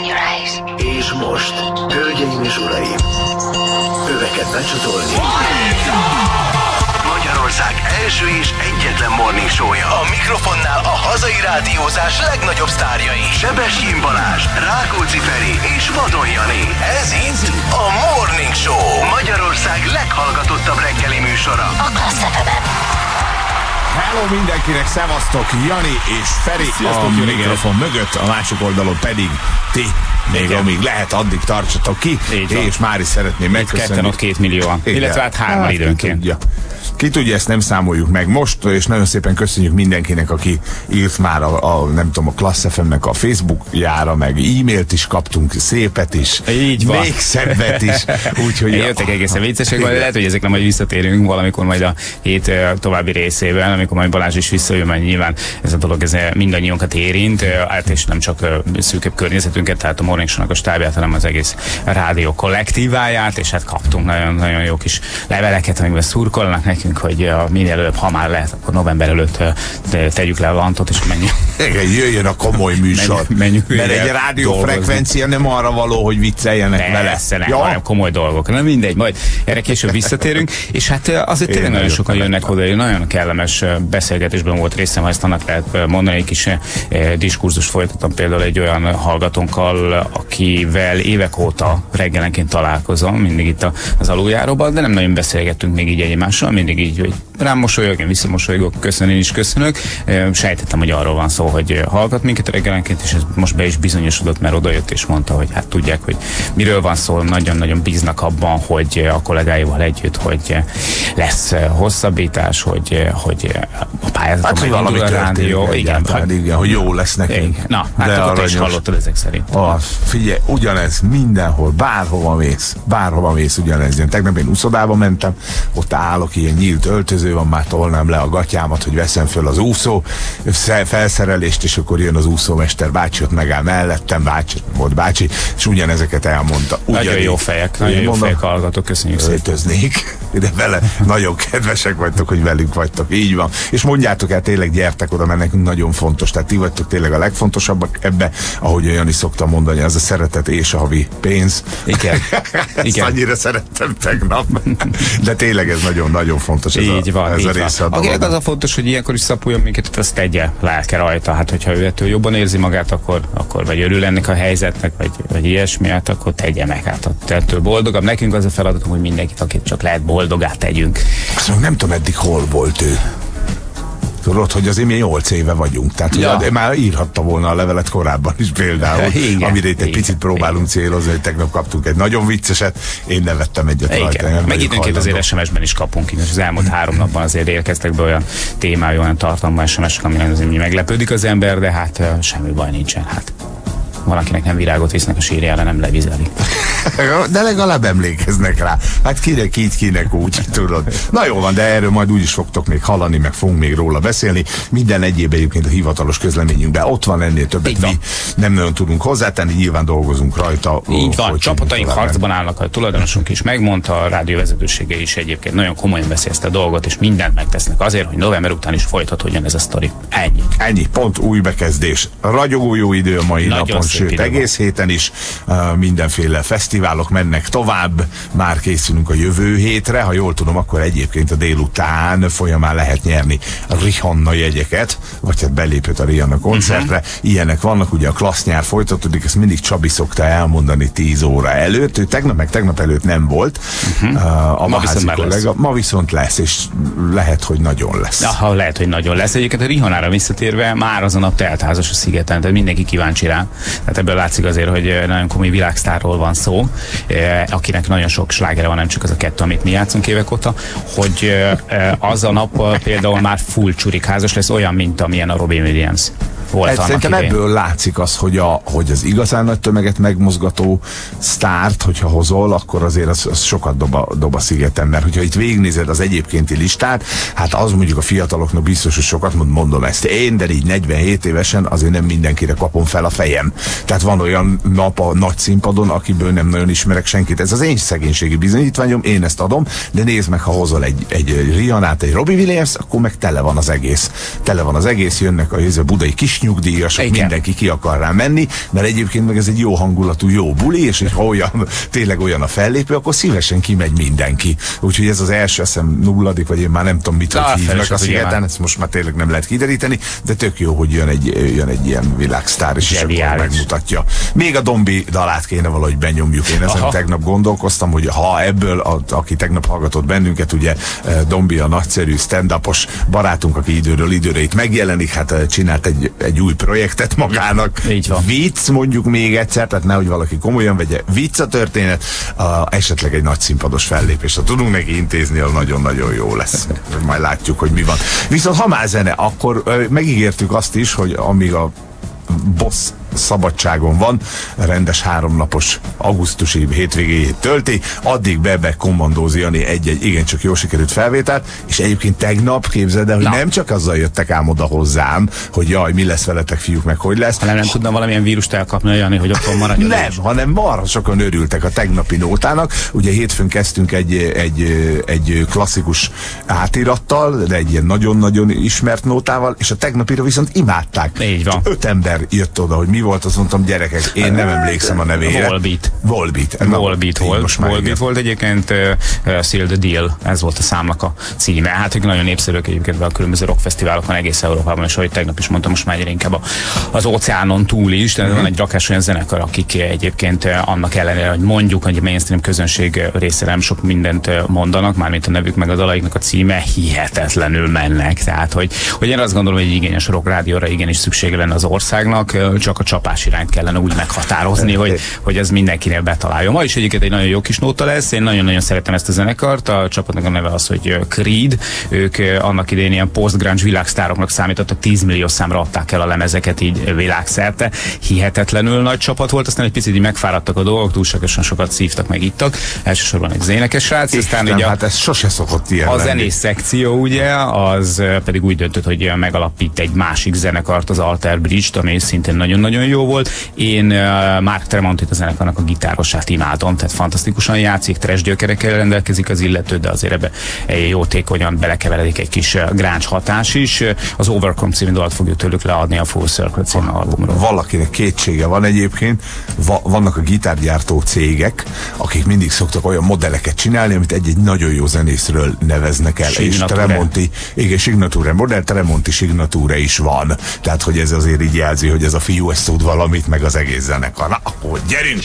your eyes. És most, hölgyeim és uraim, öveket becsatolni. Magyarország első és egyetlen morning show-ja. A mikrofonnál a hazai rádiózás legnagyobb sztárjai. Sebestyén Balázs, Rákóczi Feri és Vadon Jani. Ez itt a Morning Show. Magyarország leghallgatottabb reggeli műsora. A Klassz FM-en. Hello mindenkinek, szevasztok, Jani és Feri. Sziasztok, a mikrofon mögött, a másik oldalon pedig ti. Még amíg lehet, addig tartsatok ki. És már is szeretném megköszönni. Ketten ott 2 millióan. Illetve hát 3 időnként. Ki tudja, ezt nem számoljuk meg most, és nagyon szépen köszönjük mindenkinek, aki írt már nem tudom, a Klassz FM-nek a Facebookjára, meg e-mailt is kaptunk, szépet is, így van. még szebbet is. Úgyhogy jöttek egészen viccesek, majd lehet, hogy ezekre majd visszatérünk valamikor majd a hét további részében, amikor majd Balázs is visszajön, mert nyilván ez a dolog ez mindannyiunkat érint, és nem csak szűkebb környezetünket, tehát a Morning Show-nak a stábját, hanem az egész rádió kollektíváját, és hát kaptunk nagyon jó kis leveleket, amikben szurkolnak nekünk, hogy minél előbb, ha már lehet, akkor november előtt tegyük le a lantot, és menjünk. Igen, jöjjön a komoly műsor. Menjünk mert egy rádiófrekvencia nem arra való, hogy vicceljenek vele. Persze, hanem komoly dolgok. Nem mindegy, majd erre később visszatérünk. És hát azért tényleg nagyon sokan jönnek oda, nagyon kellemes beszélgetésben volt részem, ha ezt annak lehet mondani, egy kis diskurzus folytattam például egy olyan hallgatónkkal, akivel évek óta reggelenként találkozom, mindig itt az aluljáróban, de nem nagyon beszélgettünk még így egymással, mindig így, hogy rám mosolyog, én visszamosolygok, én is köszönök. Sejtettem, hogy arról van szó, hogy hallgat minket reggelenként, és ez most be is bizonyosodott, mert odajött és mondta, hogy hát tudják, hogy miről van szó, nagyon-nagyon bíznak abban, hogy a kollégáival együtt, hogy lesz hosszabbítás, hogy a pályázaton hát, valami a rádió. Igen, hogy jó lesz nekünk. Na, hát de akkor te is hallottad ezek szerint. Figyelj, ugyanez mindenhol, bárhova mész ugyanez. Tegnap én úszodába mentem, ott állok, ilyen nyílt öltöző van, már tolnám le a gatyámat, hogy veszem föl az úszó felszerelést, és akkor jön az úszómester bácsi, ott megáll mellettem, bácsi, és ugyanezeket elmondta. Nagyon jó fejek, hallgatók, köszönjük szépen. Öltöznék, de vele nagyon kedvesek vagytok, hogy velünk vagytok, így van. És mondjátok el, tényleg gyertek oda, mert nekünk nagyon fontos, tehát ti vagytok tényleg a legfontosabbak ebbe, ahogy Jani szokta mondani, az a szeretet és a havi pénz. Igen. Ezt annyira szerettem tegnap. De tényleg ez nagyon-nagyon fontos, ez a része a dolognak. Az a fontos, hogy ilyenkor is szapuljon minket, azt tegye lelke rajta. Hát, hogyha ő ettől jobban érzi magát, akkor vagy örül ennek a helyzetnek, vagy ilyesmi, hát akkor tegye meg. Hát ettől boldogabb. Nekünk az a feladatunk, hogy mindenkit, akit csak lehet, boldogát tegyünk. Azt mondom, nem tudom, eddig hol volt ő. Tudod, hogy azért mi 8 éve vagyunk. Tehát már írhatta volna a levelet korábban is például, amire itt egy picit próbálunk célozni, hogy tegnap kaptunk egy nagyon vicceset, én nevettem egyet rajta. Meg időnként azért SMS-ben is kapunk, és az elmúlt 3 napban azért érkeztek be olyan témájú, olyan tartalma SMS-ek, amire azért meglepődik az ember, de hát semmi baj nincsen. Hát valakinek nem virágot visznek a sírjára, nem levizelik. De legalább emlékeznek rá. Hát kinek így, kinek úgy, tudod. Na jó van, de erről majd úgyis fogtok még hallani, meg fogunk még róla beszélni. Minden egyéb egyébként a hivatalos közleményünkben ott van, ennél többet mi nem nagyon tudunk hozzátenni, nyilván dolgozunk rajta. Így van, csapataink harcban állnak, a tulajdonosunk is megmondta, a rádió vezetősége is egyébként nagyon komolyan veszi ezt a dolgot, és mindent megtesznek azért, hogy november után is folytatódjon ez a sztori. Ennyi, pont új bekezdés. Ragyogó jó idő a mai napon, sőt egész héten is mindenféle fesztiválok mennek tovább, már készülünk a jövő hétre, ha jól tudom, akkor egyébként a délután folyamán lehet nyerni a Rihanna jegyeket, vagy hát belépőt a Rihanna koncertre. Ilyenek vannak, ugye a Klassz nyár folytatódik, ezt mindig Csabi szokta elmondani 10 óra előtt, ő tegnap előtt nem volt, a Maházi kollega, ma viszont lesz, és lehet, hogy nagyon lesz. Aha, lehet, hogy nagyon lesz. Egyébként a Rihannára visszatérve, már az a nap teltházas a szigeten, tehát mindenki kíváncsi rá. Tehát ebből látszik azért, hogy nagyon komoly világsztárról van szó, akinek nagyon sok slágere van, nem csak az a 2, amit mi játszunk évek óta, hogy az a nap például már full csurik házas lesz, olyan, mint amilyen a Robbie Williams. Szerintem ebből látszik az, hogy az igazán nagy tömeget megmozgató sztárt, hogyha hozol, akkor azért az sokat dob a szigeten, mert hogyha itt végignézed az egyébkénti listát, hát az mondjuk a fiataloknak biztos, hogy sokat mondom ezt én, de így 47 évesen azért nem mindenkire kapom fel a fejem. Tehát van olyan nap a nagy színpadon, akiből nem nagyon ismerek senkit. Ez az én szegénységi bizonyítványom, én ezt adom, de nézd meg, ha hozol egy Rihannát, egy Robbie Williams, akkor meg tele van az egész. Tele van az egész, jönnek a budai kis kis nyugdíjasok, mindenki ki akar rá menni, mert egyébként meg ez egy jó hangulatú, jó buli, és ha olyan, tényleg olyan a fellépő, akkor szívesen kimegy mindenki. Úgyhogy ez az első, azt hiszem, nulladik, vagy én már nem tudom, mit hívnak a szigeten, ezt most már tényleg nem lehet kideríteni, de tök jó, hogy jön egy ilyen világsztár, és akkor megmutatja. Még a Dombi dalát kéne valahogy benyomjuk. Én ezen tegnap gondolkoztam, hogy ha ebből, aki tegnap hallgatott bennünket, ugye Dombi a nagyszerű stand-upos barátunk, aki időről időre itt megjelenik, hát csinált egy új projektet magának. Vicc, mondjuk még egyszer, tehát nehogy valaki komolyan vegye, vicc a történet, esetleg egy nagy színpados fellépés. Ha tudunk neki intézni, az nagyon-nagyon jó lesz. Majd látjuk, hogy mi van. Viszont ha már zene, akkor megígértük azt is, hogy amíg a Boss szabadságon van, rendes 3 napos augusztusi hétvégéjét tölti, addig be kommandóz Jani egy igencsak jól sikerült felvételt, és egyébként tegnap, képzeld el, hogy nem csak azzal jöttek ám oda hozzám, hogy jaj, mi lesz veletek, fiúk, meg hogy lesz. Nem tudna valamilyen vírust elkapni a Jani, hogy otthon maradjon. Nem, hanem marha sokan örültek a tegnapi nótának. Ugye hétfőn kezdtünk egy klasszikus átirattal, de egy ilyen nagyon-nagyon ismert nótával, és a tegnapira viszont imádták. Így van. 5 ember jött oda, hogy mi volt, azt mondtam, gyerekek, én nem emlékszem a nevére. Volbeat volt egyébként, Seal the Deal, ez volt a számnak a címe. Hát ők nagyon népszerűek egyébként a különböző rockfesztiválokon egész Európában, és ahogy tegnap is mondtam, most már egyre inkább az óceánon túl is, de van egy rakás olyan zenekar, akik egyébként annak ellenére, hogy mondjuk, hogy a mainstream közönség részére nem sok mindent mondanak, mármint a nevük meg a dalaiknak a címe, hihetetlenül mennek. Tehát, hogy én azt gondolom, hogy egy igényes rock rádióra igenis szüksége lenne az országnak, csak a csapás irányt kellene úgy meghatározni, hogy ez mindenkinél betaláljon. Ma is egyébként egy nagyon jó kis nóta lesz, én nagyon-nagyon szeretem ezt a zenekart, a csapatnak a neve az, hogy Creed, ők annak idején ilyen post-grunge világsztároknak számítottak, 10 millió számra adták el a lemezeket így világszerte, hihetetlenül nagy csapat volt, aztán egy picit így megfáradtak a dolgok, túlságosan sokat szívtak, meg ittak, elsősorban egy énekes srác, aztán ugye hát ez sose szokott ilyen a zenés szekció, ugye, az pedig úgy döntött, hogy megalapít egy másik zenekart, az Alter Bridge-t, ami szintén nagyon-nagyon jó volt. Én Mark Tremontit, a zenekarnak a gitárosát imádom, tehát fantasztikusan játszik, trash gyökerekkel rendelkezik az illető, de azért ebbe jótékonyan belekeveredik egy kis grunge hatás is. Az Overcome című dalt fogjuk tőlük leadni a Full Circle című albumról. Valakinek kétsége van egyébként, vannak a gitárgyártó cégek, akik mindig szoktak olyan modelleket csinálni, amit egy nagyon jó zenészről neveznek el. És Tremonti, igen, Signature, modell Tremonti Signature is van. Tehát, hogy ez azért így jelzi, hogy ez a fiú ezt tud valamit, meg az egész zenekar. Na, akkor gyerünk!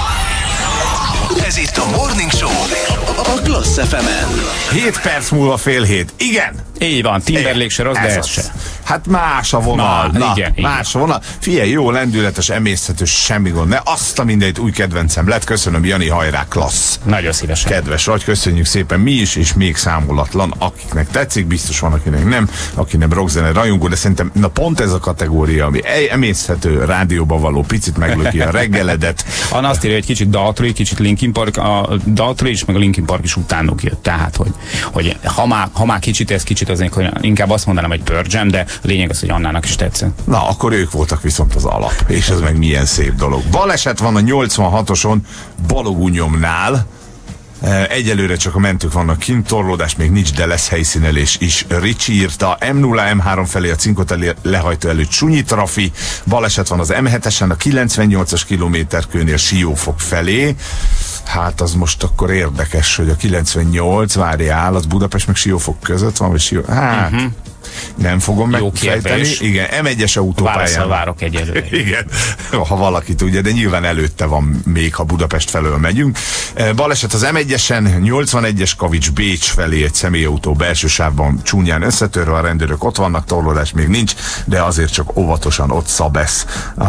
Ez itt a Morning Show a Klassz FM-en. 7 perc múlva 6:30. Igen! Így van, Timberlake se rossz, de ez se. Hát más a vonal. Igen. Más a vonal. Figyelj, jó, lendületes, emészhető, semmi gond. Ne, azt a mindent új kedvencem lett. Köszönöm, Jani, hajrá, klassz. Nagyon szívesen. Kedves vagy, köszönjük szépen mi is, és még számolatlan, akiknek tetszik, biztos van, akinek nem, aki nem rockzene rajongó, de szerintem pont ez a kategória, ami emészhető, rádióban való, picit meglöki a reggeledet. Anna azt írja, hogy kicsit Daltrey, kicsit Linkin Park, a Daltrey is, meg a Linkin Park is utánuk jött. Tehát, hogy ha már kicsit ez kicsit, az inkább azt mondanám, hogy Pearl Jam, de a lényeg az, hogy Annának is tetszett. Na, akkor ők voltak viszont az alap, és ez meg milyen szép dolog. Baleset van a 86-oson Balogúnyomnál. Egyelőre csak a mentők vannak kint, torlódás még nincs, de lesz helyszínelés is. Ricsi írta, M0, M3 felé a Cinkot lehajtó előtt sunyi trafi, baleset van az M7-esen, a 98-as kilométerkőnél Siófok felé. Hát az most akkor érdekes, hogy a 98, várjál, az Budapest meg Siófok között van, vagy hát... Nem fogom megfejteni. Igen, M1-es autópályán. Válaszol várok egyelőre. Igen, ha valaki tudja, de nyilván előtte van még, ha Budapest felől megyünk. Baleset az M1-esen, 81-es Kavics Bécs felé egy személyautó belső sávban csúnyán összetörve, a rendőrök ott vannak, torlódás még nincs, de azért csak óvatosan ott szabesz.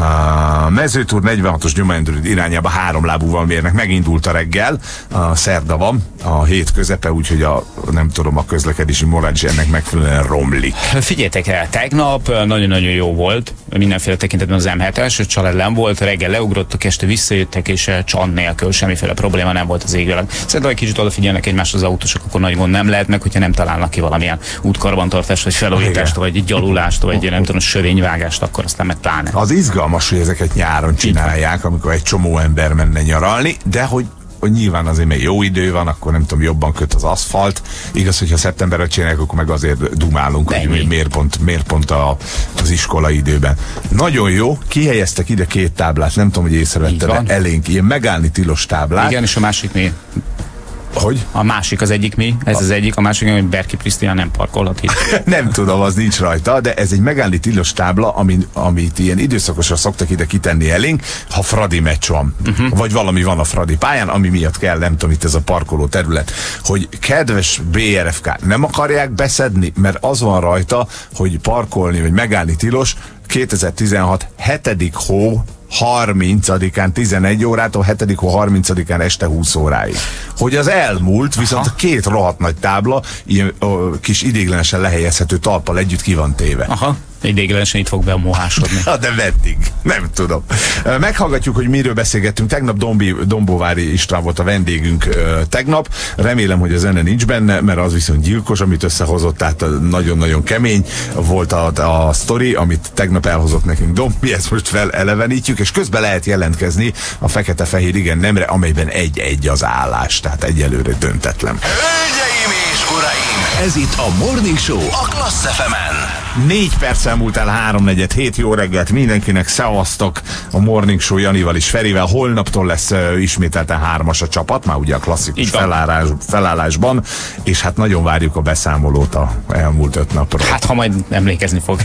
Mezőtúr 46-os Gyomendrőd irányába 3 lábúval mérnek, megindult a reggel, szerda van, a hét közepe, úgyhogy nem tudom, a közlekedési morális ennek megfelelően romlik. Figyeljetek el, tegnap nagyon-nagyon jó volt, mindenféle tekintetben az M7-es, családlán volt, reggel leugrottak, este visszajöttek, és csand nélkül semmiféle probléma nem volt az égvilág. Szerintem, egy kicsit odafigyelnek egymásra az autósok, akkor nagy gond nem lehetnek, hogyha nem találnak ki valamilyen útkarbantartást, vagy felújítást, vagy gyalulást, vagy nem tudom, sövényvágást, akkor aztán meg pláne. Az izgalmas, hogy ezeket nyáron csinálják, amikor egy csomó ember menne nyaralni, de hogy hogy nyilván azért még jó idő van, akkor nem tudom, jobban köt az aszfalt. Igaz, hogyha szeptemberre csinálják, akkor meg azért dumálunk, hogy miért pont az iskolai időben. Nagyon jó, kihelyeztek ide 2 táblát, nem tudom, hogy észrevetted elénk, ilyen megállni tilos táblát. Igen, és a másik mi? Hogy? A másik az egyik mi? Ez az egyik, a másik, hogy Berki Krisztián nem parkolhat itt. Nem tudom, az nincs rajta, de ez egy megállni tilos tábla, amit ilyen időszakosra szoktak ide kitenni elénk, ha Fradi meccs van. Vagy valami van a Fradi pályán, ami miatt kell, nem tudom, itt ez a parkoló terület. Hogy kedves BRFK, nem akarják beszedni, mert az van rajta, hogy parkolni, vagy megállni tilos, 2016 7. hó 30-án 11 órától 7. hó 30-án este 20 óráig. Hogy az elmúlt, viszont a 2 rohadt nagy tábla ilyen kis idéglenesen lehelyezhető talppal együtt ki van téve. Aha. Idéglenesen itt fog bemohásodni. De meddig? Nem tudom. Meghallgatjuk, hogy miről beszélgettünk. Tegnap Dombóvári István volt a vendégünk tegnap. Remélem, hogy a zene nincs benne, mert az viszont gyilkos, amit összehozott, tehát nagyon-nagyon kemény volt a sztori, amit tegnap elhozott nekünk Dombi, ezt most felelevenítjük, és közben lehet jelentkezni a fekete-fehér igen nemre, amelyben 1-1 az állás, tehát egyelőre döntetlen. Hölgyeim és uraim, ez itt a Morning Show a Klassz FM-en. 4 perccel múlt el 3-4, jó reggelt mindenkinek, szevasztok! A Morning Show Janival és Ferivel. Holnaptól lesz ismételten 3-as a csapat, már ugye a klasszikus felállásban, és hát nagyon várjuk a beszámolót a elmúlt 5 napról. Hát, ha majd emlékezni fog.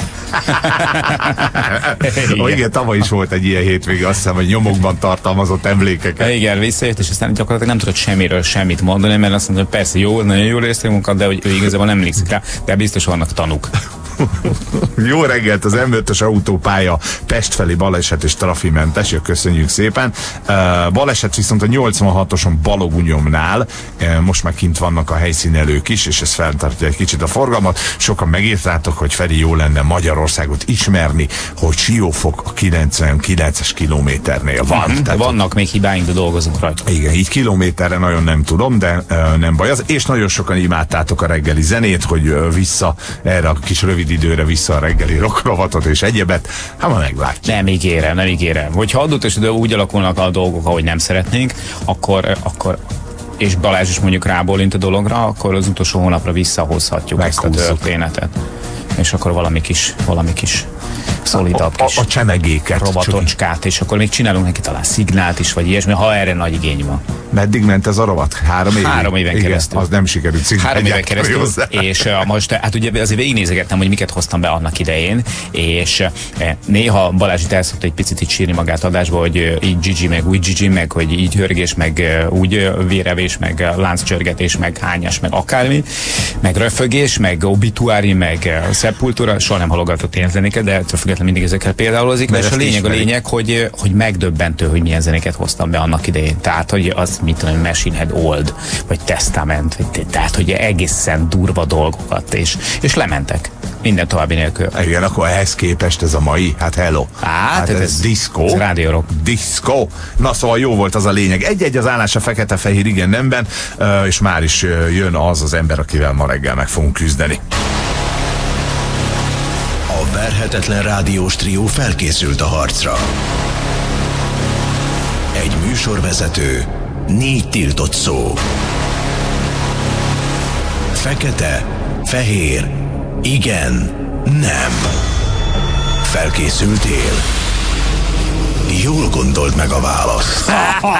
Igen, tavaly is volt egy ilyen hétvége, azt hiszem, hogy nyomokban tartalmazott emlékeket. Igen, visszajött, és aztán gyakorlatilag nem tudott semmiről semmit mondani, mert azt mondta, hogy persze jó, nagyon jól érezték munkat, de hogy ő igazából nem emlékszik rá, de biztos vannak tanúk. Jó reggelt, az M5-ös autópálya Pest felé baleset és trafimentes, köszönjük szépen. Baleset viszont a 86-oson Balogunyomnál, most már kint vannak a helyszínelők is, és ez feltartja egy kicsit a forgalmat. Sokan megírtátok, hogy Feri, jó lenne Magyarországot ismerni, hogy Siófok a 99-es kilométernél van. Tehát vannak még hibáink, de dolgozunk rajta. Igen, így kilométerre nagyon nem tudom, de nem baj az. És nagyon sokan imádtátok a reggeli zenét, hogy vissza erre a kis rövid időre vissza a reggeli rockrovatot és egyebet. Hát ma meglátjuk. Nem ígérem. Hogyha adott esetben úgy alakulnak a dolgok, ahogy nem szeretnénk, akkor és Balázs is mondjuk rábólint a dologra, akkor az utolsó hónapra visszahozhatjuk ezt a történetet. És akkor valami kis szolidabb kis a csemegéket rovatocskát, és akkor még csinálunk neki talán szignált is, vagy ilyesmi, ha erre nagy igény van. Meddig ment ez a rovat? 3 évig? 3 éven keresztül. Az nem sikerült szignálni. 3 éven keresztül, és most hát ugye azért végignézegettem, hogy miket hoztam be annak idején, és néha Balázs itt el szokta egy picit itt sírni magát adásba, hogy így Gigi, meg úgy Gigi, meg hogy így hörgés, meg úgy vérevés, meg lánccsörgetés, meg hányás, meg akármi, meg röfögés, meg obituári, meg szepultúra, soha nem halogatott ilyen zenéket, de ettől függetlenül mindig ezekkel példálozik, és a lényeg, hogy megdöbbentő, hogy milyen zenéket hoztam be annak idején. Tehát, hogy az, mit tudom, Machine Head Old, vagy Testament, tehát, hogy egészen durva dolgokat, és lementek. Minden további nélkül. Igen, akkor ehhez képest ez a mai, hát hello. Hát ez disco. Ez Radio Rock. Disco. Na szóval jó volt az a lényeg. 1-1 az állás a fekete-fehér igen nemben, és már is jön az ember, akivel ma reggel meg fogunk küzdeni. A verhetetlen rádiós trió felkészült a harcra. Egy műsorvezető, 4 tiltott szó. Fekete, fehér, igen, nem. Felkészültél? Jól gondold meg a választ.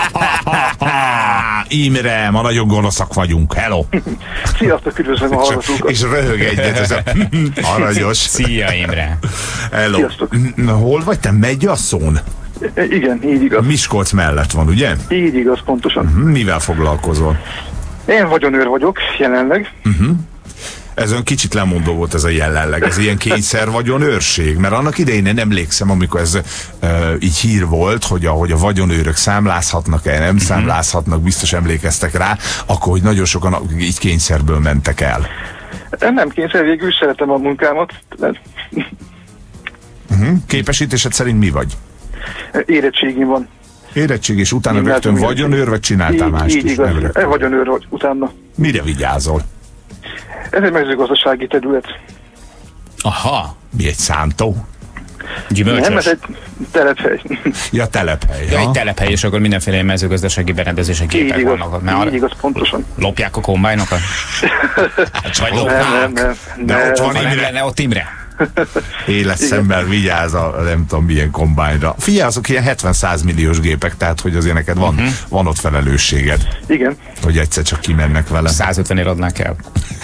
Imre, ma nagyon gonoszak vagyunk. Hello! Sziasztok, üdvözlöm a hallgatókat. És röhög egyet, ez a aranyos. Szia, Imre! Hello! Sziasztok. Hol vagy te? Megyasszón? Igen, így igaz. Miskolc mellett van, ugye? Így igaz, pontosan. Mivel foglalkozol? Én vagyonőr vagyok, jelenleg. Ez ön kicsit lemondó volt ez a jelenleg, ez ilyen kényszer vagyonőrség, mert annak idején én emlékszem, amikor ez így hír volt, hogy a vagyonőrök számlázhatnak-e, nem számlázhatnak, biztos emlékeztek rá, akkor hogy nagyon sokan így kényszerből mentek el. Nem kényszer, végül szeretem a munkámat. Képesítésed szerint mi vagy? Érettségim van. Érettség, és utána rögtön vagyonőr, vagy csináltál mást így is? igaz, vagyonőr vagy utána. Mire vigyázol? Ez egy mezőgazdasági terület. Aha! Mi egy szántó? Gyümölcsös? Nem, ez egy telephely. Ja, telephely. Ja, egy telephely, és akkor mindenféle mezőgazdasági berendezések gépek így vannak ott. Így igaz, pontosan. Lopják a kombájnokat? Vagy Nem. De ott van nem Imre. lenne ott Imre? Éles szemmel vigyáz a nem tudom milyen kombányra. Figyelj, azok ilyen 70-100 milliós gépek, tehát hogy azért neked van ott felelősséged. Igen. Hogy egyszer csak kimennek vele. 150-ért adnák el.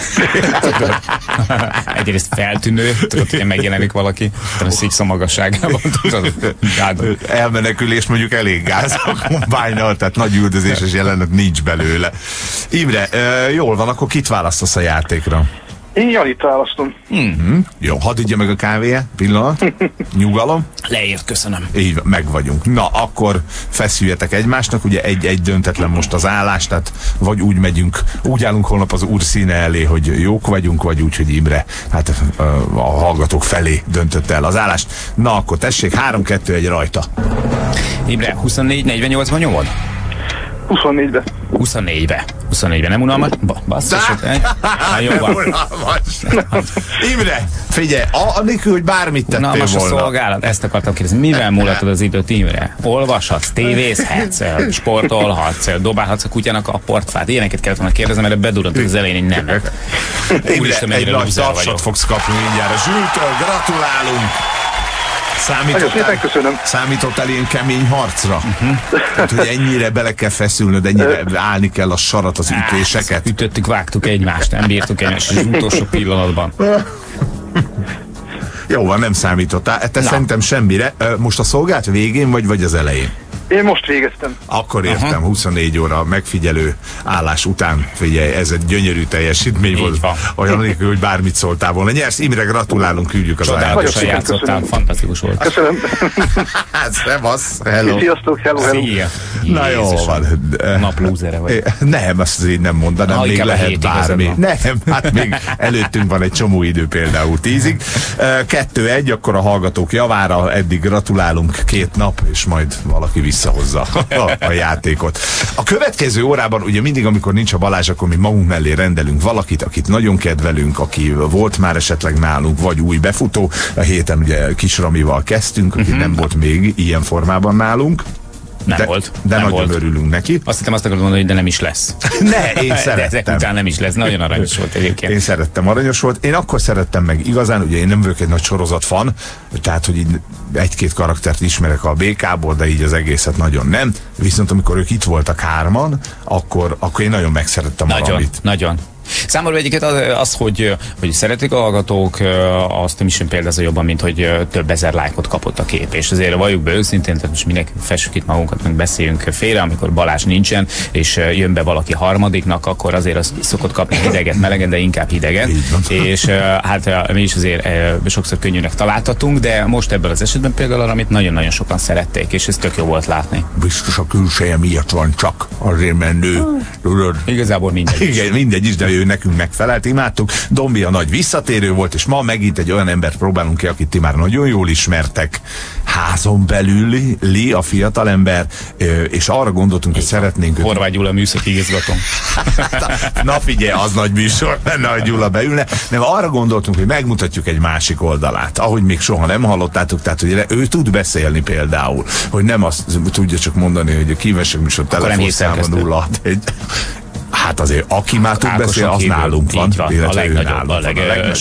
Egyrészt feltűnő, tudod, hogy megjelenik valaki, a szikszó magasságában. Elmenekülés mondjuk elég gáz a kombánynal, tehát nagy üldözéses jelenet nincs belőle. Imre, jól van, akkor kit választasz a játékra? Én Janit választom. Jó, hadd igye meg a kávéje, pillanat. Nyugalom. Leért, köszönöm. Így meg vagyunk. Na, akkor feszüljetek egymásnak, ugye egy döntetlen most az állás, tehát vagy úgy megyünk, úgy állunk holnap az úr színe elé, hogy jók vagyunk, vagy úgy, hogy Imre, hát a hallgatók felé döntött el az állást. Na, akkor tessék, 3-2-1 rajta. Imre, 24-48-ban nyomod? 24-be. 24-be, nem unalmas? Basszus, jó van. Imre, figyelj, anélkül, hogy bármit tettél volna. Na, most a szolgálat, ezt akartam kérdezni. Mivel múlatod az időt, Imre? Olvashatsz, tévézhetsz, sportolhatsz, dobálhatsz a kutyának a portfát. Ilyeneket kellett volna kérdezni, mert bedurrantok az elején, hogy nem. Úristen, egy nagy tapsot fogsz kapni mindjárt. A Zsültől gratulálunk! Számítottál ilyen kemény harcra? Hát, hogy ennyire bele kell feszülnöd, ennyire állni kell a sarat, az ütéseket. Ütöttük, vágtuk egymást, nem bírtuk egymást az utolsó pillanatban. Jó van, nem számítottál. Te szerintem semmire. Most a szolgált végén vagy az elején? Én most végeztem. Akkor értem, 24 óra megfigyelő állás után, figyelj, ez egy gyönyörű teljesítmény így volt. Van. Olyan nélkül, hogy bármit szóltál volna. Nyersz, Imre, gratulálunk, küldjük az ajándékot. Csodálatosan játszottál, fantasztikus volt. Köszönöm. Szevasz, hello. Sziasztok, hello. Szia. Na jó van. Naplúzere vagy. Nem, azt így nem mondanám, még lehet bármi. Nem, hát még előttünk van egy csomó idő, például 10-ig. 2-1, akkor a hallgatók javára, eddig gratulálunk 2 nap, és majd valaki visszahozza a játékot. A következő órában, ugye mindig, amikor nincs a Balázs, akkor mi magunk mellé rendelünk valakit, akit nagyon kedvelünk, aki volt már esetleg nálunk, vagy új befutó. A héten ugye Kis Ramival kezdtünk, aki nem volt még ilyen formában nálunk. Nem volt. De nem nagyon volt. örülünk neki. Azt hittem, azt akarod mondani, hogy de nem is lesz. Ne, én szerettem. De ezek után nem is lesz. Nagyon aranyos volt egyébként. Én szerettem, aranyos volt. Én akkor szerettem meg igazán, ugye én nem vagyok egy nagy sorozat fan, tehát, hogy így 1-2 karaktert ismerek a BK-ból, de így az egészet nagyon nem. Viszont amikor ők itt voltak 3-an, akkor én nagyon megszerettem a Ramit. Nagyon. Számomra egyiket az, hogy szeretik a hallgatók, azt nem is példázza jobban, mint hogy több ezer lájkot kapott a kép. És azért valljuk be őszintén, tehát most mindenki fessük itt magunkat, meg beszéljünk félre, amikor Balázs nincsen, és jön be valaki harmadiknak, akkor azért az szokott kapni hideget, meleget, de inkább hideget. És hát mi is azért sokszor könnyűnek találtatunk, de most ebben az esetben például arra, amit nagyon-nagyon sokan szerették, és ez tök jó volt látni. Biztos a külseje miatt van csak, azért mert nő. Tudod? Igazából mindegy. Igen, mindegy is, de ő nekünk megfelelt, imádtuk. Dombi a nagy visszatérő volt, és ma megint egy olyan embert próbálunk ki, akit ti már nagyon jól ismertek. Házon belüli a fiatalember, és arra gondoltunk, hogy szeretnénk... Horváth Gyula műszaki igazgató. Na figyelj, az nagy műsor lenne, hogy Gyula beülne. Nem, arra gondoltunk, hogy megmutatjuk egy másik oldalát, ahogy még soha nem hallottátok, tehát hogy ő tud beszélni például, hogy nem azt tudja csak mondani, hogy a kívesek műsor telefonszáma 061. Hát azért, aki már tud beszélni, az nálunk van. A legnagyobb, a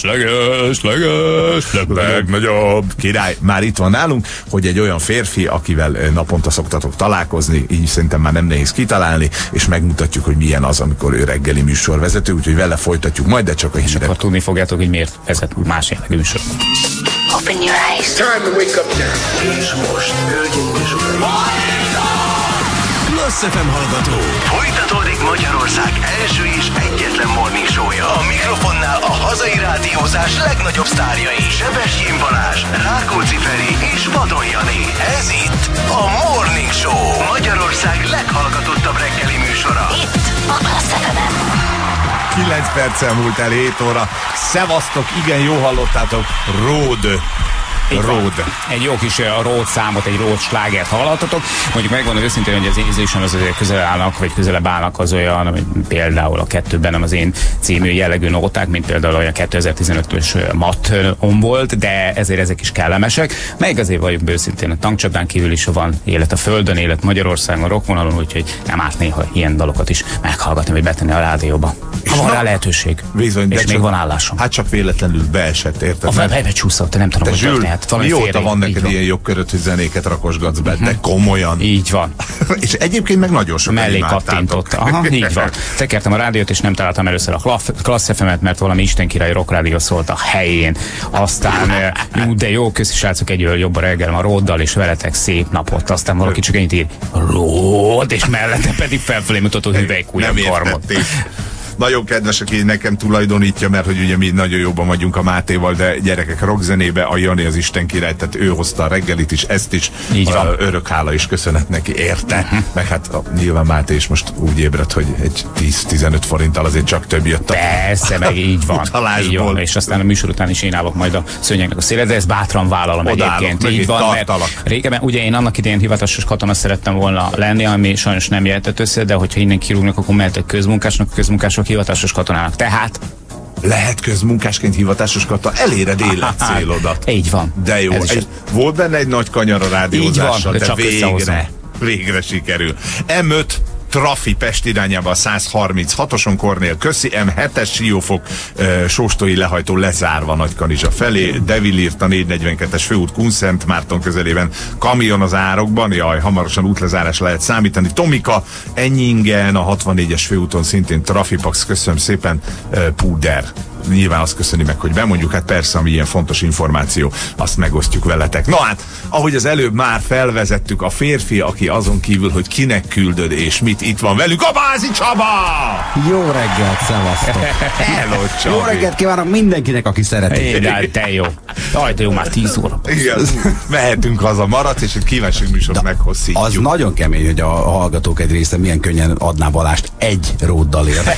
legnagyobb király már itt van nálunk, hogy egy olyan férfi, akivel naponta szoktatok találkozni, így szerintem már nem nehéz kitalálni, és megmutatjuk, hogy milyen az, amikor ő reggeli műsorvezető, úgyhogy vele folytatjuk majd, de csak a hírek. És akkor tudni fogjátok, hogy miért vezet más jellegű műsor. Open your eyes. Time to wake up now. És most, hölgyeim és uraim. Klassz FM hallgató. Folytatódik Magyarország első és egyetlen morning show-ja. A mikrofonnál a hazai rádiózás legnagyobb sztárjai. Sebestyén Balázs, Rákóczi Feri és Vadon Jani. Ez itt a Morning Show. Magyarország leghallgatottabb reggeli műsora. Itt a Klassz FM-en. 9 perccel múlt el 7 óra. Szevasztok, igen, jó hallottátok. Road Road. Egy jó kis road számot, egy road slágert hallhatatok. Mondjuk megmondom őszintén, hogy az érzésem az azért közelebb állnak az olyan, hogy például a kettőben nem az én című jellegű nóták, mint például olyan 2015-ös maton volt, de ezért ezek is kellemesek. Meg azért vagyunk őszintén, a tankcsapdán kívül is van élet a földön, élet Magyarországon, rockvonalon, úgyhogy nem árt néha ilyen dalokat is meghallgatni, vagy betenni a rádióba. Ha van rá lehetőség. Bizony, és még csak, van állásom. Hát csak véletlenül beesett, érted? A becsúszott, te nem tudom, hogy történhet. Mióta van neked ilyen jogköröt, hogy zenéket rakosgatsz be, de komolyan. Így van. És egyébként meg nagyon sokan mellé kattintott. Aha, így van. Tekertem a rádiót, és nem találtam először a Klassz FM-et, mert valami istenkirály rock rádió szólt a helyén. Aztán, de jó, köszi srácok, egy jobb a reggel a Róddal, és veletek szép napot. Aztán valaki csak ennyit ír, Ród, és mellette pedig felfelé mutató hüvelykújabb karmot. Nagyon kedves, aki nekem tulajdonítja, mert hogy ugye mi nagyon jobban vagyunk a Mátéval, de gyerekek rockzenébe, a Jani az Isten király, tehát ő hozta a reggelit is, ezt is. Így van. Örök hála és köszönet neki érte. Meg hát nyilván Máté is most úgy ébredt, hogy egy 10-15 forinttal azért csak több jött. Persze, meg így van. Így van. És aztán a műsor után is én állok majd a szőnyegnek a szélre, de ezt bátran vállalom egyébként. Így van, mert régebben ugye én annak idején hivatásos katona szerettem volna lenni, ami sajnos nem jöhetett össze, de hogyha innen kirúgnak, akkor mehetek közmunkásnak, a közmunkások hivatásos katonának. Tehát lehet közmunkásként hivatásos katona, eléred életcélodat. Így van. De jó. Volt benne egy nagy kanyar a rádiózással, de végre sikerül. M5 Trafi Pest irányába a 136-oson Kornél, köszi, M7-es Siófok Sóstói lehajtó lezárva Nagykanizsa felé, Devil írt a 442-es főút Kunszent Márton közelében, kamion az árokban, jaj, hamarosan útlezárás lehet számítani. Tomika Enyingen a 64-es főúton szintén Trafipax, köszönöm szépen, Puder. Nyilván azt köszöni meg, hogy bemondjuk, hát persze, ami ilyen fontos információ, azt megosztjuk veletek. Na hát, ahogy az előbb már felvezettük, a férfi, aki azon kívül, hogy kinek küldöd és mit, itt van velük a Bázi Csaba! Jó reggelt, szevasztok! Hello, Csabi! Jó reggelt kívánok mindenkinek, aki szereti. Te jó. Jaj, de jó, már 10 óra. Igen, mehetünk haza, maradsz, és egy kíváncsi műsort meghosszítjuk. Az nagyon kemény, hogy a hallgatók egy része milyen könnyen adná Balást egy róddal ér.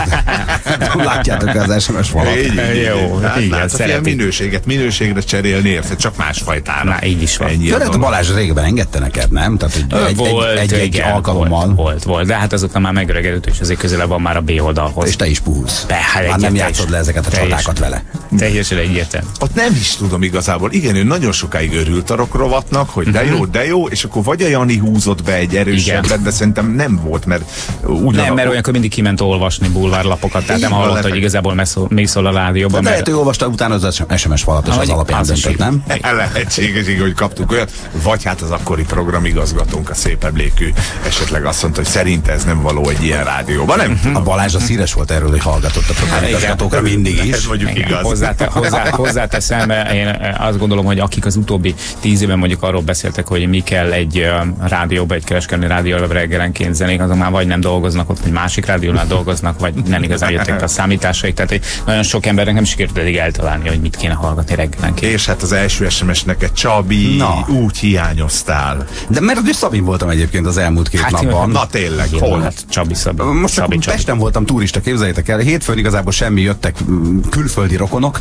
Látjátok az SMS valat. Jó, igen, minőségre cserélni érted, csak másfajtára. Na, így is van. Tudod, Balázs régebben engedte neked, nem? Tehát, hogy egy alkalommal. Volt, de hát azóta már megöregedett, és azért közelebb van már a B oldalhoz. És te is puhulsz. Hát nem játszod le ezeket a csatákat vele. Teljesen egyértelmű. Ott nem is tudom igazából. Igen, ő nagyon sokáig örült a rockrovatnak, hogy de jó, és akkor vagy a Jani húzott be egy erősebbet, de szerintem nem volt, mert mert olyankor mindig kiment olvasni bulvárlapokat, tehát nem hallott, hogy igazából még szól a rádióban. De lehet, hogy olvasta utána az SMS falat, és az alapján döntött, nem? Lehetséges, hogy kaptuk olyat, vagy hát az akkori programigazgatónk, a szép emlékű, esetleg azt mondta, hogy szerint ez nem való egy ilyen rádióban, nem? A Balázs a szíres volt erről, hogy hallgatott a programigazgatókra mindig is. Ez mondjuk igaz. Hozzáteszem, én azt gondolom, hogy akik az utóbbi 10 évben mondjuk arról beszéltek, hogy mi kell egy rádióba, egy kereskedelmi rádióba reggelenként zenék, azok már vagy nem dolgoznak ott, vagy másik rádiónál dolgoznak, vagy nem igazán jöttek a számításaik. Tehát nagyon sok embernek nem sikerült eddig eltalálni, hogy mit kéne hallgatni reggelenként. És hát az első SMS neked, Csabi, úgy hiányoztál. De mert ugye Szabin voltam egyébként az elmúlt 2 napban. Na tényleg, hol? Hát Csabi, Szabi. Most Szabi. Pesten voltam turista, képzeljétek el. Hétfőn igazából semmi, jöttek külföldi rokonok.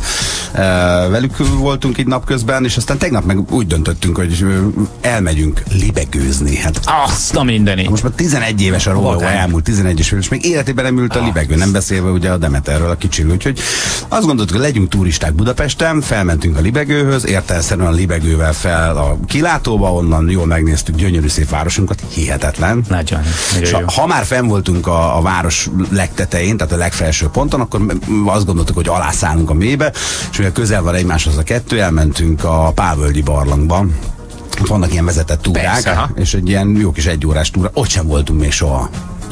Velük voltunk így napközben, és aztán tegnap meg úgy döntöttünk, hogy elmegyünk libegőzni. Hát azt a mindenit. Most már 11 éves a Róla, elmúlt 11 éves, és még életében nem ült a libegő, nem beszélve ugye a Demeterről, a kicsiről. Úgyhogy azt gondoltuk, hogy legyünk turisták Budapesten, felmentünk a libegőhöz, értelemszerűen a libegővel fel a kilátóba, onnan jól megnéztük gyönyörű szép városunkat, hihetetlen. Nagyon ha már fenn voltunk a város legtetején, tehát a legfelső ponton, akkor azt gondoltuk, hogy alászállunk a mélybe, és mivel közel van egymáshoz a kettő, elmentünk a Pálvölgyi barlangba. Ott vannak ilyen vezetett túrák, persze, és egy ilyen jó kis 1 órás túra, ott sem voltunk még soha.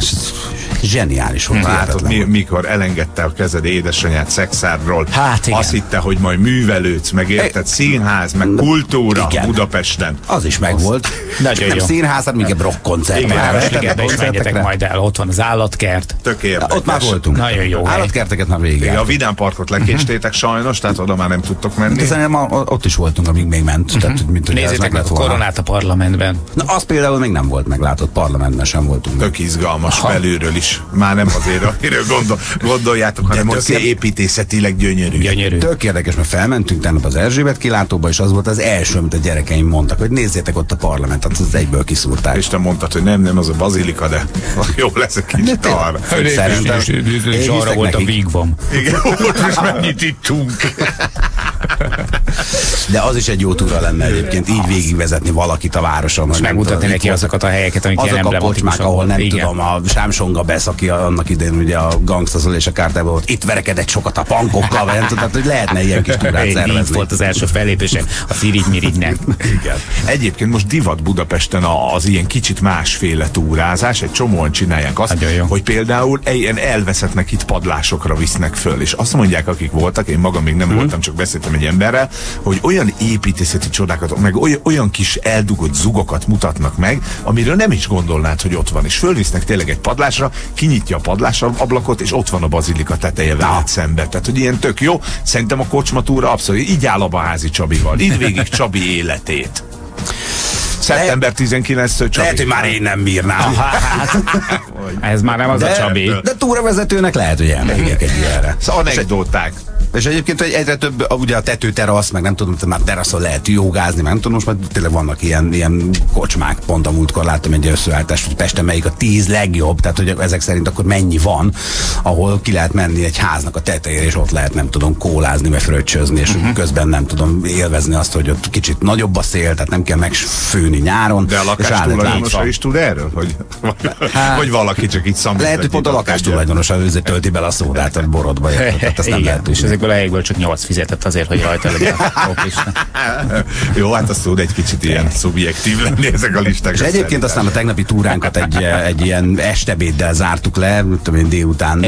Zseniális volt. Látod, mikor elengedte a kezed édesanyát Szexárdról, azt hitte, hogy majd művelődsz, meg érted, színház, meg kultúra Budapesten. Az is megvolt. Nagyon jó. Színház, hát még rock koncertre. Majd el, ott van az állatkert. Tök érdekes. Ott már voltunk. Nagyon jó. Állatkerteket már végig. A Vidám Parkot lekéstétek sajnos, tehát oda már nem tudtok menni. Ott is voltunk, amíg még ment. Nézzétek meg a koronát a parlamentben. Na, az például még nem volt meglátott, parlamentben sem voltunk. Tök izgalmas belülről is. is. Már nem azért, amiről gondoljátok, hanem most építészetileg gyönyörű. Tök érdekes, mert felmentünk tegnap az Erzsébet kilátóba, és az volt az első, amit a gyerekeim mondtak, hogy nézzétek ott a parlamentet, az egyből kiszúrták. És te mondtad, hogy nem az a bazilika, de jó lesz egy kicsit arra. Szerintem és arra volt a Vigvam. Igen, most mennyit ittunk. De az is egy jó túra lenne egyébként, így végigvezetni valakit a városon. És megmutatni neki azokat a helyeket, amik ilyen emblematikusak. Azok a kocsmák, ahol nem tudom, a Sámsonga Besz, aki annak idején ugye a Gangstazol és a Kártában volt, itt verekedett sokat a pankokkal, vagy nem tudom, hogy lehetne ilyen kis túrát szervezni. Így volt az első fellépésen a Szirigy-mirigynek. Igen. Egyébként most divat Budapesten az ilyen kicsit másféle túrázás, egy csomóan csinálják azt, hogy például ilyen elveszettnek itt padlásokra visznek föl, és azt mondják, akik voltak, én magam még nem voltam, csak beszéltem egy emberrel, hogy olyan építészeti csodákat, meg olyan kis eldugott zugokat mutatnak meg, amiről nem is gondolnád, hogy ott van, és fölvisznek tényleg egy padlásra, kinyitja a padlás ablakot, és ott van a bazilika teteje veled szembe. Tehát, hogy ilyen tök jó. Szerintem a kocsmatúra abszolút így áll a Házi Csabival. Így végig Csabi életét. Szeptember 19-től Csabi. Lehet, hogy már én nem bírnám. Ez már nem az a Csabi. De túravezetőnek lehet, hogy elmegyek egy ilyenre. Szóval anekdóták. És egyébként egyre több, ugye a tetőterasz, meg nem tudom, már teraszon lehet jogázni, meg nem tudom, most már tényleg vannak ilyen kocsmák, pont a múltkor láttam egy összeállítást, hogy Pesten melyik a 10 legjobb, tehát hogy ezek szerint akkor mennyi van, ahol ki lehet menni egy háznak a tetejére, és ott lehet, nem tudom, kólázni, vagy fröccsözni, és közben nem tudom élvezni azt, hogy ott kicsit nagyobb a szél, tehát nem kell megfőni nyáron. De a lakástulajdonosa is tud erről, hogy valaki csak így szamít. Lehet, hogy pont a lakástulajdonosa tölti bele a szódát a borodba, tehát ezt nem lehet tudni. A helyekből csak 8 fizetett azért, hogy rajta legyen a toplista. Jó, hát azt tud egy kicsit ilyen szubjektív lenni ezek a listák. És egyébként aztán a tegnapi túránkat egy ilyen estebéddel zártuk le, tudom én, délután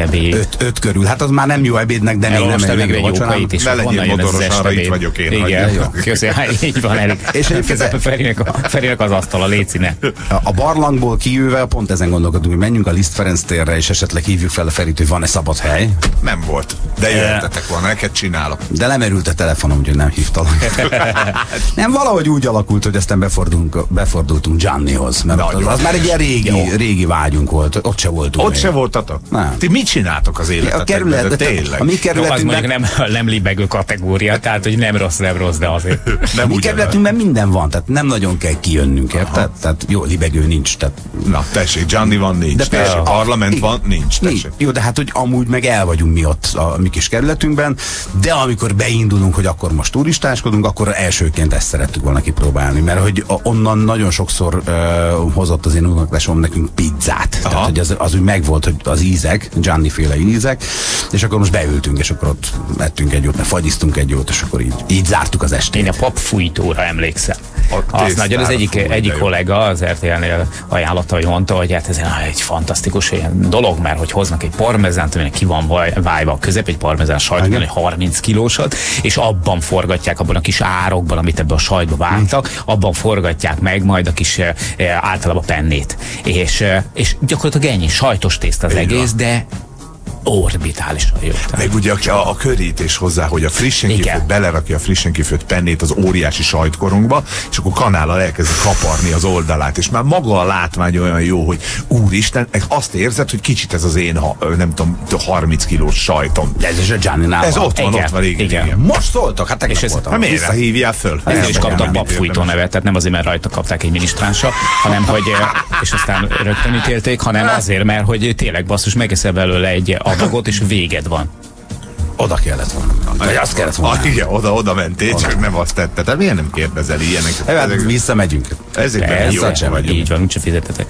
5 körül. Hát az már nem jó ebédnek, de még nem egy jó vacsorán. Ne legyél modoros, arra itt vagyok én. Igen, köszönöm, így van elég. És egyébként Ferinek az asztala, légy színe. A barlangból kijöve pont ezen gondolkodunk, hogy menjünk a Liszt Ferenc térre, és esetleg hívjuk fel a Ferit, hogy van-e szabad hely. Nem volt, de jöttetek volna, neked csinálok. De lemerült a telefonom, úgyhogy nem hívtalak. Nem, valahogy úgy alakult, hogy aztán befordultunk Giannihoz, mert az már egy ilyen régi vágyunk volt, ott se voltunk. Ott se voltatok? Nem. Ti mit csináltok az életetekben? A mi kerületünkben nem libegő kategória, tehát hogy nem rossz, de azért. A mi kerületünkben minden van, tehát nem nagyon kell kijönnünk, tehát jó, libegő nincs. Tehát... Na tessék, Gianni van, nincs. Parlament van, nincs. Jó, de hát, hogy amúgy meg el vagyunk mi ott a mi kis kerületünkben, de amikor beindulunk, hogy akkor most turistáskodunk, akkor elsőként ezt szerettük volna kipróbálni, mert hogy onnan nagyon sokszor hozott az én unokásom nekünk pizzát. Aha. Tehát, hogy az úgy megvolt, hogy az ízek, Gianni-féle ízek, és akkor most beültünk, és akkor ott ettünk egy jót, fagyiztunk egy jót, és akkor így zártuk az estét. Én a papfújtóra emlékszem. Az nagyon, az egyik kollega az RTL-nél ajánlotta, hogy mondta, hogy hát ez egy fantasztikus ilyen dolog, mert hogy hoznak egy parmezánt, aminek ki van vájva a közep, egy parmezán sajtot, egy 30 kilósat, és abban forgatják, abban a kis árokban, amit ebbe a sajtba vágtak, abban forgatják meg majd a kis általában pennét. És gyakorlatilag ennyi sajtos tészta az egész, de orbitálisan jó. Meg ugye a körítés hozzá, hogy a frissen kifőtt, belerakja a frissen kifőtt pennét az óriási sajtkorongba, és akkor kanállal elkezdi kaparni az oldalát, és már maga a látvány olyan jó, hogy úristen, azt érzed, hogy kicsit ez az én, nem tudom, 30 kilós sajtom. De ez is a Gianni-nál. Ez ott van, igen. Most szóltak, hát tegnap voltam. Hát miért hívjál föl? Ez is kaptak papfújtó nevet, tehát nem azért, mert rajta kapták egy minisztránsa, hanem hogy, és aztán rögtön ítélték, hanem azért, mert hogy tényleg basszus, megeszel belőle egy adagot, és véged van. Oda kellett volna. Vagy azt kellett volna. Igen, oda mentél, csak nem azt tette. Tehát miért nem kérdezel ilyenek? Visszamegyünk. Ezekben jó sem vagyunk. Így van, úgyse fizetetek.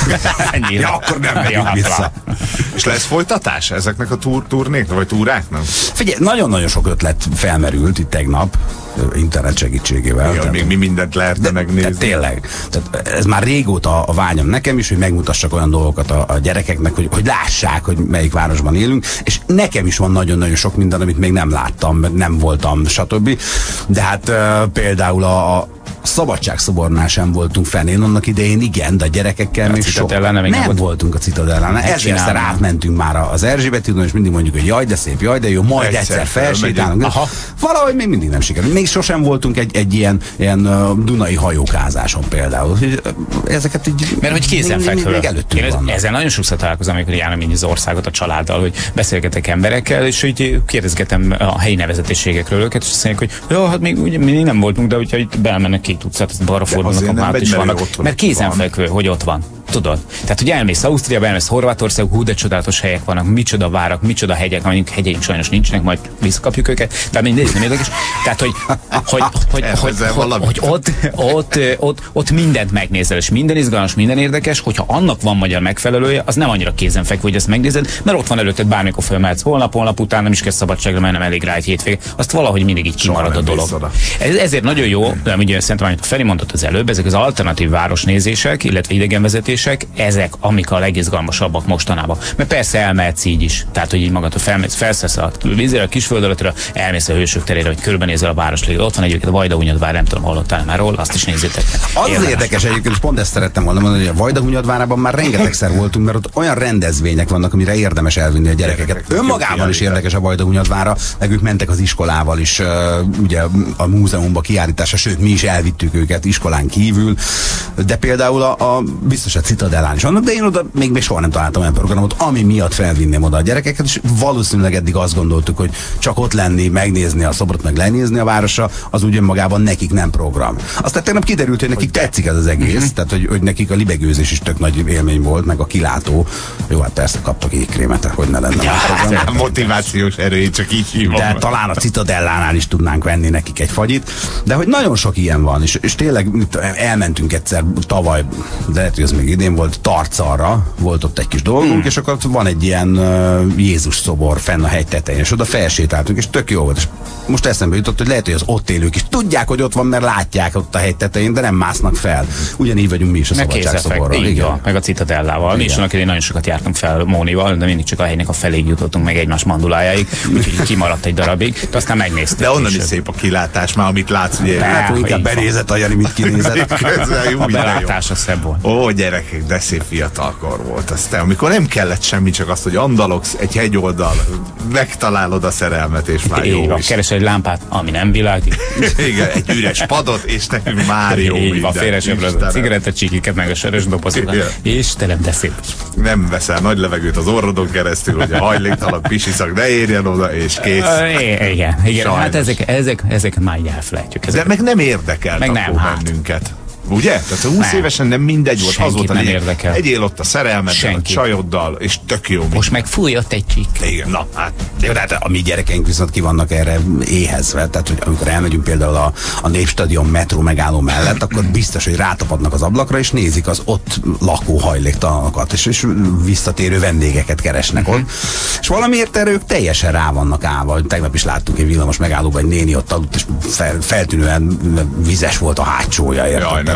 Ja, akkor nem megyünk vissza. És lesz folytatás ezeknek a turnéknak, vagy túráknak? Figyelj, nagyon-nagyon sok ötlet felmerült itt tegnap, internet segítségével. Igen, még mi mindent lehetne megnézni. Tényleg. Tehát ez már régóta a vágyam nekem is, hogy megmutassak olyan dolgokat a gyerekeknek, hogy lássák, hogy melyik városban élünk, és nekem is van nagyon-nagyon sok minden, amit még nem láttam, nem voltam, stb. De hát például a Szabadságszobornál sem voltunk fenn. Én annak idején igen, de a gyerekekkel még sokkal nem voltunk a Citadellánál. Ezerszer átmentünk már az Erzsébet úton, és mindig mondjuk, hogy jaj, de szép, jaj, de jó, majd egyszer felsétálunk. Valahogy még mindig nem sikerült. Még sosem voltunk egy ilyen dunai hajókázáson például. Ezeket így... Mert hogy kézenfekvő. Én ezzel nagyon sokszor találkozom, amikor járnom így az országot a családdal, hogy beszélgetek emberekkel, és hogy kérdezgetem a helyi nevezetességekről őket, és azt mondják, hogy jó, hát még nem voltunk, de hogyha itt bemennek 2 utcát, azt balra fordulnak, a mát is vannak. Mert kézenfekvő, hogy ott van. Tudod? Tehát, hogy elmész Ausztriába, elmész Horvátország, hú, de csodálatos helyek vannak, micsoda várak, micsoda hegyek, mondjuk hegyeink sajnos nincsenek, majd visszakapjuk őket, de mindegy, nem érdekes. Tehát, hogy ott mindent megnézel, és minden izgalmas, minden érdekes, hogyha annak van magyar megfelelője, az nem annyira kézenfekvő, hogy ezt megnézed, mert ott van előtted bármikor fölmehetsz holnap után nem is kell szabadságra, mert nem elég rá egy hétvége. Azt valahogy mindig így kimarad a dolog. Ezért nagyon jó, de ugye szerintem, amit Feri mondott az előbb, ezek az alternatív városnézések, illetve idegenvezetések, ezek, amik a legizgalmasabbak mostanában. Mert persze elmehetsz így is. Tehát, hogy így magadtól felszállsz a vízre, a Kisföldölöttre, elmész a Hősök terére, hogy körbenézel a városliget. Ott van egyébként a Vajdahunyadvár, nem tudom, hallottál már róla, azt is nézzétek meg. Az érdekes egyébként, és pont ezt szerettem volna mondani, hogy a Vajdahunyadvárában már rengetegszer voltunk, mert ott olyan rendezvények vannak, amire érdemes elvinni a gyerekeket. Önmagában is érdekes a Vajdahunyadvárra, meg ők mentek az iskolával is, ugye a múzeumba kiállításra, sőt mi is elvittük őket iskolán kívül, de például biztos a Citadellán is vannak, de én oda még soha nem találtam olyan programot, ami miatt felvinném oda a gyerekeket, és valószínűleg eddig azt gondoltuk, hogy csak ott lenni, megnézni a szobrot, meg lenézni a városra, az úgy önmagában nekik nem program. Aztán tegnap kiderült, hogy nekik tetszik ez az egész, tehát hogy nekik a libegőzés is tök nagy élmény volt, meg a kilátó. Jó, hát persze kaptak ékkrémet, hogy ne lenne a motivációs erő, csak így hívom. De talán a Citadellánál is tudnánk venni nekik egy fagyit, de hogy nagyon sok ilyen van, és tényleg elmentünk egyszer tavaly, de lehet, hogy ez még idén volt, Tarcalra, volt ott egy kis dolgunk, és akkor ott van egy ilyen Jézus szobor fenn a hegy tetején, és oda felsétáltunk, és tök jó volt. És most eszembe jutott, hogy lehet, hogy az ott élők is tudják, hogy ott van, mert látják ott a hegy tetején, de nem másznak fel. Ugyanígy vagyunk mi is a Szabadságszoborral. Igen, meg a Citadellával. Mi is annak idején nagyon sokat jártunk fel Mónival, de mindig csak a helynek a feléig jutottunk meg egymás mandulájáig, úgyhogy kimaradt egy darabig, de aztán megnéztük. De onnan is szép a kilátás, már amit látsz, ugye. Hát inkább benézett a Jani, mit kinézett. A belátás a szebb volt. Ó, gyerekek, de szép fiatalkor volt. Aztán, amikor nem kellett semmi, csak azt, hogy andalogsz egy hegyoldal, megtalálod a szerelmet, és már jó is. Keresel egy lámpát, ami nem világít. Igen, egy üres padot, és nekünk már jó minden. A félresebbre a cigarettacsikiket, meg a sörös dobozokat. Istenem, de szép. Nem veszel nagy levegőt az orrodon keresztül, hogy a hajléktalan pisiszak ne érjen oda, és kész. Igen. Hát ezeket már így elfelejtjük. De meg nem érdekelt meg akkor bennünket. Ugye? Tehát 20 évesen nem mindegy volt, az volt a lényeg. Egyél ott a szerelmeddel, a csajoddal, és tök jó. Most meg fújott egy csík. Igen, na hát. De hát a mi gyerekeink viszont ki vannak erre éhezve, tehát hogy amikor elmegyünk például a Népstadion metró megálló mellett, akkor biztos, hogy rátapadnak az ablakra, és nézik az ott lakó hajléktalanokat, és visszatérő vendégeket keresnek ott. És valamiért erre ők teljesen rá vannak állva. Tegnap is láttuk egy villamos megállóban, egy néni ott aludt, és feltűnően vizes volt a hátsója, érted?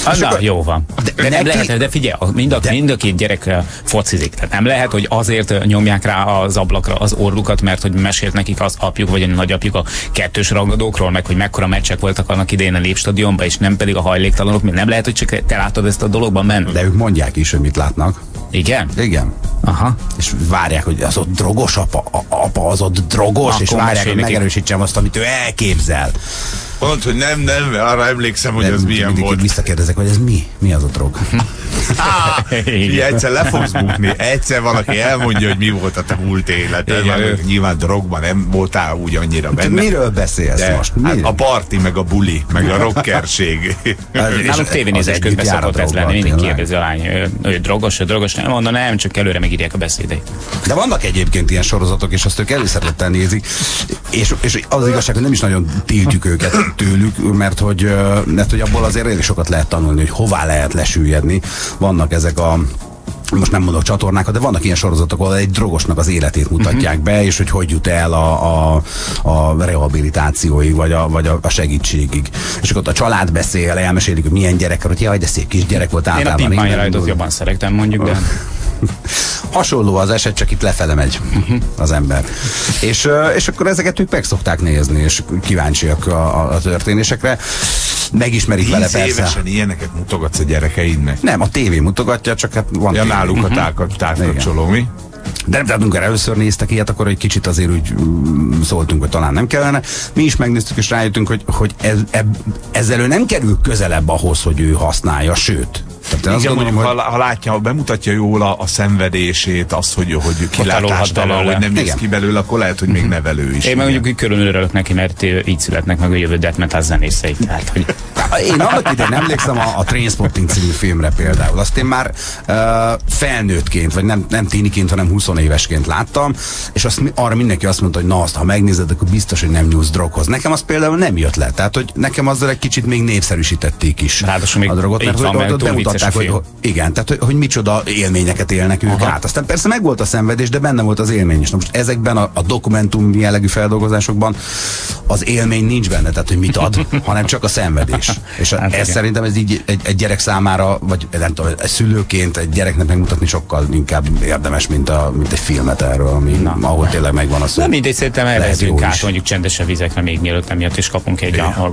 Jó van. De nem lehet, de figyelj, mind a két gyerek focizik. Tehát nem lehet, hogy azért nyomják rá az ablakra az orrukat, mert hogy mesélt nekik az apjuk vagy a nagyapjuk a kettős ragadókról, meg hogy mekkora meccsek voltak annak idején a Népstadionban, és nem pedig a hajléktalanok. Nem lehet, hogy csak te látod ezt a dologban menni. De ők mondják is, hogy mit látnak. Igen? Igen. Aha. És várják, hogy az ott drogos apa az ott drogos, és várják, hogy megerősítsem azt, amit ő elképzel. Mondd, hogy nem, arra emlékszem, hogy ez milyen volt. Visszakérdezek, hogy ez mi? Mi az a drog? Egyszer le fogsz bukni, egyszer valaki elmondja, hogy mi volt a te múlt életed. Nyilván drogban nem voltál úgy annyira benne. Miről beszélsz most? Hát a parti, meg a buli, meg a rockerség. Nálunk tévénézés közben szokott ez lenni, mindig kérdezi a lány, ő drogos, nem mondta, nem, csak előre megírják a beszédeit. De vannak egyébként ilyen sorozatok, és azt ők előszerettel nézik, és az igazság, hogy nem is nagyon tiltjuk őket tőlük, mert hogy abból azért elég sokat lehet tanulni, hogy hová lehet lesüllyedni. Vannak ezek most nem mondok csatornákat, de vannak ilyen sorozatok, ahol egy drogosnak az életét mutatják be, és hogy jut el a rehabilitációig, vagy a segítségig. És akkor ott a család beszél, elmesélik, hogy milyen gyerek, hogy jaj, de szép kis gyerek volt általában. Én a Pimp My Ride-ot jobban szeretem, mondjuk, de... Hasonló az eset, csak itt lefele megy az ember. És akkor ezeket ők meg szokták nézni, és kíváncsiak a történésekre. megismerik vele persze. Évesen ilyeneket mutogatsz a gyerekeidnek? Nem, a tévé mutogatja, csak hát van ja, náluk a távkapcsoló, mi? De amikor először néztek ilyet, akkor egy kicsit azért úgy szóltunk, hogy talán nem kellene. Mi is megnéztük, és rájöttünk, hogy ezzel ő nem kerül közelebb ahhoz, hogy ő használja, sőt. Igen, gondolom, hogy ha látja, ha bemutatja jól a szenvedését, azt, hogy kilátástalan, hogy nem néz ki belőle, akkor lehet, hogy még nevelő is. Én meg mondjuk külön örülök neki, mert így születnek meg a jövő death metal zenészei. Tehát, hogy... Én annak idején emlékszem a Trainspotting című filmre például. Azt én már felnőttként, vagy nem tíniként, hanem 20 évesként láttam, és arra mindenki azt mondta, hogy na azt, ha megnézed, akkor biztos, hogy nem nyúlsz droghoz. Nekem az például nem jött le. Tehát, hogy nekem azzal egy kicsit még népszerűsítették is a drogot, mert hogy bemutatták, hogy igen, tehát hogy micsoda élményeket élnek ők át. Aztán persze megvolt a szenvedés, de benne volt az élmény is. Na most ezekben a dokumentum jellegű feldolgozásokban az élmény nincs benne, tehát hogy mit ad, hanem csak a szenvedés. És ez szerintem ez így egy gyerek számára, vagy nem tudom, egy szülőként egy gyereknek megmutatni sokkal inkább érdemes, mint egy filmet erről, ahol tényleg megvan az. Na mindegy, szerintem elvehetünk át mondjuk csendesebb vizekre még mielőtt nem jött, és kapunk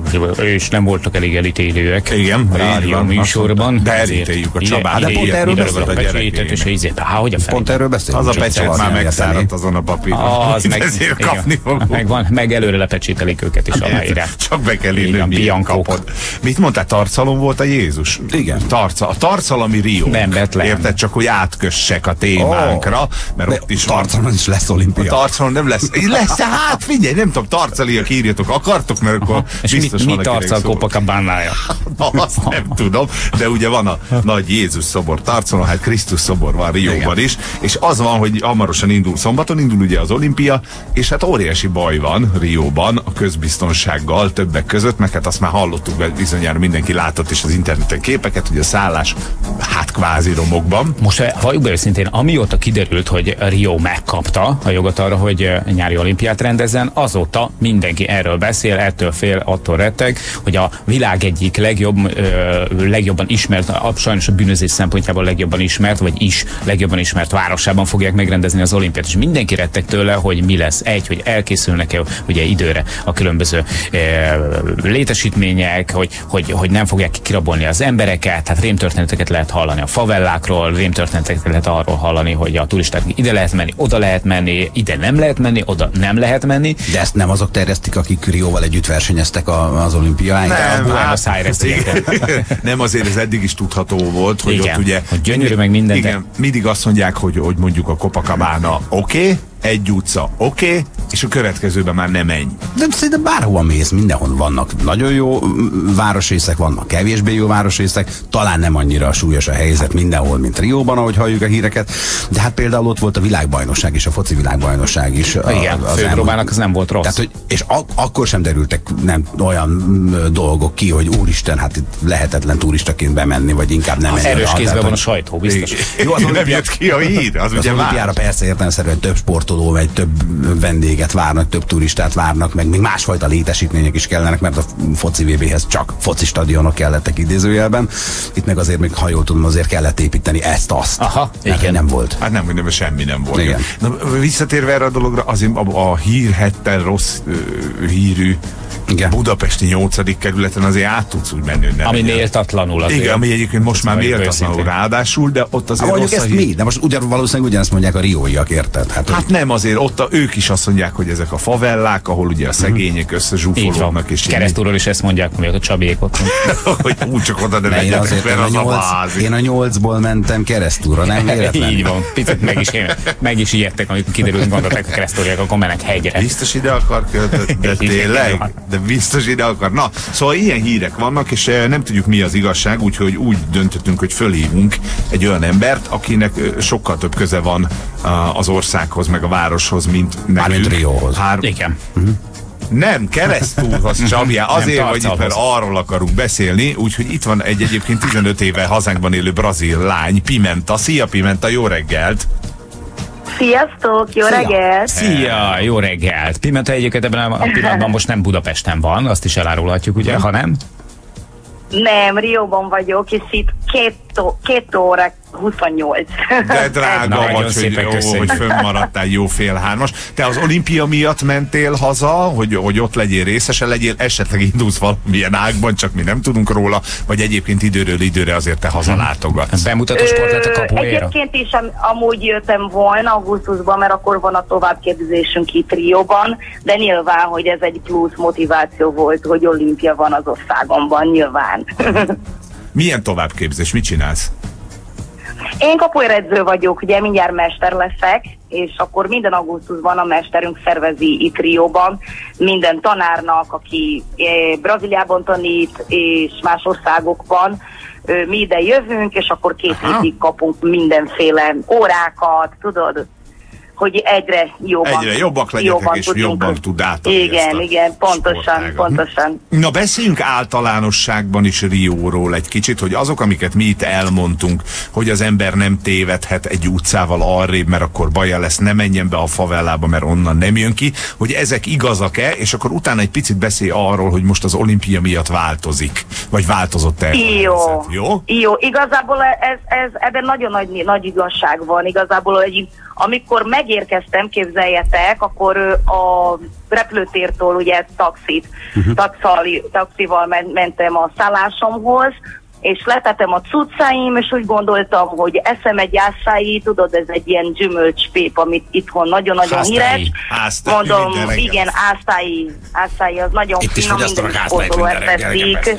és nem voltak elég elítélőek. Igen, a rádió műsorban. De elítéljük a Csabát. De pont erről beszélt a gyerekét. Pont erről beszélt. Az a pecsét már megszáradt azon a papíron. Az ezért kapni fogunk. Meg előre lepecsételik őket is a helyre. Csak be kell írni, milyen kapod. Mit mondtál, Tarcalon volt a Jézus? Igen. A Tarcalami Rio. Nem, Betlehem. Érted, csak hogy átkössek a témánkra, mert ott is Tarcalon is lesz olimpia. A Tarcalon nem lesz. Lesz, hát figyelj, nem tudom, tarcaliak írjatok, akartok, mert akkor biztos mi Tarcal Copacabánája? Azt nem tudom, de ugye van a nagy Jézus szobor Tarcalon, hát Krisztus szobor van Rióban is, és az van, hogy hamarosan szombaton indul ugye az olimpia, és hát óriási baj van Rióban a közbiztonsággal többek között, meg hát azt már hallottuk, bizonyára mindenki látott is az interneten képeket, hogy a szállás hát kvázi romokban. Most valljuk be őszintén, amióta kiderült, hogy Rio megkapta a jogot arra, hogy nyári olimpiát rendezzen, azóta mindenki erről beszél, ettől fél, attól retteg, hogy a világ egyik legjobban ismert, sajnos a bűnözés szempontjából legjobban ismert, vagy legjobban ismert városában fogják megrendezni az olimpiát, és mindenki retteg tőle, hogy mi lesz. Hogy elkészülnek-e ugye időre a különböző létesítmények, hogy nem fogják kirabolni az embereket, tehát rémtörténeteket lehet hallani a favellákról, rémtörténeteket lehet arról hallani, hogy a turisták ide lehet menni, oda lehet menni, ide nem lehet menni, oda nem lehet menni. De ezt nem azok terjesztik, akik Rióval együtt versenyeztek az olimpiáin? Nem, azért ez eddig is tudható volt, hogy igen, ott ugye... hogy gyönyörű meg minden. Igen, mindig azt mondják, hogy mondjuk a Copacabana oké, egy utca oké, és a következőben már nem menj. De szerintem bárhova mész, mindenhol vannak nagyon jó városrészek, vannak kevésbé jó városrészek, talán nem annyira súlyos a helyzet mindenhol, mint Rióban, ahogy halljuk a híreket, de hát például ott volt a világbajnokság is, a foci világbajnokság is. Igen, főpróbának az nem volt rossz. Tehát, és akkor sem derültek olyan dolgok ki, hogy úristen, hát itt lehetetlen turistaként bemenni, vagy inkább nem menni. Erős kézben van a sajtó, biztos. Jó, az nem jött ki a hír, az ugye olimpiára persze értelemszerűen több sportoló, vagy több vendéget várnak, több turistát várnak, meg még másfajta létesítmények is kellenek, mert a foci VB-hez csak foci stadionok kellettek idézőjelben. Itt meg azért még, ha jól tudom, azért kellett építeni ezt-azt. Aha, igen. Nem volt. Hát nem, hogy nem, semmi nem volt. Igen. Na, visszatérve erre a dologra, azért a hírhettel rossz hírű igen. Budapesti 8. kerületen azért át tudsz úgy menni, hogy nem. Ami méltatlanul azért. Igen, ami egyébként most már méltatlanul ráadásul, de ott azért rossz a hír. De most valószínűleg ugyanezt mondják a rióiak, érted? Hát nem, azért ott ők is azt mondják, hogy ezek a favellák, ahol ugye a szegények összezsúfolódnak. És Keresztúról is ezt mondják, hogy a Csabiék ott. Hogy úgy csak oda ne legyetek, mert az a váz. Én a 8-ból mentem Keresztúra, nem véletlen. Így van, picit meg is ijedtek, amikor kiderült, gondolták a keresztúriák, akkor mennek hegyre. Biztos ide akar költeni, de tényleg? De biztos ide akar. Na, szóval ilyen hírek vannak, és nem tudjuk, mi az igazság, úgyhogy úgy döntöttünk, hogy fölhívunk egy olyan embert, akinek sokkal több köze van az országhoz, meg a városhoz, mint nekünk. Rióhoz. Igen. Nem, Keresztúrhoz, Csabi, azért, hogy itt, mert arról akarunk beszélni, úgyhogy itt van egy egyébként 15 éve hazánkban élő brazil lány, Pimenta. Szia, Pimenta, jó reggelt! Sziasztok, jó reggelt! Szia, jó reggelt! Pimenta egyébként ebben a pillanatban most nem Budapesten van, azt is elárulhatjuk, ugye, ha nem? Nem, Rióban vagyok, és itt két 28. De drága vagy, hogy fönnmaradtál jó félhármas. Te az olimpia miatt mentél haza, hogy ott legyél részese, legyél, esetleg indulsz valamilyen ágban, csak mi nem tudunk róla, vagy egyébként időről időre azért te hazalátogatsz. Bemutató sport lett a capoeira? Egyébként is amúgy jöttem volna augusztusban, mert akkor van a továbbképzésünk itt Rióban, de nyilván, hogy ez egy plusz motiváció volt, hogy olimpia van az országomban, nyilván. Milyen továbbképzés? Mit csinálsz? Én capoeira edző vagyok, ugye mindjárt mester leszek, és akkor minden augusztusban a mesterünk szervezi itt Rióban minden tanárnak, aki Brazíliában tanít, és más országokban, mi ide jövünk, és akkor 2 hétig kapunk mindenféle órákat, tudod, hogy egyre jobbak legyetek, és jobban tud átadni. Igen, pontosan. Na, beszéljünk általánosságban is Rióról egy kicsit, hogy azok, amiket mi itt elmondtunk, hogy az ember nem tévedhet egy utcával arrébb, mert akkor baja lesz, ne menjen be a favellába, mert onnan nem jön ki, hogy ezek igazak-e, és akkor utána egy picit beszélj arról, hogy most az olimpia miatt változik, vagy változott-e? Jó, igazából ebben nagyon nagy igazság van, igazából, hogy amikor megérkeztem, képzeljetek, akkor a repülőtértől ugye taxival mentem a szállásomhoz, és letettem a cuccaim, és úgy gondoltam, hogy eszem egy ászái, tudod, ez egy ilyen gyümölcspép, amit itthon nagyon-nagyon híres. Mondom, igen, ászái, az nagyon finom, minden sportoló ezt teszik.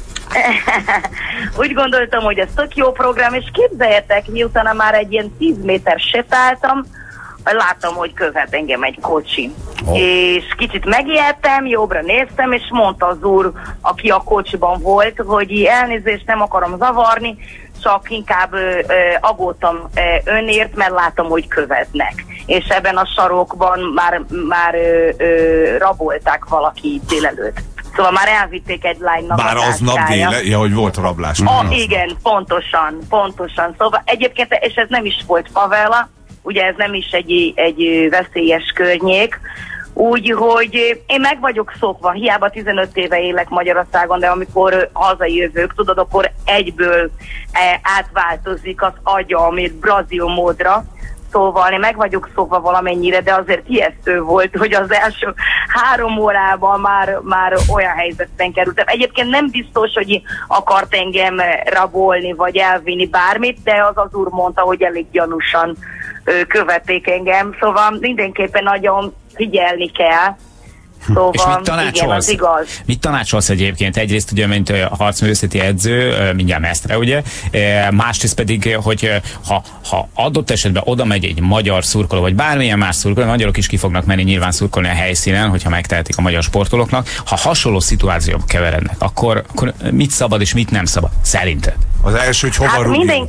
Úgy gondoltam, hogy ez tök jó program, és képzeljetek, miután már egy ilyen 10 méter sétáltam, láttam, hogy követ engem egy kocsi. És kicsit megijedtem, jobbra néztem, és mondta az úr, aki a kocsiban volt, hogy elnézést, nem akarom zavarni, csak inkább aggódtam önért, mert látom, hogy követnek. És ebben a sarokban már rabolták valaki délelőtt. Szóval már elvitték egy lánynak bár a aznap hogy volt rablás. Igen, pontosan. Szóval egyébként, és ez nem is volt favela, ugye ez nem is egy veszélyes környék, úgyhogy én meg vagyok szokva, hiába 15 éve élek Magyarországon, de amikor hazajövök, tudod, akkor egyből átváltozik az agyam, mint brazil módra. Szóval én meg vagyok szokva valamennyire, de azért ijesztő volt, hogy az első 3 órában már olyan helyzetben kerültem. Egyébként nem biztos, hogy akart engem rabolni, vagy elvinni bármit, de az úr mondta, hogy elég gyanúsan követték engem. Szóval mindenképpen nagyon figyelni kell. Szóval, és mit tanácsolsz? Igen, az igaz. Mit tanácsolsz egyébként? Egyrészt ugye, mint a harcművészeti edző, mindjárt mesztre, ugye? Másrészt pedig, hogy ha adott esetben oda megy egy magyar szurkoló, vagy bármilyen más szurkoló, magyarok is ki fognak menni nyilván szurkolni a helyszínen, hogyha megtehetik a magyar sportolóknak, ha hasonló szituációba keverednek, akkor mit szabad és mit nem szabad? Szerinted? Az első, hogy hova rúgjunk?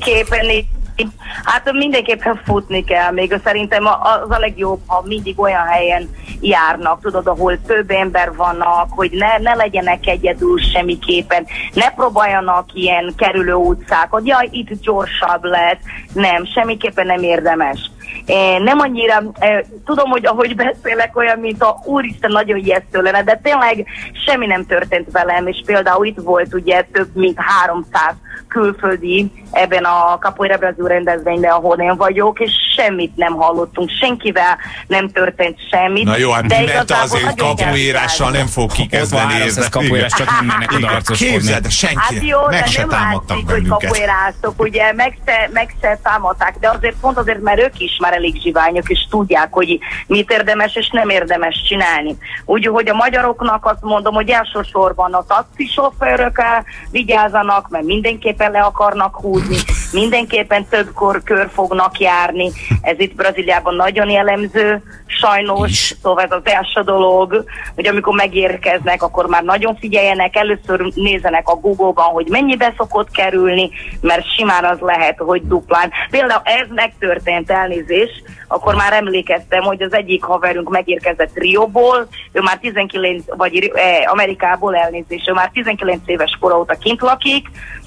Mindenképpen futni kell, még szerintem az a legjobb, ha mindig olyan helyen járnak, tudod, ahol több ember vannak, hogy ne legyenek egyedül semmiképpen, ne próbáljanak ilyen kerülő utcákat, jaj, itt gyorsabb lett, nem, semmiképpen nem érdemes. Nem annyira, tudom, hogy ahogy beszélek olyan, mint a úristen, nagyon ijesztő lenne, de tényleg semmi nem történt velem, és például itt volt ugye több mint 300 külföldi ebben a Capoeira Brasil rendezvényben, ahol én vagyok, és semmit nem hallottunk, senkivel nem történt semmit. Na jó, hát mert azért kapuérással nem fog kikezdeni. Ez kapuérás, csak nem mennek oda harcoskodni. Képzeld, senki, hát jó, meg se támadtak bennünket. Hogy kapuéráztok, ugye meg se támadták, de azért pont azért, mert ők is már elég zsiványok, és tudják, hogy mit érdemes és nem érdemes csinálni. Úgyhogy a magyaroknak azt mondom, hogy elsősorban a taxisofőrökkel vigyázzanak, mert mindenképpen le akarnak húzni, mindenképpen többkor kör fognak járni. Ez itt Brazíliában nagyon jellemző, sajnos, szóval ez az első dolog, hogy amikor megérkeznek, akkor már nagyon figyeljenek, először nézzenek a Google-ban, hogy mennyibe szokott kerülni, mert simán az lehet, hogy duplán. Például ez megtörtént, elnézés, akkor már emlékeztem, hogy az egyik haverünk megérkezett Rióból, ő már 19, vagy Amerikából, elnézés, ő már 19 éves kora óta kint lakik,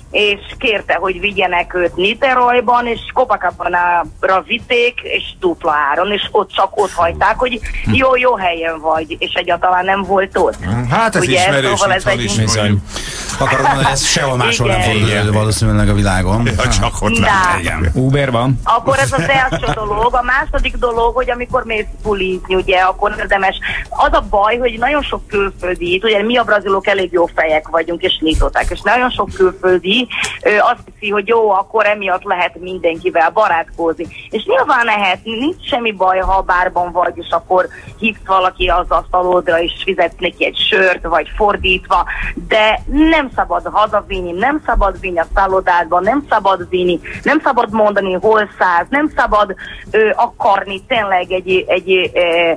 és kérte, hogy vigyenek őt Niteróiban, és Copacabana-ra vitték, és dupla áron, és csak ott hagyták, hogy jó helyen vagy, és egyáltalán nem volt ott. Hát ez ugye, ismerős, szóval ez itt is mondjuk. Akarod mondani, ez sehol máshol nem fordul elő valószínűleg a világon. Ja, csak ott nem. Uber van. Akkor ez az első dolog. A második dolog, hogy amikor mész bulizni, ugye, akkor érdemes. Az a baj, hogy nagyon sok külföldi, ugye mi a brazilok elég jó fejek vagyunk, és nyitották, és nagyon sok külföldi azt hiszi, hogy jó, akkor emiatt lehet mindenkivel barátkozni. És nyilván lehet, nincs semmi baj, ha a bárban vagy, és akkor hívsz valaki az asztalodra, és fizetsz neki egy sört, vagy fordítva, de nem szabad hazavinni, nem szabad vinni a szállodádba, nem szabad vinni, nem szabad mondani, hol szállsz, nem szabad akarni tényleg egy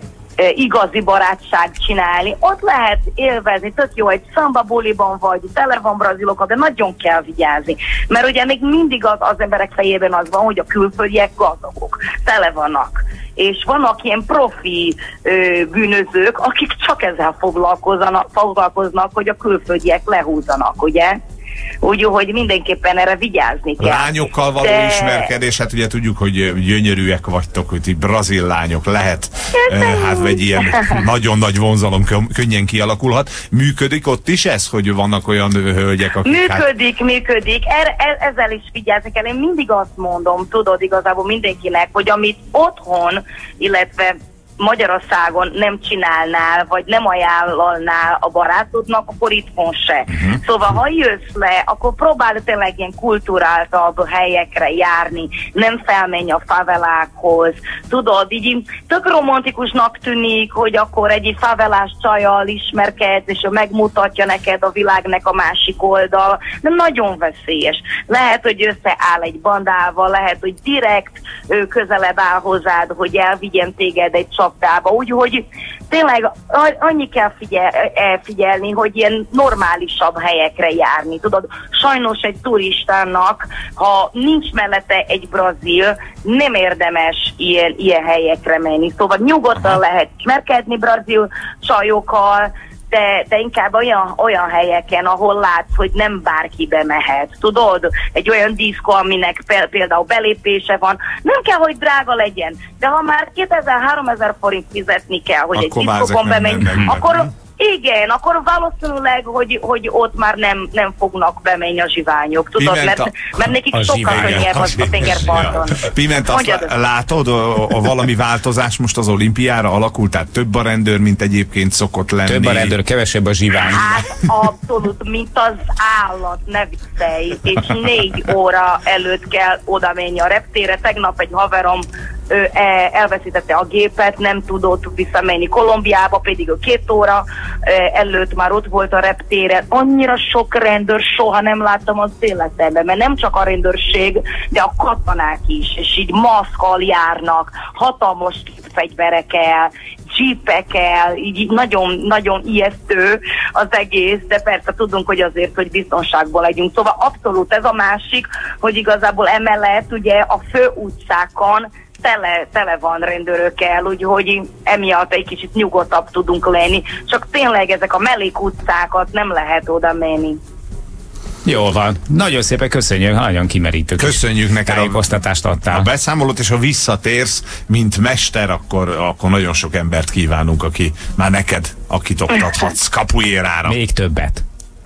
igazi barátság csinálni. Ott lehet élvezni, tök jó, egy szamba buliban vagy, tele van brazilokkal, de nagyon kell vigyázni. Mert ugye még mindig az emberek fejében az van, hogy a külföldiek gazdagok, tele vannak. És vannak ilyen profi bűnözők, akik csak ezzel foglalkoznak, hogy a külföldiek lehúzzanak, ugye? Úgyhogy mindenképpen erre vigyázni kell. Lányokkal való ismerkedés, hát ugye tudjuk, hogy gyönyörűek vagytok, hogy ti brazil lányok lehet, hát egy ilyen nagyon nagy vonzalom könnyen kialakulhat. Működik ott is ez, hogy vannak olyan hölgyek, akik... Működik. Ezzel is vigyázni kell. Én mindig azt mondom, tudod, igazából mindenkinek, hogy amit otthon, illetve Magyarországon nem csinálnál, vagy nem ajánlalnál a barátodnak, akkor itthon se. Szóval, ha jössz le, akkor próbálj tényleg ilyen kulturáltabb helyekre járni, nem felmenj a favelákhoz. Tudod, így tök romantikusnak tűnik, hogy akkor egy favelás csajjal ismerkedsz, és megmutatja neked a világnak a másik oldal, de nagyon veszélyes. Lehet, hogy összeáll egy bandával, lehet, hogy direkt közelebb áll hozzád, hogy elvigyen téged egy csapdába. Úgyhogy tényleg annyi kell figyelni, hogy ilyen normálisabb helyekre járni. Tudod, sajnos egy turistának, ha nincs mellette egy brazil, nem érdemes ilyen helyekre menni. Szóval nyugodtan lehet ismerkedni brazil csajokkal, de inkább olyan helyeken, ahol látsz, hogy nem bárki bemehet. Tudod? Egy olyan diszkó, aminek például belépése van. Nem kell, hogy drága legyen, de ha már 2000-3000 forint fizetni kell, hogy akkor egy diszkóban bemenj, akkor igen, akkor valószínűleg, hogy ott már nem fognak bemenni a zsiványok, tudod, mert nekik sokkal könnyebb a tengerparton. Piment, azt látod, valami változás most az olimpiára alakult, tehát több a rendőr, mint egyébként szokott lenni. Több a rendőr, kevesebb a zsivány. Hát abszolút, mint az állat, ne viccelj, és 4 óra előtt kell oda menni a reptérre. Tegnap egy haverom elveszítette a gépet, nem tudott visszamenni Kolumbiába, pedig a 2 óra előtt már ott volt a reptéren. Annyira sok rendőr soha nem láttam az életemben, mert nem csak a rendőrség, de a katonák is, és így maszkkal járnak, hatalmas fegyverekkel, jeepekkel, így nagyon ijesztő az egész, de persze tudunk, hogy azért, hogy biztonságban legyünk. Szóval abszolút ez a másik, hogy igazából emellett ugye a fő utcákon tele van rendőrökkel, úgyhogy emiatt egy kicsit nyugodtabb tudunk lenni. Csak tényleg ezek a mellékutcákat nem lehet oda menni. Jól van. Nagyon szépen köszönjük, nagyon kimerítő. Köszönjük neked tájékoztatást adtál. A beszámolót, és ha visszatérsz, mint mester, akkor nagyon sok embert kívánunk, aki már neked, akit oktathatsz capoeirára. Még többet.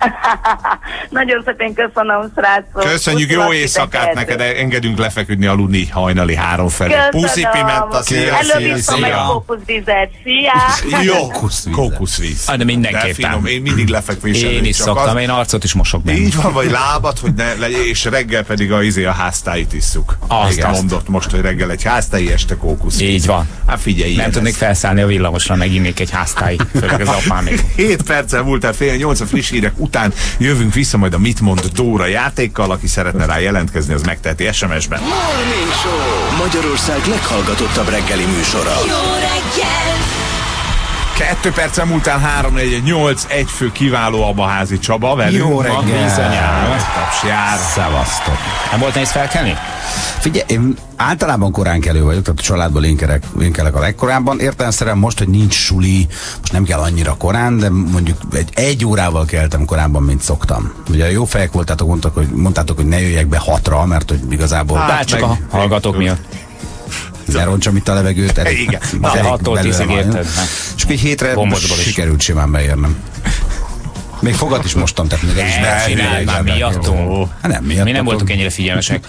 Nagyon szépen köszönöm, srácok. Köszönjük, jó éjszakát neked, engedünk lefeküdni, aludni hajnali 3 felé. Puszi, Pimenta, szia! Előviszom egy kókuszvizet, szia! Jó, kókuszvíz. De mindenképpen. Finom, én mindig lefekvés előtt. Én is szoktam, én arcot is mosok benne. Így van, vagy lábat, hogy ne legyen, és reggel pedig a háztáit isszuk. Azt mondott most, hogy reggel egy háztái, este kókuszvíz. Így van. Hát figyelj, nem tudnék felszállni a villamosra, meginnék egy háztái, főleg az apámék. 7 perccel múltál 7:30 a friss hírek után jövünk vissza majd a Mit mond Dóra játékkal, aki szeretne rá jelentkezni, az megteheti SMS-ben. Morning Show, Magyarország leghallgatottabb reggeli műsora. Jó reggel! 2 perccel múltán 3-4-8, egyfő kiváló Abaházi Csaba velünk. Jó reggel. Bizonyára. Tapsjár. Szevasztok. Nem volt nehéz felkelni? Figyelj, én általában korán kelő vagyok, tehát a családból én kelek a legkorábban. Értelemszerűen most, hogy nincs suli, most nem kell annyira korán, de mondjuk egy órával keltem korábban, mint szoktam. Ugye jó fejek voltátok, mondtátok, hogy ne jöjjek be 6-ra, mert hogy igazából... Csak a hallgatók miatt. Ne roncsam itt a levegőt. Igen, 6-tól 10-ig érted. És egy hétre sikerült simán beérnem. Még fogat is mostam, tehát még el is csinálj már miattunk. Hát nem miattunk. Mi nem voltunk ennyire figyelmesek.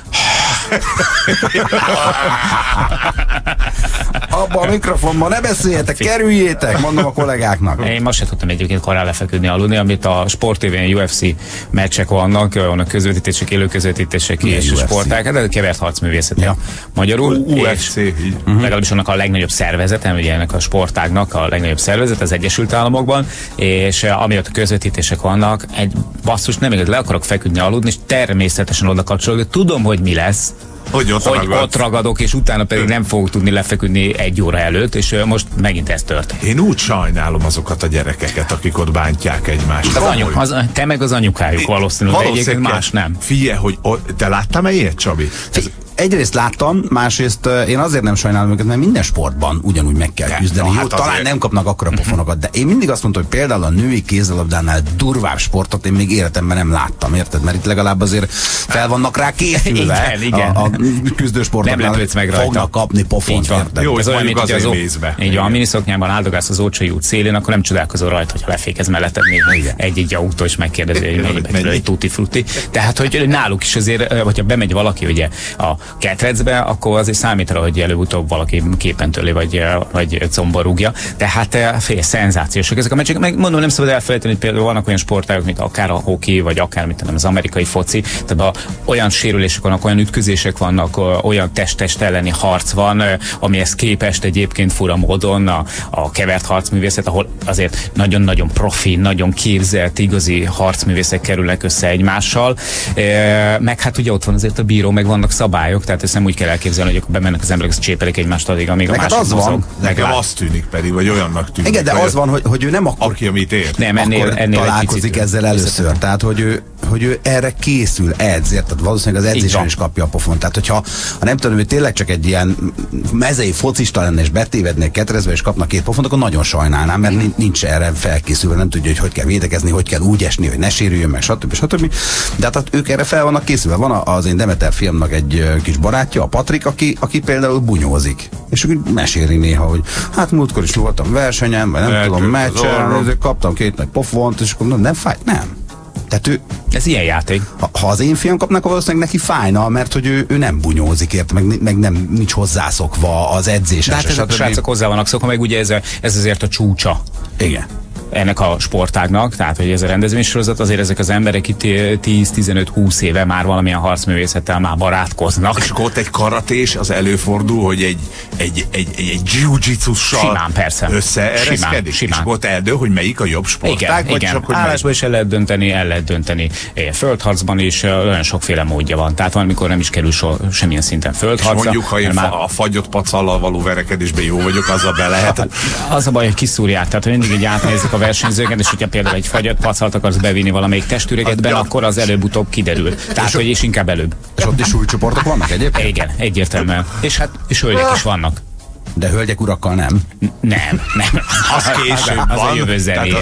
Abba a mikrofonban ne beszéljetek, kerüljétek, mondom a kollégáknak. Én most sem tudtam egyébként korán lefeküdni aludni, amit a Sport TV-n UFC meccsek vannak, vannak közvetítések, élő közvetítések és sporták, de kevert harcművészet. Ja. Magyarul. UFC. Legalábbis annak a legnagyobb szervezete, ugye ennek a sportágnak a legnagyobb szervezet az Egyesült Államokban, és amiatt a közvetítések vannak, egy basszus nem igaz, le akarok feküdni aludni, és természetesen oda kapcsolódok, tudom, hogy mi lesz. Hogy ott ragadok, és utána pedig nem fogok tudni lefeküdni 1 óra előtt, és most megint ez történt. Én úgy sajnálom azokat a gyerekeket, akik ott bántják egymást. Te meg az anyukájuk valószínűleg, de egyébként más nem. Figyelj, hogy te láttál ilyet, Csabi? Egyrészt láttam, másrészt én azért nem sajnálom őket, mert minden sportban ugyanúgy meg kell küzdeni. Jó, talán nem kapnak akkora pofonokat, de én mindig azt mondtam, hogy például a női kézilabdánál durvább sportot én még életemben nem láttam, érted? Mert itt legalább azért fel vannak rá készülve. Igen. A küzdősportoknál fognak kapni pofont. Jó, ez olyan, mint hogy az mézbe. Így a miniszoknyában áldogálsz az Ócsai út szélén, akkor nem csodálkozol rajta, hogyha lefékez melletted egy autó, és megkérdezi, hogy mennyibe kerül egy tutti frutti. Tehát, hogy náluk is azért, hogyha bemegy valaki ugye a ketrecbe, akkor azért számít rá, hogy előbb-utóbb valaki képen töli, vagy comba rúgja. Tehát szenzációsak ezek a meccsek. Meg mondom, nem szabad elfelejteni, hogy például vannak olyan sportágok, mint akár a hoki, vagy akár mint az amerikai foci. Tehát olyan sérülések vannak, olyan ütközések vannak, olyan test-test elleni harc van, amihez képest egyébként fura módon a kevert harcművészet, ahol azért nagyon-nagyon profi, nagyon képzelt, igazi harcművészek kerülnek össze egymással. Meg hát ugye ott van azért a bíró, meg vannak szabályok, tehát ezt nem úgy kell elképzelni, hogy akkor bemennek az emberek, csépelek egymást addig, amíg a másik mozog. Nekem azt tűnik pedig, vagy olyannak tűnik. Igen, de az van, hogy ő nem aki, amit ért. Nem, ennél találkozik ezzel először. Tehát, hogy ő erre készül, edz, tehát valószínűleg az edzésen is kapja a pofont. Tehát, hogyha nem tudom, hogy tényleg csak egy ilyen mezei focista lenne, és betévednék ketrezve, és kapnak 2 pofont, akkor nagyon sajnálnám, mert nincs erre felkészülve, nem tudja, hogy kell védekezni, hogy kell úgy esni, hogy ne sérüljön meg, stb. De hát ők erre fel vannak készülve. Van az én Demeter filmnak egy kis barátja, a Patrik, aki például bunyózik. És úgy meséli néha, hogy hát múltkor is voltam versenyen, vagy nem tudom, meccsen, kaptam 2 nagy pofont, és akkor nem fájt, nem. Tehát ez ilyen játék. Ha az én fiam kapnak, valószínűleg neki fájna, mert hogy ő nem bunyózik, ért, meg nem nincs hozzászokva az edzésre. De hát ezek a srácok hozzá vannak szokva, meg ugye ez azért a csúcsa. Igen. Ennek a sportágnak, tehát hogy ez a rendezvénysorozat, azért ezek az emberek itt 10-15-20 éve már valamilyen harcművészettel már barátkoznak. És ott egy karatés az előfordul, hogy egy jiu-jitsussal simán, persze. összeereszkedik. Simán. És ott eldől, hogy melyik a jobb sportág? Igen. Csak, állásban is el lehet dönteni. Földharcban is olyan sokféle módja van. Tehát valamikor nem is kerül semmilyen szinten földharcra. És mondjuk, ha én a fagyott pacallal való verekedésben jó vagyok, azzal be lehet. Az a baj, hogy kiszúrják, tehát mindig így átnézik a versenyzőket, és hogyha például egy fagyott pacalt akarsz bevinni valamelyik testüregetben, akkor az előbb-utóbb kiderül. Tehát, hogy és inkább előbb. És ott is súlycsoportok vannak egyébként? Igen, egyértelműen. És hölgyek is vannak. De hölgyek urakkal nem? Nem. Az később az van. A jövő zenéje.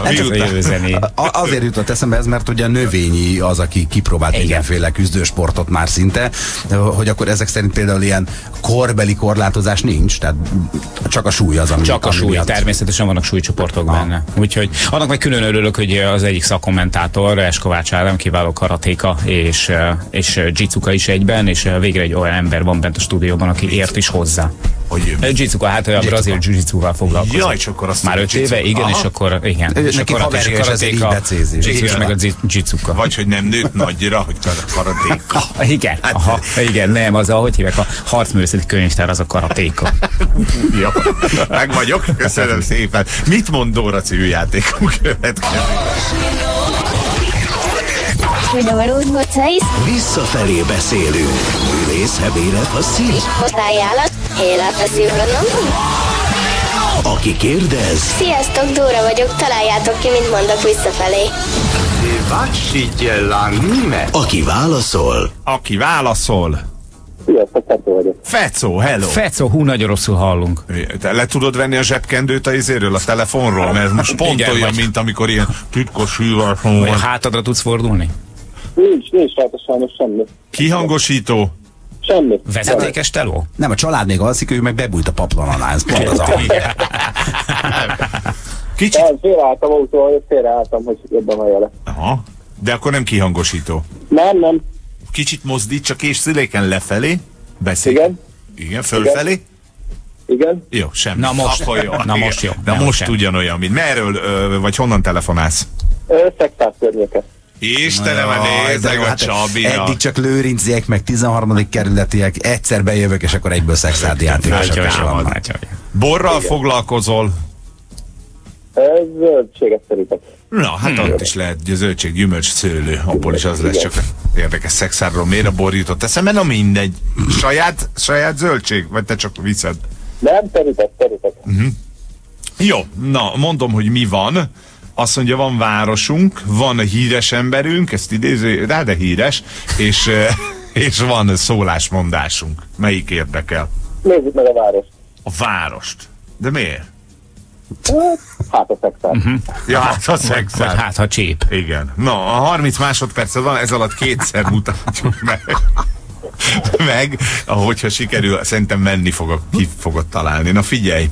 Azért jutott eszembe ez, mert ugye a Növényi az, aki kipróbált mindenféle küzdősportot már szinte, hogy akkor ezek szerint például ilyen korbeli korlátozás nincs, tehát csak a súly az, ami... Csak a súly, természetesen vannak súlycsoportok benne. Úgyhogy annak meg külön örülök, hogy az egyik szakkommentátor, Eskovács Ádám, kiváló karatéka és jitsuka is egyben, és végre egy olyan ember van bent a stúdióban, aki ért is hozzá. Jitsuka, hát a brazil jiu-jitsuval foglalkozik. Jaj, csak akkor azt már 5 éve, igen, és akkor igen. Neki haverja, és ezért így becézés. És meg a jitsuka. Vagy, hogy nem nőtt nagyra, hogy karatéka. Igen, igen, nem, az ahogy hívják, a harcművészeti könyvtár, az a karatéka. Jó, meg vagyok, köszönöm szépen. Mit mond Dóra című játékunk következő? Visszafelé beszélünk. Ülész, hebélet, a szív. Ajánlat, életeszívben. Aki kérdez... Sziasztok, Dóra vagyok, találjátok ki, mit mondok visszafelé. Aki válaszol... Aki válaszol... Sziasztok, Fecó vagyok. Fecó, hello! Fecó, nagyon rosszul hallunk. Te le tudod venni a zsebkendőt a izéről, a telefonról? Mert ez most pont Igen, olyan, vagy. mint amikor ilyen titkos hívás Vagy a van. hátadra tudsz fordulni? Nincs rajta sajnos semmi. Kihangosító? Semmi. Vezetékes teló? Nem, a család még alszik, ő meg bebújt a paplan alá. Ez pont az a... Kicsit... Félreálltam autóval, félreálltam, hogy jobban hallja le. Aha. De akkor nem kihangosító. Nem. Kicsit mozdítsa ki, és szüléken lefelé. Beszélj. Igen. Igen, fölfelé. Igen. Jó, semmi. Na most. Akkor jó. Na Igen. most jó. De Nem, most semmi. ugyanolyan, mint merről, vagy honnan telefonálsz? Szexárt környéke. Istenem, nézzek a Csabinak. Eddig csak lőrinciek, meg 13. kerületiek, egyszer bejövök, és akkor egyből szexárdi játékosok vannak. Borral foglalkozol? Zöldséget szeretek. Na, hát ott is lehet, hogy a zöldség, gyümölcs, szőlő, abból is az lesz, csak érdekes szexárról. Miért a bor jutott eszembe? Na mindegy. Saját zöldség? Vagy te csak viszed? Nem, szeretek. Jó, na, mondom, hogy mi van. Azt mondja, van városunk, van híres emberünk, ezt idéző, de híres, és van szólásmondásunk. Melyik érdekel? Nézzük meg a várost. A várost. De miért? Hát a szexárt. Ja, hát a Vagy szexár. hát, ha csíp. Igen. Na, a 30 másodpercet van, ez alatt kétszer mutatjuk meg, ahogyha sikerül, szerintem menni fogok, ki fogod találni. Na figyelj,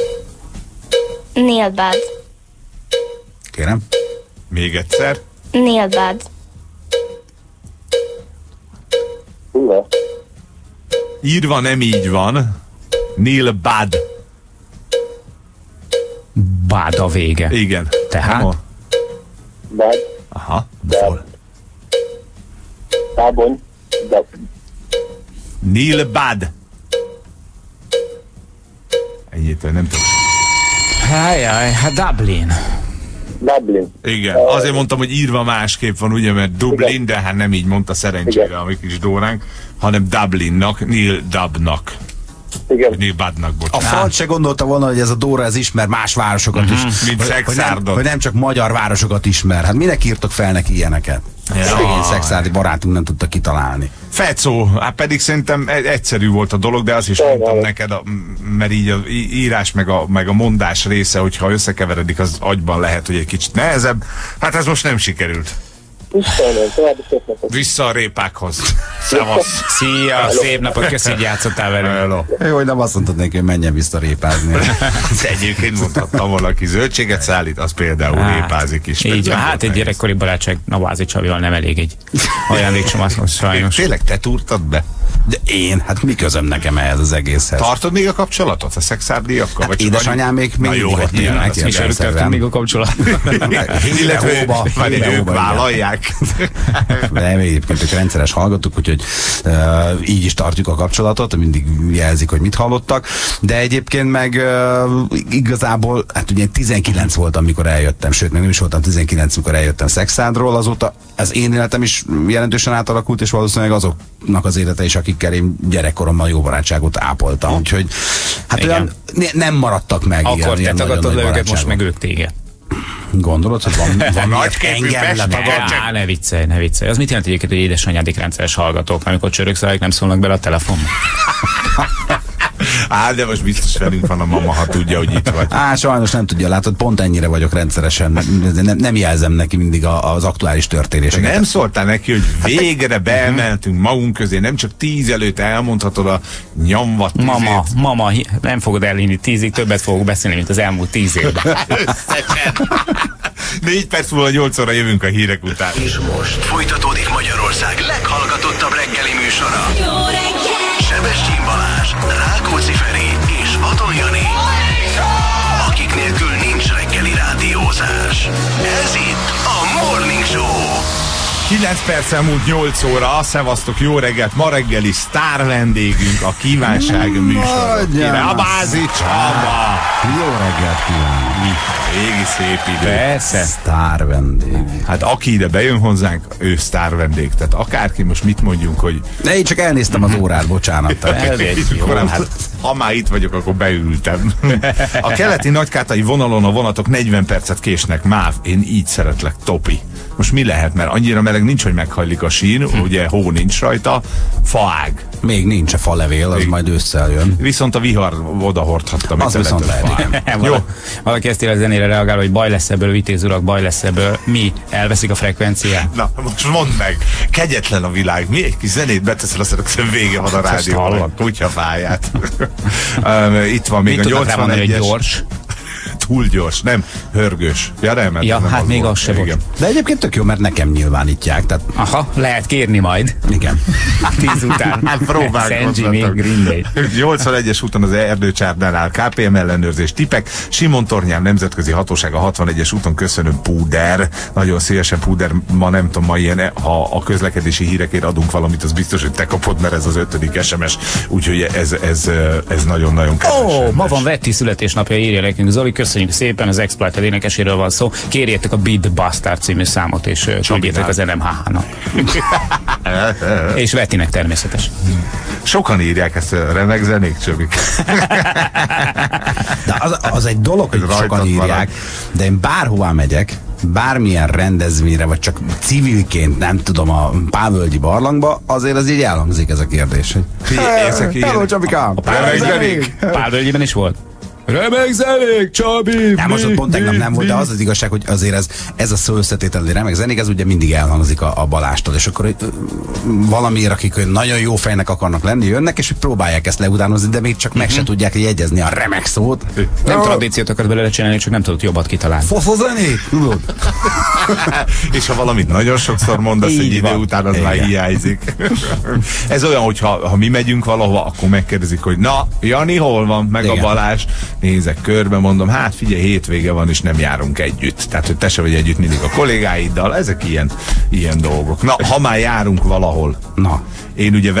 Nilbad. Kérem? még egyszer. Nilbad. Húha. Írva nem így van. Neil Bad. Bád a vége. Igen. Tehát? Nem a- Bád. Aha. Hol? Tábony. De. Neil Bad. Ennyit nem tudom. Hájjaj, hát Dublin. Dublin. Igen, azért mondtam, hogy írva másképp van, ugye, mert Dublin, de hát nem így mondta szerencsére Igen. a mi kis Dóránk, hanem Dublinnak, Neil Dubnak. Igen. Neil Badnak, A bocsánat. franc se gondolta volna, hogy ez a Dóra ez ismer más városokat is. Mint Hogy Szexárdot. hogy nem csak magyar városokat ismer. Hát minek írtok fel neki ilyeneket? Szegény szexárdi barátunk nem tudta kitalálni. Fecó, hát pedig szerintem egyszerű volt a dolog, de azt is mondtam neked, mert így az írás meg a mondás része, hogyha összekeveredik, az agyban lehet, hogy egy kicsit nehezebb. Hát ez most nem sikerült. Istenem, további szép napot. Vissza a répákhoz. Szevasz. Szia, szép napot, köszi, hogy játszottál velünk. Hello. Jó, hogy nem azt mondtad neki, hogy menjen vissza répázni. De egyébként mondhattam valaki zöldséget szállít, az például répázik is. Így van, hát egy gyerekkori barátság Navázi Csabival nem elég egy ajándékcsomaghoz sajnos. Tényleg te túrtad be? De én, hát mi közöm nekem ehhez az egészhez? Tartod még a kapcsolatot a szexárdiakkal? Hát édesanyám még jó, mindig hát ott nyilván, élnek. azt Mi se rögtön még a kapcsolat. Illetve Hébe ők hóba, vállalják. De egyébként ők rendszeres hallgatók, úgyhogy így is tartjuk a kapcsolatot, mindig jelzik, hogy mit hallottak. De egyébként meg igazából, hát ugye 19 voltam, amikor eljöttem, sőt, még nem is voltam 19, amikor eljöttem Szexádról, azóta az én életem is jelentősen átalakult, és valószínűleg azoknak az élete is, akikkel én gyerekkoromban jó barátságot ápoltam. Úgyhogy hát Igen. olyan nem maradtak meg Akkor te ilyen tagadtad le őket, most barátságok. meg ők téged. Gondolod, hogy van Nagyképű engem Pest, letagad? Ne viccelj, ne viccelj. Az mit jelent egyébként, hogy édesanyádik rendszeres hallgatók, amikor csöröksz rájuk, nem szólnak bele a telefonba? Á, de most biztos velünk van a mama, ha tudja, hogy itt vagy. Á, sajnos nem tudja, látod, pont ennyire vagyok rendszeresen. Nem jelzem neki mindig az aktuális történéseket. Nem szóltál neki, hogy végre beemeltünk magunk közé, nem csak 10 előtt elmondhatod a nyomvat Mama, nem fogod elhinni, 10-ig többet fogok beszélni, mint az elmúlt 10 évben. 4 perc múlva 8 óra jövünk a hírek után. És most folytatódik Magyarország leghallgatottabb reggeli műsora. Jó reggel! Sebestyén Balázs, Rákóczi Feri és Vadon Jani. Akik nélkül nincs reggeli rádiózás. Ez itt a Morning Show. 9 perccel múlt 8 óra, szevasztok, jó reggelt, ma reggeli sztár vendégünk, a kívánság műsor. A Bázi Csaba. Jó reggelt kívánok! Régi szép idő. Persze. Sztár vendég. Hát aki ide bejön hozzánk, ő sztár vendég. Tehát akárki most mit mondjunk, hogy De én csak elnéztem az órát, bocsánat. Ez egy jó, Korábban hát Ha már itt vagyok, akkor beültem. A keleti nagykátai vonalon a vonatok 40 percet késnek. Máv, én így szeretlek, Topi. Most mi lehet, mert annyira meleg nincs, hogy meghajlik a sín, ugye hó nincs rajta, faág. Még nincs a falevél, az majd ősszel jön. Viszont a vihar odahordhatta. Az viszont lehet. Jó. Valaki ezt a zenére reagál, hogy baj lesz ebből, Vitéz urak, baj lesz ebből. Mi? Elveszik a frekvenciát? Na, most mondd meg, kegyetlen a világ. Mi egy kis zenét beteszel, azt rögtön vége van a rádióban. Kutyafáját. Itt van még mit a 81-es. Hogy gyors? Túl gyors, nem, hörgős. Ja, nem, ja, nem hát az még volt. az se volt. De egyébként tök jó, mert nekem nyilvánítják. Tehát... Aha, lehet kérni majd. Igen. 10 után. Hát próbálkozzatok. 81-es úton az Erdőcsárnál KPM ellenőrzés tipek. Simon Tornyán nemzetközi hatóság a 61-es úton, köszönöm Púder. Nagyon szívesen Púder, ma nem tudom, ma ilyen, ha a közlekedési hírekért adunk valamit, az biztos, hogy te kapod, mert ez az 5. SMS. Úgyhogy ez nagyon-nagyon kedves. Ma van Vetti születésnapja, írja nekünk Zoli, köszönjük szépen, az Exploited énekeséről van szó. Kérjétek a Beat the Bastard című számot, és küldjétek az NMHH-nak. És Vettinek természetes. Sokan írják ezt a remek zenék, Csöbik. De az egy dolog, hogy sokan írják, de én bárhová megyek, bármilyen rendezvényre, vagy csak civilként, nem tudom, a Pávölgyi barlangba, azért az így elhangzik ez a kérdés. Hello, Csabikám! Pávölgyiben is volt? Remek zenék, Csabi! Nem, most ott pont tegnap nem volt, de az az igazság, hogy azért ez a szó összetétel, remek zenék, ez ugye mindig elhangzik a Balástól, és akkor valamiért, akik nagyon jó fejnek akarnak lenni, jönnek, és próbálják ezt leutánozni, de még csak meg se tudják jegyezni a remek szót. Nem tradíciót akarsz belőle csinálni, csak nem tudod jobbat kitalálni. Foszózenék, tudod? És ha valamit nagyon sokszor mondasz, egy idő után az már hiányzik. Ez olyan, hogy ha mi megyünk valahova, akkor megkérdezik, hogy na, Jani hol van, meg igen. A Balázs. Nézek körbe, mondom, hát figyelj, hétvége van, és nem járunk együtt. Tehát, hogy te se vagy együtt mindig a kollégáiddal, ezek ilyen dolgok. Na, ha már járunk valahol. Na. Én ugye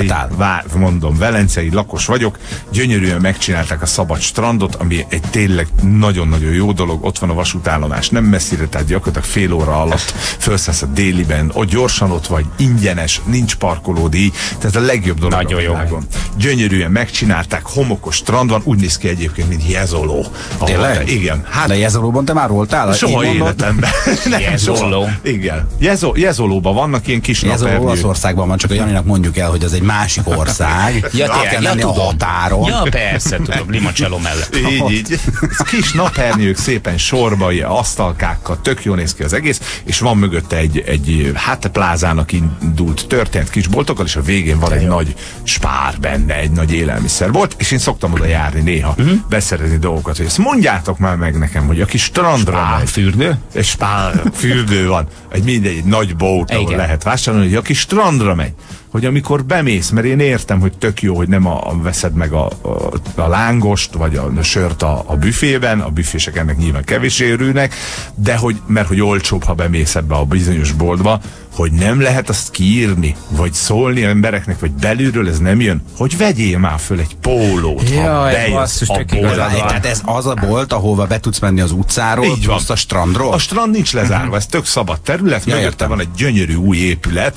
velencei lakos vagyok, gyönyörűen megcsinálták a Szabad strandot, ami egy tényleg nagyon-nagyon jó dolog, ott van a vasútállomás, nem messzire, tehát gyakorlatilag fél óra alatt felszállsz a Déliben, ott gyorsan ott vagy, ingyenes, nincs parkolódíj, tehát a legjobb dolog nagyon a világon. Jó. Gyönyörűen megcsinálták, homokos strand van, úgy néz ki egyébként, mint Jezoló. Tényleg? Igen. Hát, de Jezolóban te már voltál? Soha életemben. Jezoló. Igen. Jezolóban vannak ilyen kis napernyők. Jezoló Olaszországban van, csak a Janinak mondjuk el, hogy az egy másik ország. Ja, a határon. Ja, persze, tudom, Limoncello mellett. Így. Kis napernyők szépen sorba, asztalkákkal, tök jól néz ki az egész, és van mögötte egy plázának indult történt kis boltokkal, és a végén van egy nagy spár benne, egy nagy élelmiszerbolt, és én szoktam oda járni néha, beszerezni dolgokat, hogy ezt mondjátok már meg nekem, hogy a kis strandra fürdő? Egy spár fürdő van, egy nagy bolt, ahol lehet vásárolni, hogy a kis strandra megy. Hogy amikor bemész, mert én értem, hogy tök jó, hogy nem veszed meg a lángost, vagy a sört a büfében, a büfések ennek nyilván kevésé örülnek, de mert hogy olcsóbb, ha bemész ebbe a bizonyos boltba, hogy nem lehet azt kiírni, vagy szólni embereknek, vagy belülről ez nem jön, hogy vegyél már föl egy pólót, ha bejössz a boltba. Tehát ez az a bolt, ahova be tudsz menni az utcáról, így van. A strandról? A strand nincs lezárva, ez tök szabad terület, mögötte van egy gyönyörű új épület,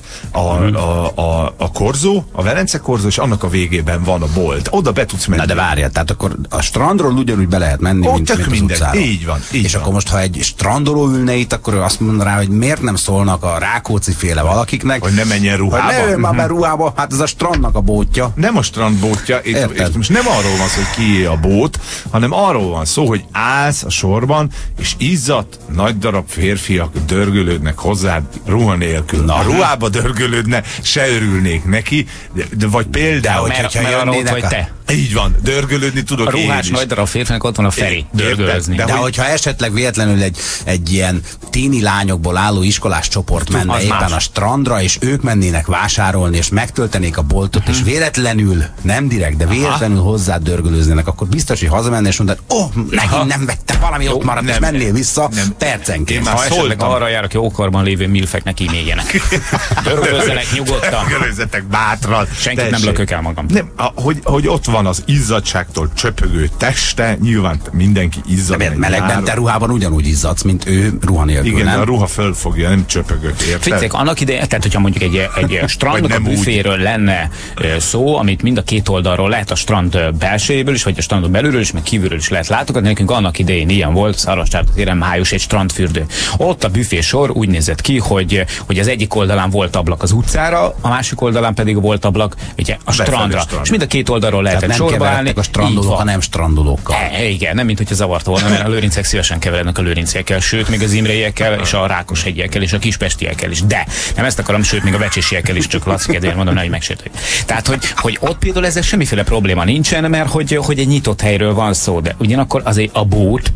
a korzó, a Velence korzó, és annak a végében van a bolt. Oda be tudsz menni. Na de várjál, tehát akkor a strandról ugyanúgy be lehet menni, mint az utcáról. Így van. És akkor most, ha egy strandoló ülne itt, akkor ő azt mondaná, hogy miért nem szólnak a Rákóczi-féle valakiknek, hogy ne menjen ruhába. Hogy ne már be ruhába, hát ez a strandnak a bótja. Nem a strand bótja, és most nem arról van szó, hogy kié a bót, hanem arról van szó, hogy állsz a sorban, és izzadt, nagy darab férfiak dörgölődnek hozzád ruha nélkül. Na, a ruhába dörgölődne, se örülnék neki, de vagy például, hogyha jönnének vagy te. Így van, dörgölődni tudok. A ruhás nagy darab férfinek ott van a Feri, dörgölözni. De hogyha esetleg véletlenül egy ilyen téni lányokból álló iskolás csoport menne éppen más a strandra, és ők mennének vásárolni, és megtöltenék a boltot, és véletlenül, nem direkt, de véletlenül hozzá dörgölőznének, akkor biztos, hogy hazamenni, és mondod, megint nem vettem, valami ott maradt, és mennél vissza percenként. Ha esetleg arra jár, aki ókorban lévő milfeknek e-mailjenek. Dörgölözzenek nyugodtan. Dörgölözzetek bátran. Senkit nem lökök el magam. Nem, hogy ott van az izzadságtól csöpögő teste, nyilván mindenki izzad. De melegben te ruhában ugyanúgy izzadsz, mint ő ruha nélkül. Igen, nem? a ruha fölfogja, nem csöpögök, érted? Figyelj, annak idején, tehát hogyha mondjuk egy strandnak a büféről lenne szó, amit mind a két oldalról lehet a strand belsejéből is, vagy a strandon belülről is, meg kívülről is lehet látogatni. Nekünk annak idején ilyen volt, Szarvascsártéren május egy strandfürdő. Ott a büfé sor úgy nézett ki, hogy az egyik oldalán volt ablak az utcára, a másik oldalán pedig volt ablak ugye, a strandra. És mind a két oldalról lehetett sorba állni. A strandolók, hanem strandolókkal. Igen, nem mint hogyha zavart volna, mert a lőrincek szívesen keverednek a lőrinciekkel, sőt, még az imreiekkel, és a rákoshegyiekkel, és a kispestiekkel is. De nem ezt akarom, sőt, még a vecsésiekkel is, csak Laci kedvéért mondom, hogy megsértődj. Tehát, hogy ott például ezzel semmiféle probléma nincsen, mert hogy egy nyitott helyről van szó, de ugyanakkor azért a bót,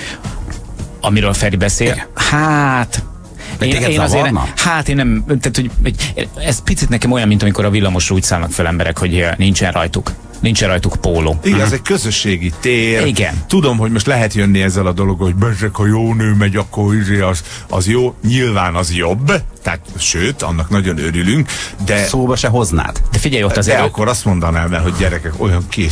amiről Feri beszél, hát... Én azért hát én nem, tehát hogy ez picit nekem olyan, mint amikor a villamosra úgy szállnak fel emberek, hogy nincsen rajtuk póló. Igen, ez egy közösségi tér. Igen. Tudom, hogy most lehet jönni ezzel a dolog, hogy bezsek, ha jó nő megy, akkor az jó. Nyilván az jobb, tehát sőt, annak nagyon örülünk, de... Szóba se hoznád. De figyelj, ott azért... De akkor azt mondanám el, hogy gyerekek, olyan két...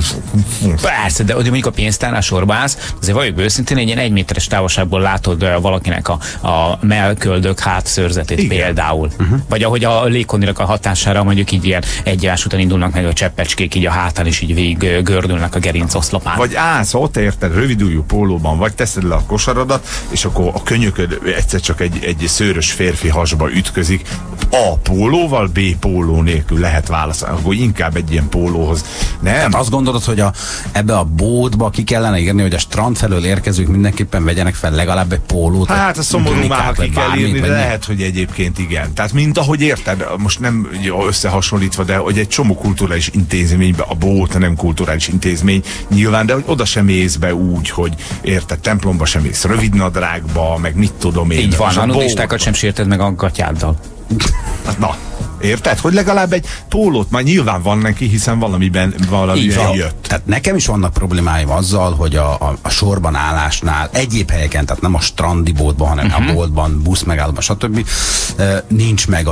Persze, de mondjuk a pénztárnál sorba állsz, azért valljuk őszintén, egy ilyen 1 méteres távolságból látod valakinek a mellköldök hátszőrzetét például. Vagy ahogy a légkondinak a hatására mondjuk így ilyen egyás után indulnak meg a cseppecskék így a hátán, és így végig gördülnek a gerincoszlopán. Vagy állsz, ott érted, rövidújú pólóban, vagy teszed le a kosaradat, és akkor a könyököd egyszer csak egy szőrös férfi hasba ütközik. A pólóval, B póló nélkül lehet válaszolni. Akkor inkább egy ilyen pólóhoz. Nem? Tehát azt gondolod, hogy ebbe a bótba ki kellene írni, hogy a strand felől érkezők mindenképpen vegyenek fel legalább egy pólót? Hát a szomorú már ki kell írni, de lehet, hogy egyébként igen. Tehát mint ahogy érted, most nem összehasonlítva, de hogy egy csomó kulturális intézményben, a bót nem kulturális intézmény nyilván, de hogy oda sem mész be úgy, hogy érted, templomba sem mész rövidnadrágba, meg mit tudom én. Így van, a nudistákat sem sérted meg a gatyáddal. Na, érted? Hogy legalább egy pólót már nyilván van neki, hiszen valamiben jött. Tehát nekem is vannak problémáim azzal, hogy a sorban állásnál egyéb helyeken, tehát nem a strandi bótban, hanem a boltban, buszmegállóban, stb. Nincs meg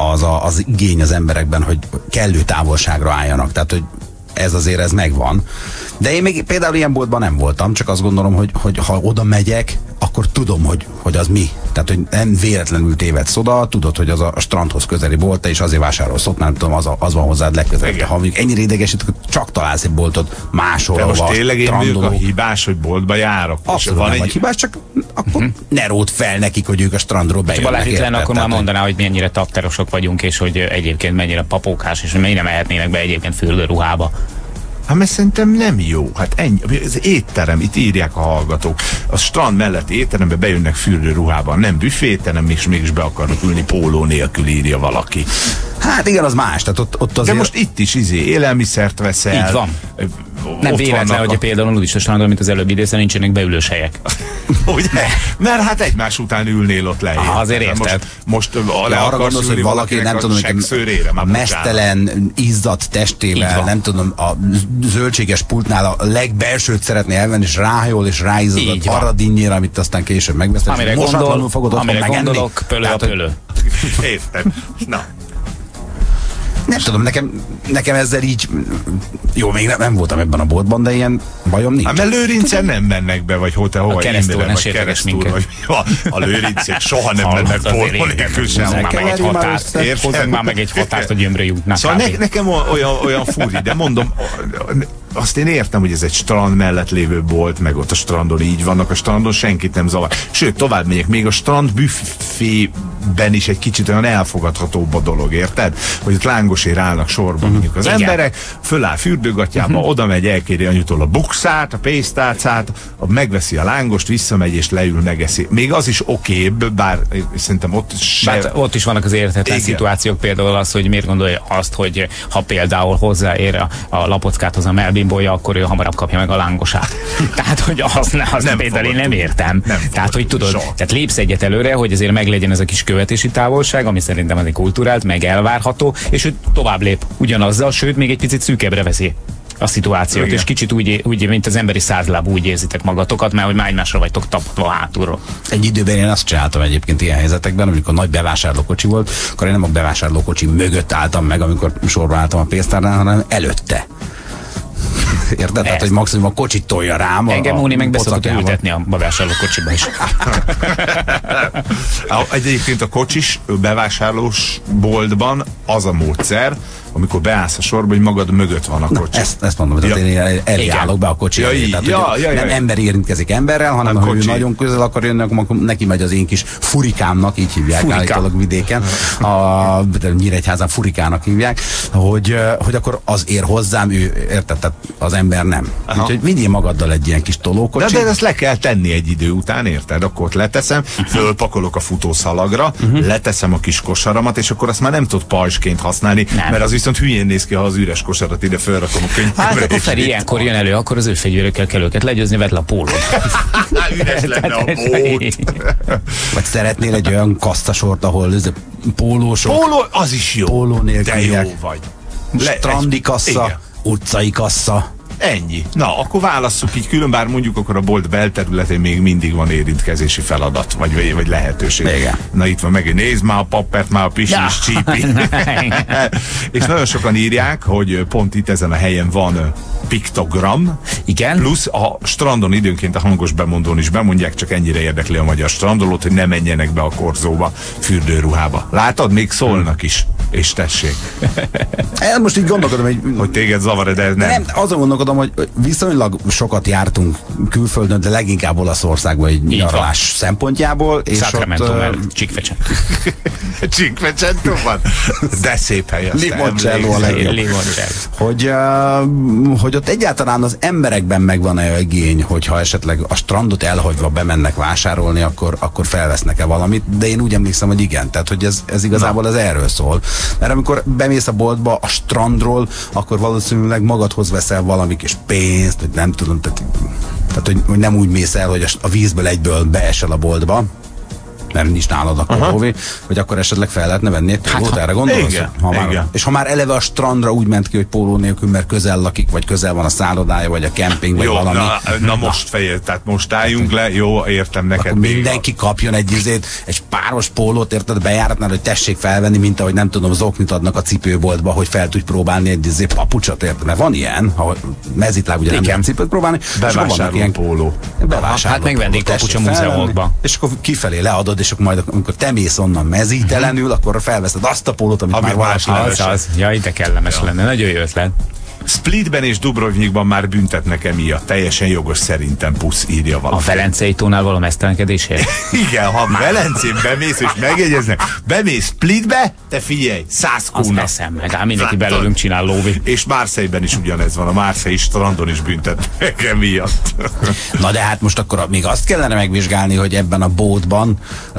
az igény az emberekben, hogy kellő távolságra álljanak. Tehát, hogy ez megvan. De én még például ilyen boltban nem voltam, csak azt gondolom, hogy ha oda megyek, akkor tudom, hogy az mi. Tehát, hogy nem véletlenül tévedsz oda, tudod, hogy az a strandhoz közeli bolt, és azért vásárolsz ott, nem tudom, az van hozzád legközelebb. Ha mondjuk ennyire idegesít, akkor csak találsz egy boltot máshol. De most tényleg én vagyok a hibás, hogy boltba járok. Abszolút van nem vagy hibás, csak akkor ne ród fel nekik, hogy ők a strandról bejönnek. Balázs itt lenne, akkor már mondaná, hogy mennyire tapterosok vagyunk, és hogy egyébként mennyire papókás, és hogy mennyire mehetnének be egyébként fürdőruhába. Hát mert szerintem nem jó. Hát ennyi. Az étterem, itt írják a hallgatók. A strand mellett étterembe bejönnek fürdőruhában. Nem büféterem, és mégis be akarnak ülni póló nélkül, írja valaki. Hát igen, az más. Tehát ott azért... De most itt is élelmiszert veszel. Így van. Nem véletlen, hogy például a nudista strandon, mint az előbb idézve, nincsenek beülős helyek. Ugye? Mert hát egymás után ülnél ott le. Azért érted. Most le arra gondolsz, hogy valaki, nem tudom, a mesztelen, izzadt testével, nem tudom, a zöldséges pultnál a legbelsőt szeretné elvenni, és rájól, és ráizzad arra dinnyére, amit aztán később megveszed. Amire gondolok, pölő a pölő. Érted. Na. Nem tudom, nekem ezzel így... Jó, még nem voltam ebben a boltban, de ilyen bajom nincs. Mert Lőrincen nem mennek be, vagy hova a keresztúr, ne sérteges minket. A Lőrincek soha nem mennek póló nélkül sem. Hozzák már meg egy határt, hogy gyömre jutnak. Szóval nekem olyan furi, de mondom, azt én értem, hogy ez egy strand mellett lévő bolt, meg ott a strandon így vannak, a strandon senkit nem zavar. Sőt, tovább megyek, még a strand büfében is egy kicsit olyan elfogadhatóbb a dolog, érted? Hogy ott lángosért állnak sorban mondjuk az emberek, föláll fürdőgatjába, oda megy, elkéri anyutól a bukszát, a pénztárcát, megveszi a lángost, visszamegy és leül, megeszi. Még az is okébb, bár szerintem ott se... ott is vannak az érthetetlen szituációk, például az, hogy miért gondolja azt, hogy ha például hozzáér a lapockáthoz a melbimbója, akkor ő hamarabb kapja meg a lángosát. Tehát, hogy azt például én nem értem. Tehát, hogy tudod, tehát lépsz egyet előre, hogy azért meglegyen ez a kis követési távolság, ami szerintem az egy kulturált, meg elvárható, és ő tovább lép ugyanazzal, sőt, még egy picit szűkebbre veszi a szituációt, és kicsit úgy, mint az emberi százláb, úgy érzitek magatokat, mert hogy már egymásra vagytok tapadva hátulról. Egy időben én azt csináltam egyébként ilyen helyzetekben, amikor nagy bevásárlókocsi volt, akkor én nem a bevásárlókocsi mögött álltam meg, amikor sorba álltam a pénztárnál, hanem előtte. Érted? Tehát, hogy maximum a kocsit tolja rám. Engem Móni meg beszokott ültetni a bevásárló kocsiba is. Egyébként a kocsis bevásárlós boltban az a módszer, amikor beállsz a sorba, hogy magad mögött van a kocsi. Ezt mondom, hogy én elállok be a kocsi. Nem ember érintkezik emberrel, hanem ha ő nagyon közel akar jönni, akkor neki megy az én kis furikámnak, így hívják állítólag vidéken. A Nyíregyházán furikának hívják, hogy akkor az ér hozzám, ő érted, tehát az ember nem. Úgyhogy vigyél magaddal egy ilyen kis tolókocsit. De ezt le kell tenni egy idő után, érted? Akkor ott leteszem, fölpakolok a futószalagra, leteszem a kis kosaramat, és akkor azt már nem tud pajzsként használni, mert az viszont hülyén néz ki, ha az üres kosarat ide felrakom a könyvemre. Hát akkor Feri ilyenkor jön elő, akkor az ő fegyverőkkel kell őket legyőzni, vedd le a pólót. Üres lenne a bót. Vagy szeretnél egy olyan kasszasort, ahol pólósok. Póló, az is jó. Póló nélkül. De jó vagy. Strandi kassa, igen. utcai kassa. Ennyi. Na, akkor válasszuk így külön, bár mondjuk akkor a bolt belterületén még mindig van érintkezési feladat, vagy lehetőség. Igen. Na itt van megint, nézd már a pappert, már a pisi is csípi. És nagyon sokan írják, hogy pont itt ezen a helyen van piktogram. Igen. Plusz a strandon időnként a hangos bemondón is bemondják, csak ennyire érdekli a magyar strandolót, hogy ne menjenek be a korzóba, fürdőruhába. Látod, még szólnak is. És tessék. Most így gondolkodom, hogy téged zavar, de nem. Azon gondolkodom, hogy viszonylag sokat jártunk külföldön, de leginkább Olaszországban egy nyaralás szempontjából. És Sacramento-ban, Csíkfecsen. Csíkfecsentóban? De szép hely. Limoncello a legjobb. Hogy ott egyáltalán az emberekben megvan-e igény, hogyha esetleg a strandot elhagyva bemennek vásárolni, akkor felvesznek-e valamit, de én úgy emlékszem, hogy igen. Tehát, hogy ez igazából ez erről szól. Mert amikor bemész a boltba a strandról, akkor valószínűleg magadhoz veszel valami kis pénzt, hogy nem tudom, tehát hogy nem úgy mész el, hogy a vízből egyből beesel a boltba, mert nincs nálad akkor lóvé, hogy akkor esetleg fel lehetne venni egy pólót, erre gondolsz? Igen. És ha már eleve a strandra úgy ment ki, hogy póló nélkül, mert közel lakik, vagy közel van a szállodája, vagy a kemping, vagy jó, valami. Na most fejél, tehát most álljunk le, jó, értem neked. Akkor mindenki kapjon egy páros pólót, érted, bejáratnál, hogy tessék felvenni, mint ahogy nem tudom, zoknit adnak a cipőboltba, hogy fel tudj próbálni egy papucsot, érted? Mert van ilyen, ha mezitláb ugye nem kell cipőt próbálni, bevásárló póló. Hát meg vendégpapucs a múzeumokba. És akkor kifelé leadod, és akkor majd amikor te mész onnan mezítelenül, akkor felveszed azt a pólót, amit már valaki az. Jaj, de kellemes lenne. Nagyon jó ötlet. Splitben és Dubrovnikban már büntetnek emiatt. Teljesen jogos szerintem, pusz, írja valaki. A Velencei tónál való mesztelenkedésért? Igen, ha Velencén bemész és megjegyeznek, bemész Splitbe, te figyelj, 100 kúna. Azt veszem meg, mindenki belőlünk csinál lóvi. És Marseille-ben is ugyanez van, a Marseille strandon is büntetnek emiatt. Na de hát most akkor még azt kellene megvizsgálni, hogy ebben a bótban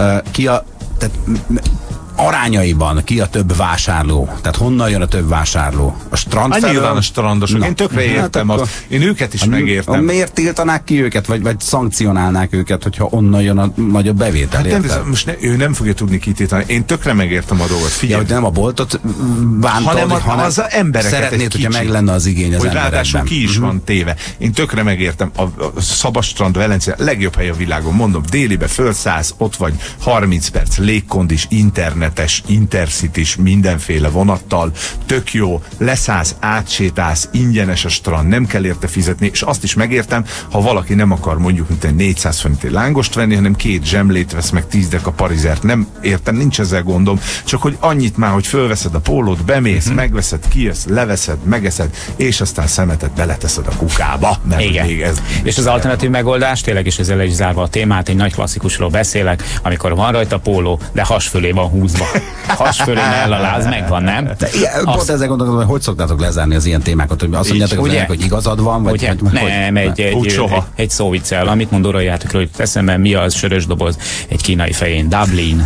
arányaiban ki a több vásárló? Tehát honnan jön a több vásárló? A strand felől? Nyilván a strandosok. Én tökre értem azt. Én őket is megértem. Miért tiltanák ki őket, vagy szankcionálnák őket, hogyha onnan jön a nagyobb bevétel? Hát most ő nem fogja tudni kitiltani. Én tökre megértem a dolgot. Figyelj. Ja, hogy nem a boltot bántod, hanem az embereket szeretnéd, hogyha meg lenne az igény az hogy emberekben. Ráadásul ki is van téve. Én tökre megértem. A Szabadstrand Velencé legjobb hely a világon. Mondom, délibe fölszállsz, ott vagy 30 perc, légkondis, internetes, intercitys, mindenféle vonattal, tök jó, leszállsz, átsétálsz, ingyenes a strand, nem kell érte fizetni, és azt is megértem, ha valaki nem akar mondjuk mint egy 400 forinti lángost venni, hanem 2 zsemlét vesz meg 10 deka parizert, nem értem, nincs ezzel gondom, csak hogy annyit már, hogy fölveszed a pólót, bemész, megveszed, kijössz, leveszed, megeszed, és aztán szemetet beleteszed a kukába. Igen. Még ez és az alternatív megoldás, tényleg is ezzel is zárva a témát, egy nagy klasszikusról beszélek, amikor van rajta póló, de has fölé van húzva. Has fölé mell a láz, megvan, nem? Pont ezzel gondolkodom, hogy szoktátok lezárni az ilyen témákat, hogy azt mondjátok, hogy igazad van, vagy nem, egy szó viccel, amit mond Orai játékról, hogy eszembe, mi az sörös doboz egy kínai fején, Dublin.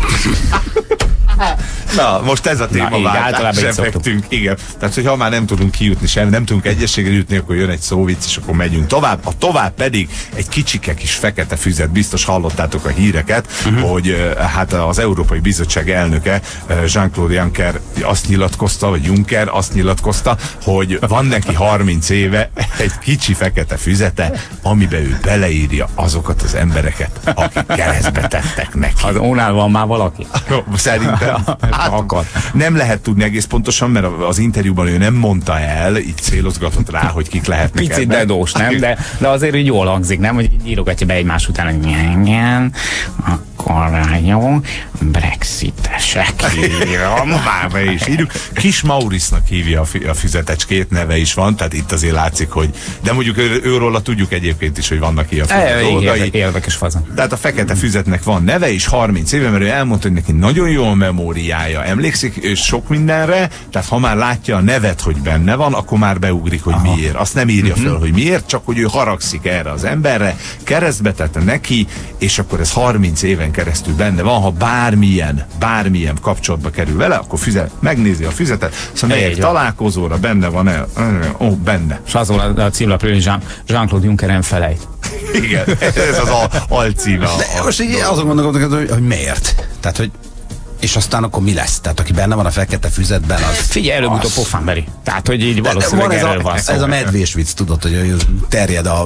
Na, most ez a témaváltás effektünk. Igen. Tehát, hogy ha már nem tudunk kijutni sem, nem tudunk egyességre jutni, akkor jön egy szóvic, és akkor megyünk tovább. A tovább pedig egy kicsike kis fekete füzet. Biztos hallottátok a híreket, hogy hát az Európai Bizottság elnöke Jean-Claude Juncker azt nyilatkozta, hogy van neki 30 éve egy kicsi fekete füzete, amiben ő beleírja azokat az embereket, akik keresztbe tettek neki. Az ónál van már valaki? Szerintem akad. Nem lehet tudni egész pontosan, mert az interjúban ő nem mondta el, így célozgatott rá, hogy kik lehetnek. Picit dedós, nem? De azért így jól hangzik, nem? Hogy írogatja be egymás után, hogy igen, akkor jó, brexitesek írom. Már be is írjuk. Kis Maurisznak hívja a füzetecskét, neve is van, tehát itt azért látszik, hogy... De mondjuk őróla tudjuk egyébként is, hogy vannak ilyen dolgai. Érdekes fazon. Tehát a fekete füzetnek van neve is, 30 éve, mert ő elmondta, hogy neki nagyon jó a memóriája. Emlékszik ő sok mindenre, tehát ha már látja a nevet, hogy benne van, akkor már beugrik, hogy miért. Azt nem írja föl, hogy miért, csak hogy ő haragszik erre az emberre, keresztbe tette neki, és akkor ez 30 éven keresztül benne van, ha bármilyen kapcsolatba kerül vele, akkor megnézi a füzetet, szóval melyik találkozóra benne van-e? Benne. És azon a címlapról, hogy Jean-Claude Juncker felejt. Igen, ez az alcíme. De most így azon gondolkodok, hogy miért? Tehát, hogy és aztán akkor mi lesz? Tehát aki benne van a fekete füzetben, az... Figyelj, előbb-utóbb pofán veri. Tehát, hogy így valószínűleg erről van szó. Ez a medvés vicc, tudod, hogy terjed a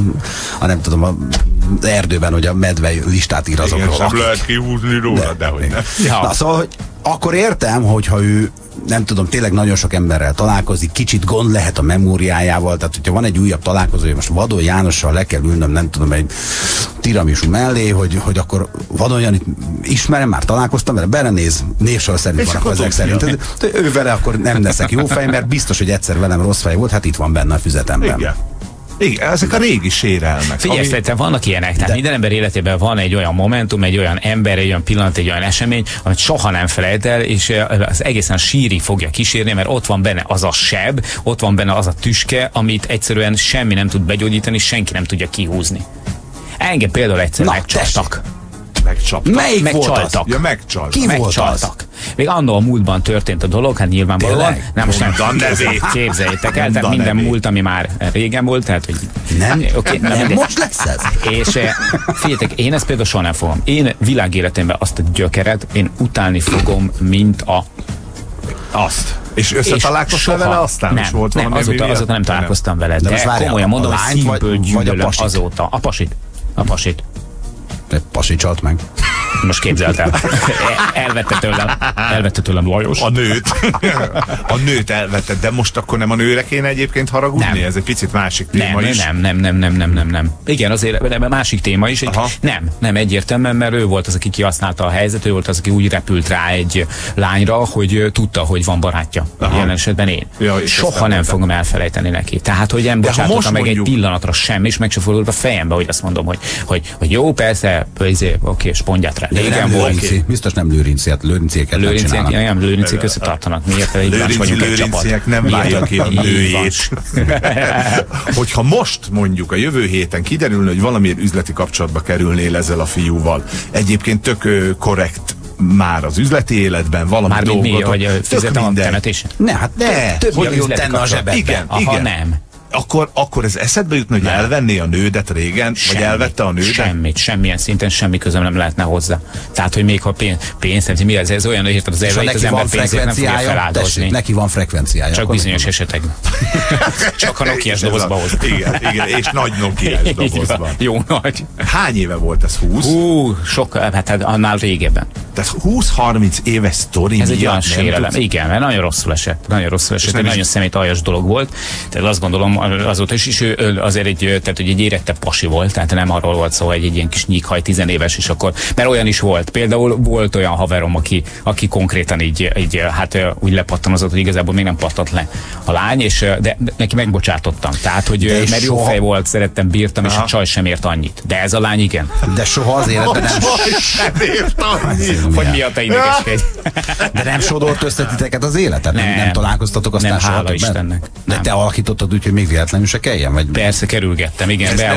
nem tudom, az erdőben, hogy a medve listát ír azokról. Igen, sem lehet kihúzni róla, dehogy nem. Ja. Na, szóval, hogy akkor értem, hogyha ő nem tudom, tényleg nagyon sok emberrel találkozik, kicsit gond lehet a memóriájával, tehát hogyha van egy újabb találkozó, hogy most Vadon Jánossal le kell ülnöm, nem tudom, egy tiramisu mellé, hogy akkor Vadon Janit ismerem, már találkoztam vele, belenéz, névsor szerint vannak ezek szerint. Ő vele akkor nem leszek jó fej, mert biztos, hogy egyszer velem rossz fej volt, hát itt van benne a füzetemben. Igen. Igen, ezek a régi sérelmek. Figyelj, szerintem vannak ilyenek, tehát minden ember életében van egy olyan momentum, egy olyan ember, egy olyan pillanat, egy olyan esemény, amit soha nem felejt el, és az egészen sírig fogja kísérni, mert ott van benne az a seb, ott van benne az a tüske, amit egyszerűen semmi nem tud begyógyítani, senki nem tudja kihúzni. Engem például egyszer megcsaltak. Melyik volt az? Ja, megcsaltak. Ki volt az? Még annól a múltban történt a dolog, hát nyilvánvalóan. Nem, most nem képzeljétek el, tehát minden múlt, ami már régen volt, tehát hogy... Nem? Most lesz ez? És figyeljetek, én ezt például soha nem fogom. Én világéletemben azt a gyökeret, én utálni fogom, mint azt. És összetalálkoztál vele aztán? Nem, is volt nem, azóta nem találkoztam vele, de komolyan mondom, hogy szívből gyűlölöm azóta. A pasit. Pasi csalt meg. Most képzeld el. Elvette tőlem Lajos. A nőt elvette, de most akkor nem a nőre kéne egyébként haragudni? Nem. Ez egy picit másik téma is. Nem. Igen, azért másik téma is. Nem egyértelműen, mert ő volt az, aki kihasználta a helyzet, ő volt az, aki úgy repült rá egy lányra, hogy tudta, hogy van barátja. Jelen esetben én. Ja, soha nem fogom elfelejteni neki. Tehát, hogy nem bocsátottam meg egy pillanatra sem, és meg se fordult a fejembe, hogy azt mondom, hogy jó, persze, oké, spondját rá. Igen, volt. Biztos nem lőrinciek, lőrincieket nem csinálnak. Nem, lőrinciek összetartanak. Miért? Lőrinciek nem válják ki a nőjét. Hogyha most mondjuk a jövő héten kiderülne, hogy valamilyen üzleti kapcsolatba kerülnél ezzel a fiúval, egyébként tök korrekt már az üzleti életben valami már dolgot. Már hogy fizetem a temetésen? Több jót tenne a zsebedben. Igen. Nem. Akkor ez eszedbe jutna, hogy elvenné a nődet régen, vagy elvette a nődet? Semmilyen szinten semmi közöm nem lehetne hozzá. Tehát, hogy még ha pénzt, mi ez olyan, hogy az ember pénzét nem fogja feláldozni. Neki van frekvenciája. Csak bizonyos esetekben. Csak a Nokiás dobozba hoz. Igen, és nagy Nokiás dobozban. Jó nagy. Hány éve volt ez? 20? Sok, hát annál régebben. Tehát 20-30 éves sztori. Ez egy olyan sérelem. Igen, mert nagyon rosszul esett. Egy nagyon szemét aljas dolog volt. Tehát azt gondolom, azóta is, és ő azért tehát, hogy egy érettebb pasi volt, tehát nem arról volt szó, hogy egy ilyen kis nyíkhaj 10 éves, és akkor, mert olyan is volt. Például volt olyan haverom, aki konkrétan így hát úgy lepattanozott, hogy igazából még nem pattant le a lány, és de neki megbocsátottam. Tehát, hogy mert jó fej volt, szerettem, bírtam, és a csaj sem ért annyit. De ez a lány igen. De soha az életben nem ért annyit. Hogy mi a te idegeskedj. De nem sodort összetiteket az életet? Nem találkoztatok aztán nem, hála Istennek. De te alakítottad úgy, hogy még véletlenül se kelljen? Vagy... Persze, kerülgettem, igen,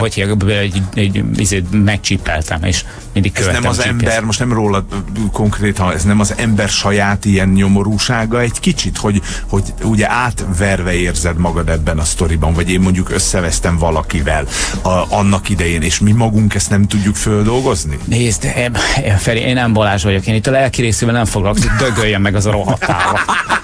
megcsípeltem, és mindig követtem. Ez nem az ember, most nem rólad konkrétan, ez nem az ember saját ilyen nyomorúsága egy kicsit, hogy ugye átverve érzed magad ebben a sztoriban, vagy én mondjuk összevesztem valakivel annak idején, és mi magunk ezt nem tudjuk földolgozni? Nézd, Feri, én nem Balázs vagyok, én itt a lelki részével nem foglalkozok, dögöljön meg az a rohadt állat.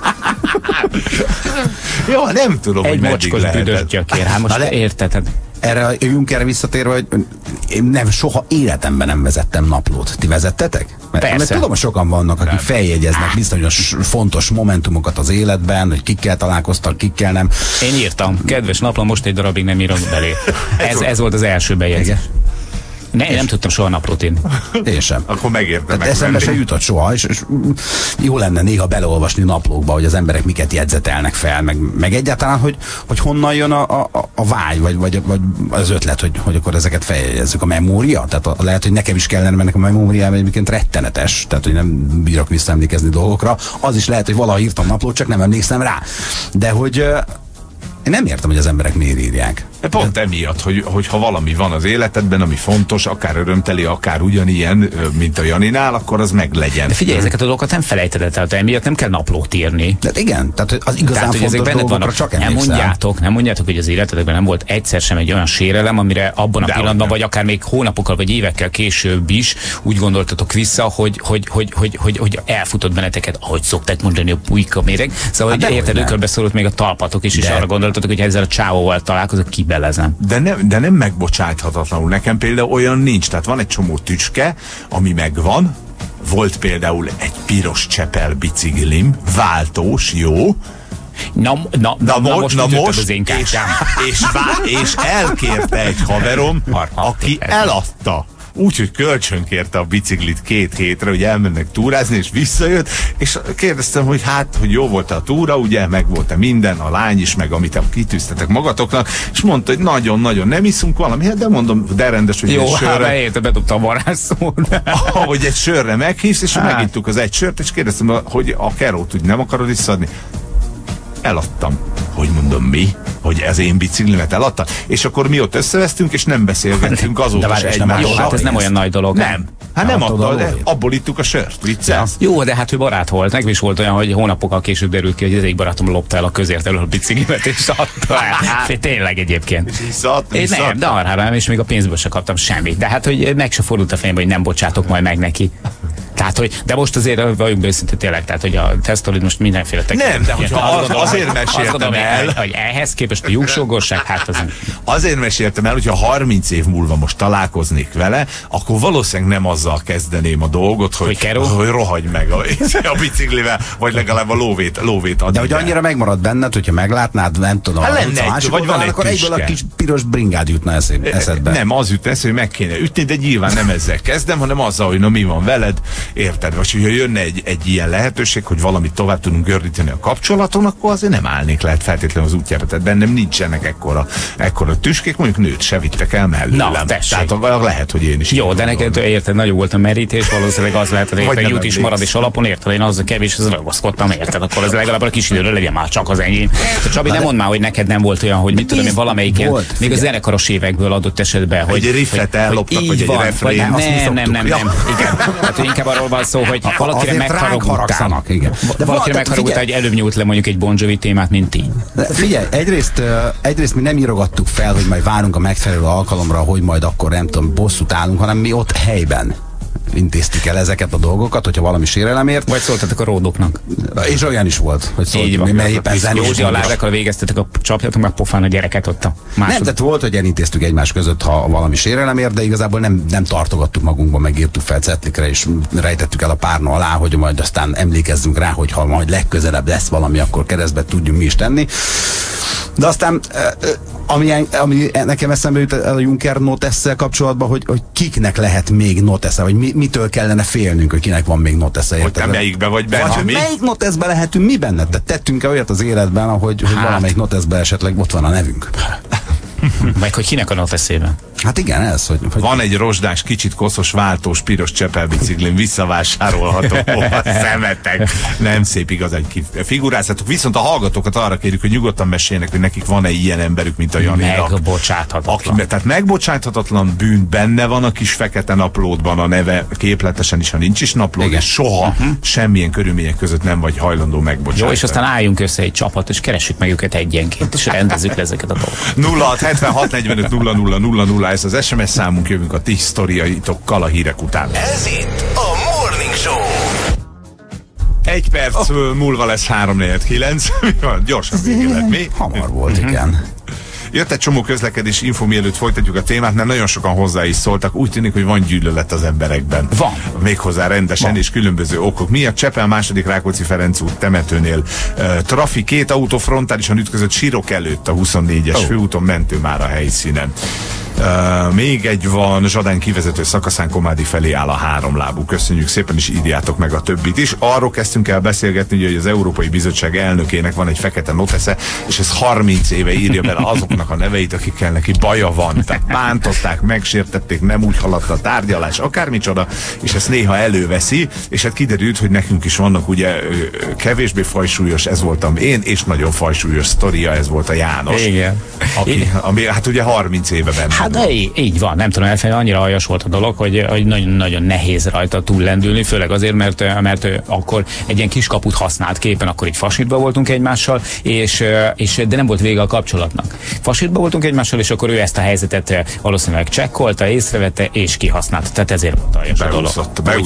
Jó, nem tudom, egy hogy meddig mocskos büdös gyökér, hát most érted? Erre a Junckerre visszatérve, hogy én nem, soha életemben nem vezettem naplót. Ti vezettetek? Mert tudom, hogy sokan vannak, akik feljegyeznek bizonyos fontos momentumokat az életben, hogy kikkel találkoztak, kikkel nem. Én írtam. Kedves naplom, most egy darabig nem írom belé. Ez volt az első bejegyzés. Én nem tudtam soha naplót írni. Én sem. Akkor megérte. Eszembe se jutott soha, és jó lenne néha beleolvasni naplókba, hogy az emberek miket jegyzetelnek fel, meg egyáltalán, hogy honnan jön a vágy, vagy az ötlet, hogy akkor ezeket feljegyezzük. A memória? Tehát lehet, hogy nekem is kellene, mert nekem a memóriám egyébként rettenetes, tehát hogy nem bírok visszaemlékezni dolgokra. Az is lehet, hogy valaha írtam naplót, csak nem emlékszem rá. De hogy én nem értem, hogy az emberek miért írják. Pont emiatt, hogy ha valami van az életedben, ami fontos, akár örömteli, akár ugyanilyen, mint a Janinál, akkor az meg legyen. De figyelj, ezeket a dolgokat nem felejted el, emiatt nem kell naplót írni. De igen, tehát az igazán fontos dolgokra csak emlékszel. Nem mondjátok, hogy az életedben nem volt egyszer sem egy olyan sérelem, amire abban a pillanatban, vagy akár még hónapokkal, vagy évekkel később is úgy gondoltatok vissza, hogy elfutott benneteket, ahogy szokták mondani, a pulyka méreg. Szóval, hogy érted, ökölbeszorult még a talpatok is, és arra gondoltatok, hogy ezzel a csávóval találkozok, kibelezem. De nem megbocsáthatatlanul. Nekem például olyan nincs. Tehát van egy csomó tücske, ami megvan. Volt például egy piros Csepel biciklim, váltós, jó. Na most az én és elkérte egy haverom, aki eladta. Úgyhogy kölcsönkérte a biciklit 2 hétre, hogy elmennek túrázni, és visszajött, és kérdeztem, hogy hogy jó volt a túra, ugye, meg volt-e minden, a lány is, meg amit kitűztetek magatoknak, és mondta, hogy nagyon-nagyon nem iszunk valami, de mondom, de rendes, hogy egy sörre. Jó, bedobtam a varázsszót. Hogy egy sörre meghívsz, és megittuk az egy sört, és kérdeztem, hogy a kerót úgy nem akarod visszaadni. Eladtam. Hogy mondom, mi? Hogy ez én biciklimet eladta? És akkor mi ott összevesztünk, és nem beszélgettünk azóta se egymással. Jó, hát ez nem olyan nagy dolog. Nem. Nem adta, de abból ittuk a sört. Viccelsz? Jó, de hát ő barát volt. Nekem is volt olyan, hogy hónapokkal később derült ki, hogy az egyik barátom lopta el a közért elől a biciklimet, és adta el. Tényleg egyébként. És visszaadta? Nem, de arra nem, és még a pénzből se kaptam semmit. De hát, hogy meg se fordult a fejembe, hogy nem bocsátok majd meg neki. Tehát, hogy, de most azért vagyunk őszintén tényleg, tehát, hogy a tesztorid most mindenféle Nem, de hogyha azért meséltem el, hogy ehhez képest a lyuksogorság, hát az... Azért meséltem el, hogyha 30 év múlva most találkoznék vele, akkor valószínűleg nem azzal kezdeném a dolgot, hogy rohagy meg a biciklivel, vagy legalább a lóvét adni. De hogy annyira megmarad benned, hogyha meglátnád, nem tudom, vagy van egy akkor egyből a kis piros bringád jutna eszedbe. Nem, az jut eszedbe, hogy meg kéne ütni, de nyilván nem ezzel kezdem, hanem azzal, hogy mi van veled, érted? Vagy hogyha jönne egy ilyen lehetőség, hogy valamit tovább tudunk gördíteni a kapcsolaton, akkor azért nem állnék lehet feltétlenül az útjára. Tehát bennem nincsenek ekkora tüskék, mondjuk nőt se vittek el mellőlem. Na, tehát lehet, hogy én is. Jó, de neked érted, nagyon volt a merítés, valószínűleg az lehet, hogy egy jut is marad és alapon, érted, én az a kevés, az ragaszkodtam, érted, akkor ez legalább a kis időről legyen már csak az enyém. Csabi, nem mondd már, hogy neked nem volt olyan, hogy mit tudom én, valamelyiken, még a zenekaros évekből adott esetben, hogy egy riffet elloptak, vagy egy refrén. Nem. Igen. Hát inkább arról van szó, hogy valakire megharagudtál. De valakire megharagudtál, hogy előbb nyújt le mondjuk egy Bon Jovi témát, mint ti. Figyelj, egyrészt mi nem írogattuk fel, hogy majd várunk a megfelelő alkalomra, hogy majd akkor nem tudom, bosszút állunk, hanem mi ott helyben intéztük el ezeket a dolgokat, hogyha valami sérelemért. Vagy szóltatok a ródoknak. És olyan is volt, hogy szóltunk, mert éppen Józsi a lábekkal végeztetek a csapjatok meg pofán a gyereket ott a másod. Nem, tehát volt, hogy elintéztük egymás között, ha valami sérelemért, de igazából nem tartogattuk magunkba, megírtuk fel cetlikre, és rejtettük el a párna alá, hogy majd aztán emlékezzünk rá, hogy ha majd legközelebb lesz valami, akkor keresztbe tudjunk mi is tenni. De aztán, ami nekem eszembe jut a Juncker Notesszel kapcsolatban, hogy kiknek lehet még Notesse, vagy mitől kellene félnünk, hogy kinek van még Notesse. Hogy te melyikbe vagy benne? Vagy melyik Notessbe lehetünk mi benne? Tehát tettünk-e olyat az életben, hogy valamelyik Notessbe esetleg ott van a nevünk? Vagy hogy kinek a Notessében? Hát igen, ez, hogy... Van egy rozsdás, kicsit koszos, váltós, piros Csepel biciklin, visszavásárolható, szemetek. Nem szép igazán figurázhatok. Viszont a hallgatókat arra kérjük, hogy nyugodtan meséljenek, hogy nekik van-e ilyen emberük, mint a Janinak. Megbocsáthatatlan. Tehát megbocsáthatatlan bűn, benne van a kis fekete naplódban a neve, képletesen is, ha nincs is naplód, és soha semmilyen körülmények között nem vagy hajlandó megbocsátani. Jó, és aztán álljunk össze egy csapat, és keressük meg őket egyenként, és rendezzük le ezeket a dolgokat. 0676 45 00 00, ez az SMS számunk, jövünk a ti sztoriaitokkal a hírek után. Ez itt a Morning Show. 1 perc múlva lesz 3-4-9. Gyorsan vége lett, mi? Hamar volt, igen. Jött egy csomó közlekedési info, mielőtt folytatjuk a témát, mert nagyon sokan hozzá is szóltak. Úgy tűnik, hogy van gyűlölet az emberekben. Van. Méghozzá rendesen és különböző okok miatt. Csepel második Rákóczi-Ferenc út temetőnél trafik, 2 autó frontálisan ütközött sírok előtt a 24-es főúton, mentő már a helyszínen. Még egy van, Zsadán kivezető szakaszán Komádi felé áll a 3 lábú. Köszönjük szépen, és írjátok meg a többit is. Arról kezdtünk el beszélgetni, hogy az Európai Bizottság elnökének van egy fekete notesze, és ez 30 éve írja bele azoknak a neveit, akikkel neki baja van. Tehát bántották, megsértették, nem úgy haladt a tárgyalás, akármicsoda, és ezt néha előveszi, és hát kiderült, hogy nekünk is vannak ugye kevésbé fajsúlyos, ez voltam én, és nagyon fajsúlyos sztoria, ez volt a János. Igen. Ami hát ugye 30 éve benne. Hát de így van, nem tudom elfelejteni, annyira aljas volt a dolog, hogy nagyon-nagyon nehéz rajta túllendülni, főleg azért, mert akkor egy ilyen kis kaput használt képen, akkor így fasítba voltunk egymással, de nem volt vége a kapcsolatnak. Fasítba voltunk egymással, és akkor ő ezt a helyzetet valószínűleg csekkolta, észrevette, és kihasznált. Tehát ezért volt aljas a dolog.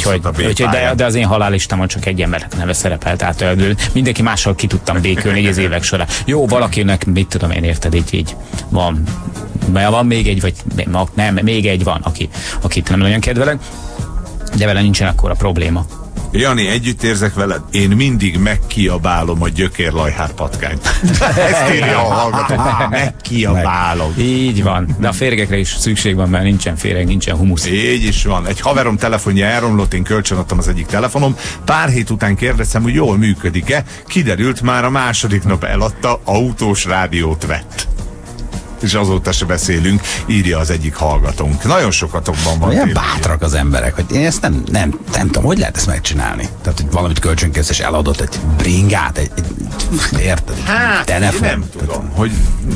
De az én halállistámon csak egy embernek neve szerepel, tehát mindenki mással ki tudtam békülni az évek során. Jó, valakinek, mit tudom én, érted, így van. Van még egy, vagy nem, még egy van, akit nem nagyon kedvelek, de vele nincsen akkora probléma. Jani, együtt érzek veled, én mindig megkiabálom a gyökérlajhár patkányt. Ezt írja a hallgató. Megkiabálom. Így van, de a férgekre is szükség van, mert nincsen féreg, nincsen humusz. Így is van. Egy haverom telefonja elromlott, én kölcsönadtam az egyik telefonom. Pár hét után kérdeztem, hogy jól működik-e. Kiderült, már a második nap eladta, autós rádiót vett. És azóta se beszélünk, írja az egyik hallgatónk. Nagyon sokatokban van. Olyan bátrak az emberek, hogy én ezt nem tudom, hogy lehet ezt megcsinálni. Tehát, hogy valamit kölcsönkész és eladott egy bringát, érted? Hát, telefon. Nem tudom, hogy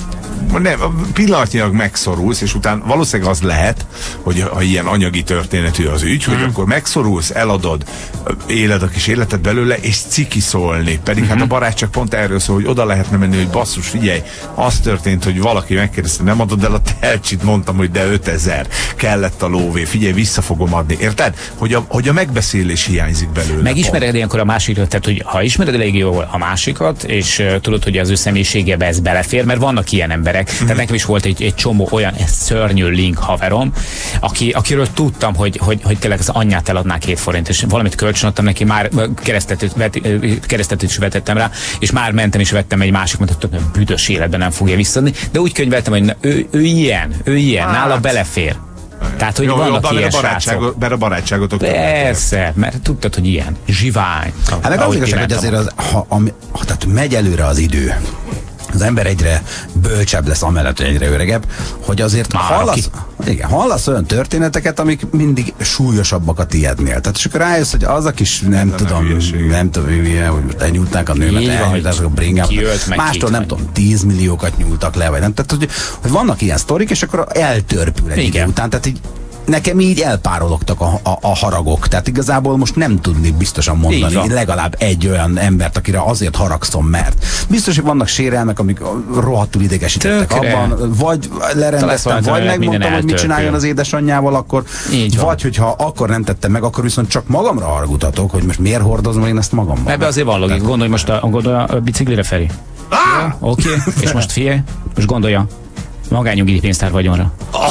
nem, pillanatnyilag megszorulsz, és utána valószínűleg az lehet, hogy ha ilyen anyagi történetű az ügy, hogy akkor megszorulsz, eladod, éled a kis életed belőle, és ciki szólni. Pedig hát a barátság pont erről szól, hogy oda lehetne menni, hogy basszus, figyelj, az történt, hogy valaki megkérdezte, nem adod el a telcsit, mondtam, hogy de 5000 kellett a lóvé, figyelj, vissza fogom adni. Érted? Hogy a megbeszélés hiányzik belőle. Megismered ilyenkor a másikat, tehát hogy ha ismered elég jól a másikat, és tudod, hogy az ő személyiségébe ez belefér, mert vannak ilyen emberek. Tehát nekem is volt egy csomó olyan szörnyű link haverom, akiről tudtam, hogy tényleg az anyját eladná 2 forint, és valamit kölcsönadtam neki, már keresztet is vetettem rá, és már mentem és vettem egy másik, mondtam, hogy büdös életben nem fogja visszadni, de úgy könyveltem, hogy ő ilyen, nála belefér. Tehát, hogy vannak ilyen srácok. Mert a barátságotok. Persze, mert tudtad, hogy ilyen zsivány. Hát meg az igazság, hogy azért tehát megy előre az idő. Az ember egyre bölcsebb lesz, amellett, hogy egyre öregebb, hogy azért hallasz olyan történeteket, amik mindig súlyosabbak a tiédnél. Tehát és akkor rájössz, hogy az a kis, nem tudom, milyen, hogy elnyúlták a nőmet, elnyúlták a bringát. Mástól nem tudom, 10 milliókat nyúltak le, vagy nem. Tehát, hogy vannak ilyen sztorik, és akkor eltörpül egy idő után. Tehát így nekem így elpárologtak a haragok. Tehát igazából most nem tudnék biztosan mondani legalább egy olyan embert, akire azért haragszom, mert biztos, hogy vannak sérelmek, amik rohadtul idegesítettek abban, vagy lerendeztem, vagy megmondtam, hogy mit csináljon az édesanyjával, akkor vagy hogyha akkor nem tettem meg, akkor viszont csak magamra haragudhatok, hogy most miért hordozom én ezt magammal. Ebbe azért van logika. Gondolj most a biciklire, Feri. Oké, és most figyelj, most gondolja, magányugi pénztár vagyonra.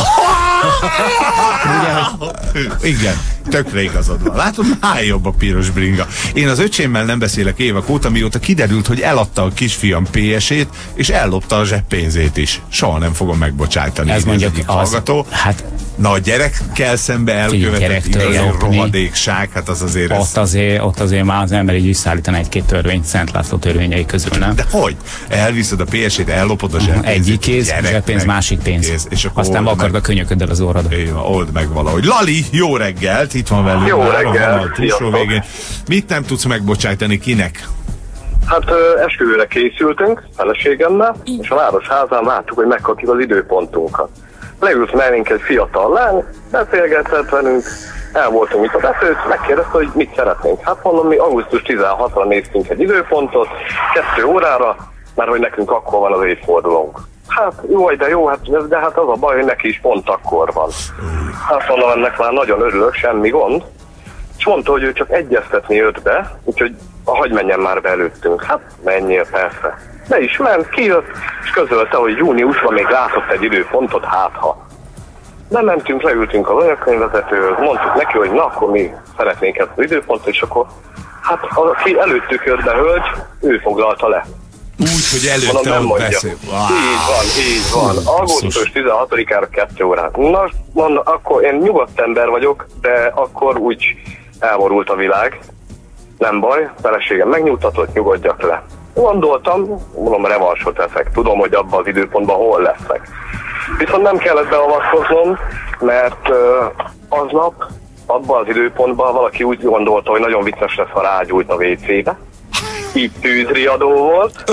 Igen, tökre igazad van. Látod, már jobb a piros bringa. Én az öcsémmel nem beszélek évek óta, mióta kiderült, hogy eladta a kisfiam PS-ét, és ellopta a zseppénzét is. Soha nem fogom megbocsájtani. Ez mondjuk az hallgató. Hát, na, a gyerekkel szembe elkövetett ilyen rohadékság, hát az azért... Ott azért már az ember így visszaállítana egy-két törvényt Szent László törvényei közül, nem? De hogy? Elviszed a PS-ét, ellopod a zseppénzét. Egyik kéz, zseppénz, másik pénz. És aztán akarod a könyököddel az orrad. Old meg valahogy. Lali, jó reggelt, itt van velünk. Jó reggelt, Mit nem tudsz megbocsájtani, kinek? Hát esküvőre készültünk feleségemmel, és a városházán láttuk, hogy megkapjuk az időpontunkat. Leült mellénk egy fiatal lány, beszélgetett velünk, el voltunk itt a beszélt, megkérdezte, hogy mit szeretnénk. Hát mondom, mi augusztus 16-ra néztünk egy időpontot, 2 órára, mert hogy nekünk akkor van az évfordulónk. Hát jó, de hát az a baj, hogy neki is pont akkor van. Hát mondom, ennek már nagyon örülök, semmi gond. És mondta, hogy ő csak egyeztetni jött be, úgyhogy hagyj menjen már be előttünk. Hát menjél, persze. De is ment, kijött, és közölte, hogy júniusban még látott egy időpontot, hát ha. De mentünk, leültünk az anyakönyvvezetőhöz, mondtuk neki, hogy na, akkor mi szeretnénk ezt az időpontot, és akkor hát aki előttük jött be hölgy, ő foglalta le. Úgy, hogy előtte ott beszél. Wow. Így van. Augusztus 16-ára 2 órán. Na, mondom, akkor én nyugodt ember vagyok, de akkor úgy elborult a világ. Nem baj, feleségem megnyugtatott, nyugodjak le. Gondoltam, mondom, revansot teszek. Tudom, hogy abban az időpontban hol leszek. Viszont nem kellett beavatkoznom, mert aznap, abban az időpontban valaki úgy gondolta, hogy nagyon vicces lesz, ha rágyújt a WC-be. Így tűzriadó volt,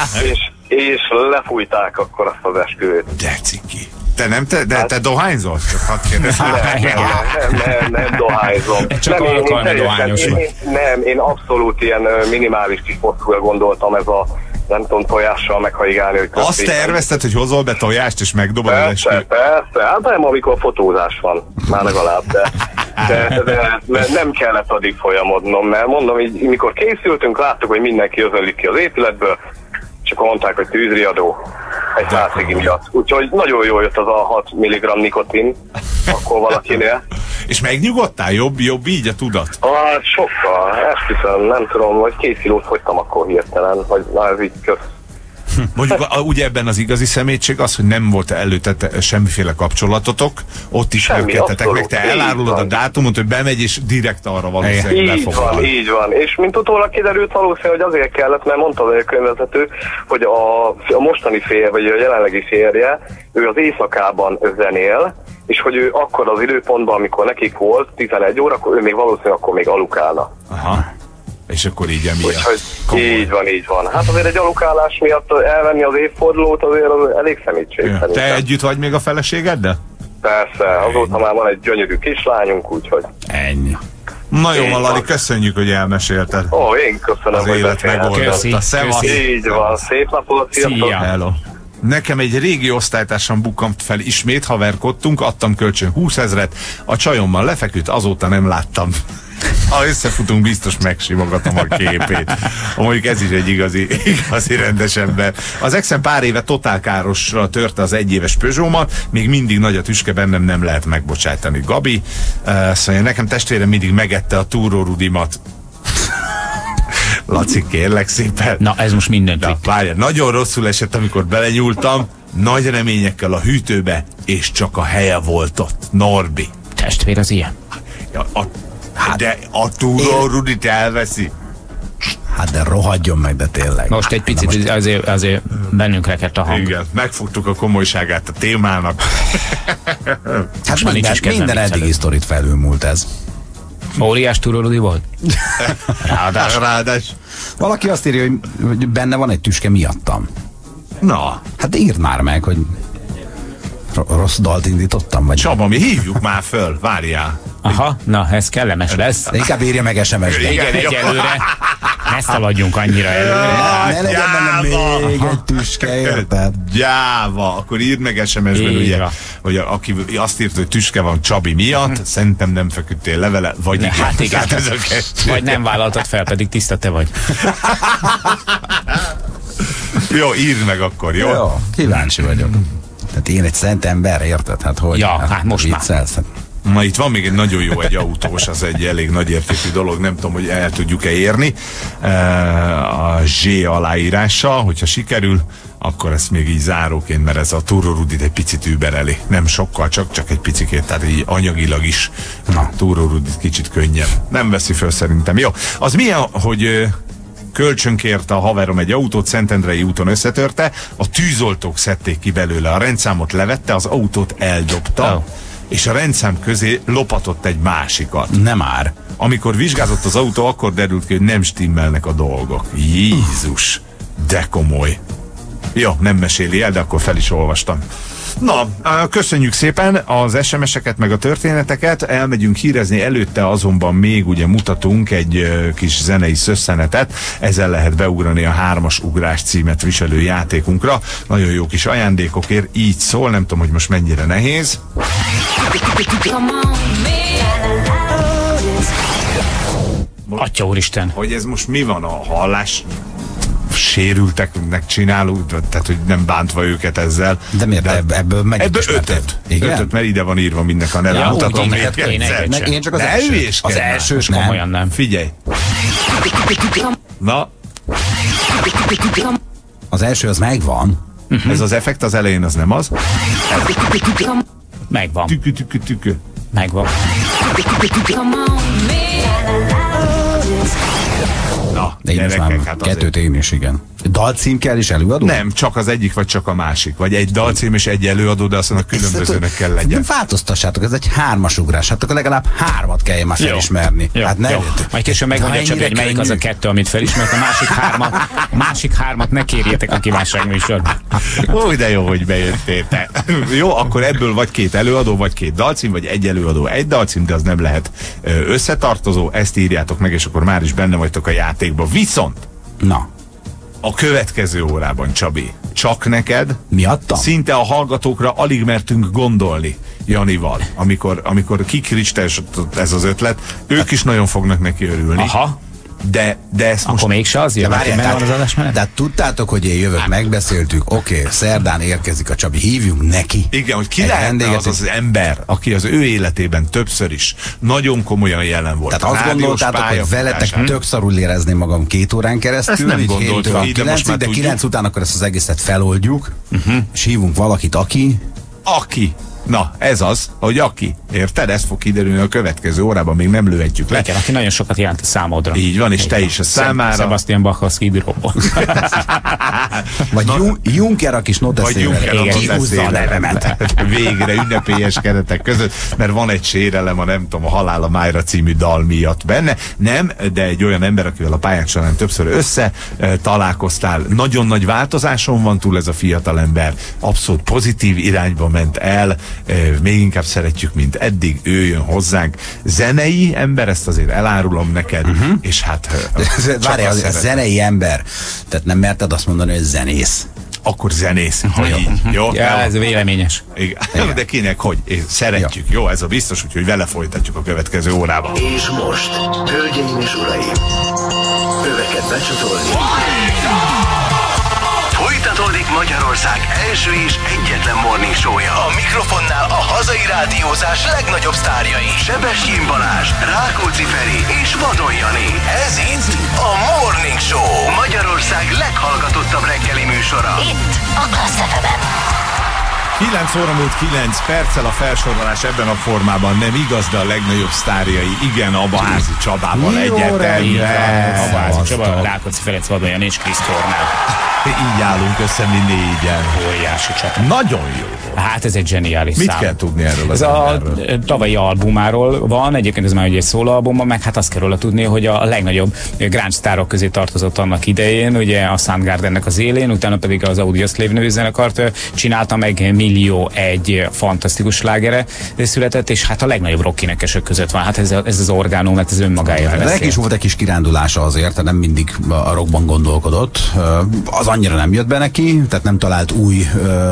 és lefújták akkor azt az esküvőt. De ciki. Te dohányzol? Csak hadd kérdezem. Nem dohányzom. Csak alkalmi dohányos vagy. Nem, én abszolút ilyen minimális kis posztúra gondoltam, ez a nem tudom, tojással meghajigálni, hogy azt tervezted, hogy hozol be tojást és megdobod az esküvőt? Persze, hát nem, amikor fotózás van, már legalább, de nem kellett addig folyamodnom, mert mondom, így, mikor készültünk, láttuk, hogy mindenki özönlik ki az épületből, és akkor mondták, hogy tűzriadó egy százszigi miatt. Úgyhogy nagyon jól jött az a 6 mg nikotin, akkor valakinél. És megnyugodtál? Jobb így a tudat? Hát sokkal, esküszöm, nem tudom, vagy 2 kilót fogytam akkor hirtelen, hogy na ez így kösz. Mondjuk ugye ebben az igazi szemétség az, hogy nem volt előtte semmiféle kapcsolatotok, ott is elkedtetek meg, te elárulod a dátumot, hogy bemegy és direkt arra valószínűleg befoglalod. Így van, és mint utólag kiderült valószínűleg, hogy azért kellett, mert mondta a könyvvezető, hogy a mostani férje, vagy a jelenlegi férje, ő az éjszakában zenél, és hogy ő akkor az időpontban, amikor nekik volt 11 óra, akkor ő még valószínűleg akkor még alukálna. Aha. És akkor így emiatt. Így van. Hát azért egy alukálás miatt elvenni az évfordulót azért az elég szemétség. Ja. Te együtt vagy még a feleségeddel? Persze, azóta már van egy gyönyörű kislányunk, úgyhogy... Ennyi. Na jó, Lali, köszönjük, hogy elmesélted. Én köszönöm, az hogy élet megoldotta. Szevasz. Így van, szép napot, sziasztok. Hello. Nekem egy régi osztálytársam bukkant fel, ismét haverkodtunk, adtam kölcsön 20 000, a csajommal lefeküdt, azóta nem láttam. Ha összefutunk, biztos megsimogatom a képét. Mondjuk ez is egy igazi rendes ember. Az exem pár éve totálkárosra törte az 1 éves Peugeot-mat, még mindig nagy a tüske, bennem nem lehet megbocsájtani. Gabi, szóval nekem testvérem mindig megette a túrórudimat. Laci, kérlek szépen. Na, ez most mindent vitt. Várjál, nagyon rosszul esett, amikor belenyúltam, nagy reményekkel a hűtőbe, és csak a helye volt ott. Norbi. Testvér az ilyen. De a túrórudit elveszi. Hát de rohadjon meg, de tényleg. Most egy picit azért bennünk rekedt a hang. Igen, megfogtuk a komolyságát a témának. Hát minden eddigi sztorit felülmúlt ez. Óriás túrórudi volt? Ráadás. Valaki azt írja, hogy benne van egy tüske miattam. Na. Hát írd már meg, hogy rossz dalt indítottam, vagy... Csaba, mi hívjuk már föl, várjál. Aha, na, ez kellemes lesz. Inkább írja meg SMS-ben. Igen, egyelőre. Ne szaladjunk annyira előre. Ne legyen benne még egy tüske, érted? Gyáva, akkor írd meg SMS-ben, ugye, hogy aki azt írt, hogy tüske van Csabi miatt, szerintem nem feküdtél levele, vagy igen. Hát igen, vagy nem vállaltad fel, pedig tiszta te vagy. Jó, írd meg akkor, jó? Jó, kíváncsi vagyok. Tehát én egy szent ember, érted? Hát hogy? Ja, hát most viccelsz? már. Na itt van még egy nagyon jó egy autós, az egy elég nagy értékű dolog, nem tudom, hogy el tudjuk-e érni a Z aláírással, hogyha sikerül, akkor ezt még így záróként, mert ez a túrórudit egy picit übereli. Nem sokkal, csak egy picikét, tehát így anyagilag is a túrórudit kicsit könnyebb. Nem veszi föl szerintem. Jó, az milyen, hogy kölcsönkérte a haverom egy autót, Szentendrei úton összetörte, a tűzoltók szedték ki belőle, a rendszámot levette, az autót eldobta, és a rendszám közé lopatott egy másikat. Nem már. Amikor vizsgázott az autó, akkor derült ki, hogy nem stimmelnek a dolgok. Jézus, de komoly. Jó, nem meséli el, de akkor fel is olvastam. Na, köszönjük szépen az SMS-eket, meg a történeteket, elmegyünk hírezni, előtte azonban még ugye mutatunk egy kis zenei szösszenetet, ezzel lehet beugrani a 3-as ugrás címet viselő játékunkra, nagyon jó kis ajándékokért, így szól, nem tudom, hogy most mennyire nehéz. Atya úristen. Hogy ez most mi van, a hallás sérülteknek csinálunk, tehát hogy nem bántva őket ezzel. De miért? Ebből meg ebből ötöt, mert ide van írva mindnek a neve. Mutatom még egyszer. Én csak az első komolyan nem. Figyelj. Na. Az első az megvan. Ez az effekt az elején, az nem az? Megvan. Tükü. Megvan. Na, de én most már kettőt én is, igen. Dalcím kell is előadó? Nem, csak az egyik, vagy csak a másik. Vagy egy dalcím és egy előadó, de aztán a különbözőnek kell legyen. Változtassátok, ez egy 3-as ugrás. Hát akkor legalább 3-at kell már felismerni. Jó. Hát ne. Majd később megmondja csak, hogy melyik az a 2, amit felismert, a másik hármat ne kérjétek a kívánságműsorban. Ó, de jó, hogy bejöttél te. Jó, akkor ebből vagy 2 előadó, vagy 2 dalcím, vagy egy előadó, egy dalcím, de az nem lehet összetartozó. Ezt írjátok meg, és akkor már is benne vagytok a játékban. Viszont na, a következő órában, Csabi, csak neked. Miattam? Szinte a hallgatókra alig mertünk gondolni Janival, amikor kikristálsodott ez az ötlet, ők is nagyon fognak neki örülni. Aha. De ezt akkor most... mégse az jön, de tudtátok, hogy én jövök, megbeszéltük, oké, szerdán érkezik a Csabi, hívjunk neki. Igen, hogy ki lehetne az ember, aki az ő életében többször is nagyon komolyan jelen volt. Tehát azt gondoltátok, hogy veletek tök szarul érezném magam 2 órán keresztül, ezt nem gondoltam, de 9 után akkor ezt az egészet feloldjuk, és hívunk valakit, aki... Na, ez az, hogy aki. Érted? Ez fog kiderülni a következő órában, még nem lőhetjük le. Igen, aki nagyon sokat jelent a számodra. Így van, és te is a számára. Sebastian Bach a Skid Row-ból. Vagy Juncker a kis noteszével. Kihúzza a nevemet. Végre ünnepélyes keretek között, mert van egy sérelem, a nem tudom, a Halál a Májra című dal miatt benne. Nem, de egy olyan ember, akivel a pályán során többször találkoztál. Nagyon nagy változáson van túl ez a fiatal ember. Abszolút pozitív irányba ment el. Még inkább szeretjük, mint eddig, ő jön hozzánk. Zenei ember, ezt azért elárulom neked, és hát... Várjál, az zenei ember. Tehát nem merted azt mondani, hogy zenész. Akkor zenész. Jó? Ja, ez véleményes. Igen. De kinek, hogy? Szeretjük. Jó, ez a biztos, úgyhogy vele folytatjuk a következő órában. És most, hölgyeim és uraim, öveket becsatolni. Folytatódik Magyarország első és egyetlen morning show-ja. A mikrofonnál a hazai rádiózás legnagyobb sztárjai. Sebestyén Balázs, Rákóczi Feri és Vadon Jani. Ez itt a Morning Show. Magyarország leghallgatottabb reggeli műsora. Itt a Klassz FM-en. 9 óra múlt 9 perccel, a felsorolás ebben a formában nem igaz, de a legnagyobb sztárjai, igen, Abaházi Csabával egyértelműen. Abaházi Csaba, Rákóczi Ferenc, Vadon Jani és Krisz Tornál. Így állunk össze mi négyen. Óriási csata. Nagyon jó. Hát ez egy zseniális szám. Mit kell tudni erről az ez emberről? a tavalyi albumáról van, egyébként ez már egy szólalbuma, meg hát azt kell róla tudni, hogy a legnagyobb grunge sztárok közé tartozott annak idején, ugye a Soundgardennek az élén, utána pedig az Audioslave nevű zenekart csinálta meg, millió egy fantasztikus slágere született, és hát a legnagyobb rockénekesek között van. Hát ez az orgánum, mert ez önmagáért beszél. De neki is volt egy kis kirándulása azért, tehát nem mindig a rockban gondolkodott. Az annyira nem jött be neki, tehát nem talált új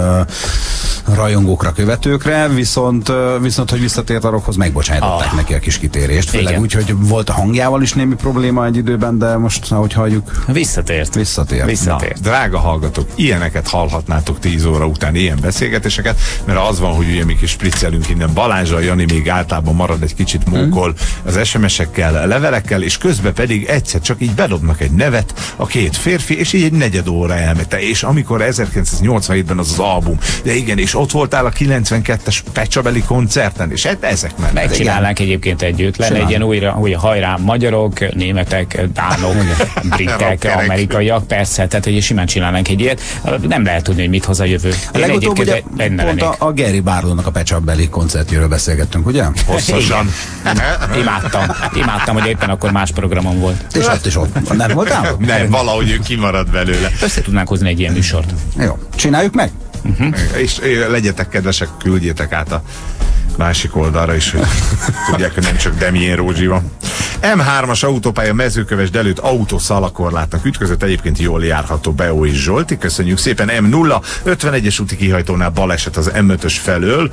rajongókra, követőkre, viszont hogy visszatért a rockhoz, megbocsájtották neki a kis kitérést. Főleg úgy, hogy volt a hangjával is némi probléma egy időben, de most, ahogy halljuk, Visszatért. Na, drága hallgatók, ilyeneket hallhatnátok 10 óra után, ilyen beszélgetéseket, mert az van, hogy ugye mi kis spriccelünk innen Balázsral, Jani még általában marad egy kicsit mókol az SMS-ekkel, levelekkel, és közben pedig egyszer csak így bedobnak egy nevet a 2 férfi, és így egy negyed óra elmette. És amikor 1987-ben az album, de igen, és ott voltál a 92-es Pecsabeli koncerten, és ezek mennek. Megcsinálnánk egyébként együtt, lenne egy ilyen újra hajrá magyarok, németek, dánok, britek, amerikaiak, persze, tehát hogy simán csinálnánk egy ilyet. Nem lehet tudni, hogy mit hoz a jövő. A legutóbb ugye pont a Gary Barlownak a Pecsabeli koncertjéről beszélgettünk, ugye? Hosszasan. Imádtam, hogy éppen akkor más programon volt. És ott. Nem voltál? Nem, valahogy ő kimarad belőle. Össze tudnánk hozni egy ilyen műsort. Jó, csináljuk meg? És legyetek kedvesek, küldjétek át a másik oldalra is, hogy tudják, hogy nem csak Demjén Rózsi van. M3-as autópálya Mezőkövesd előtt autószalakorlátnak ütközött, egyébként jól járható Beó és Zsolti, köszönjük szépen. M0, 51-es úti kihajtónál baleset az M5-ös felől,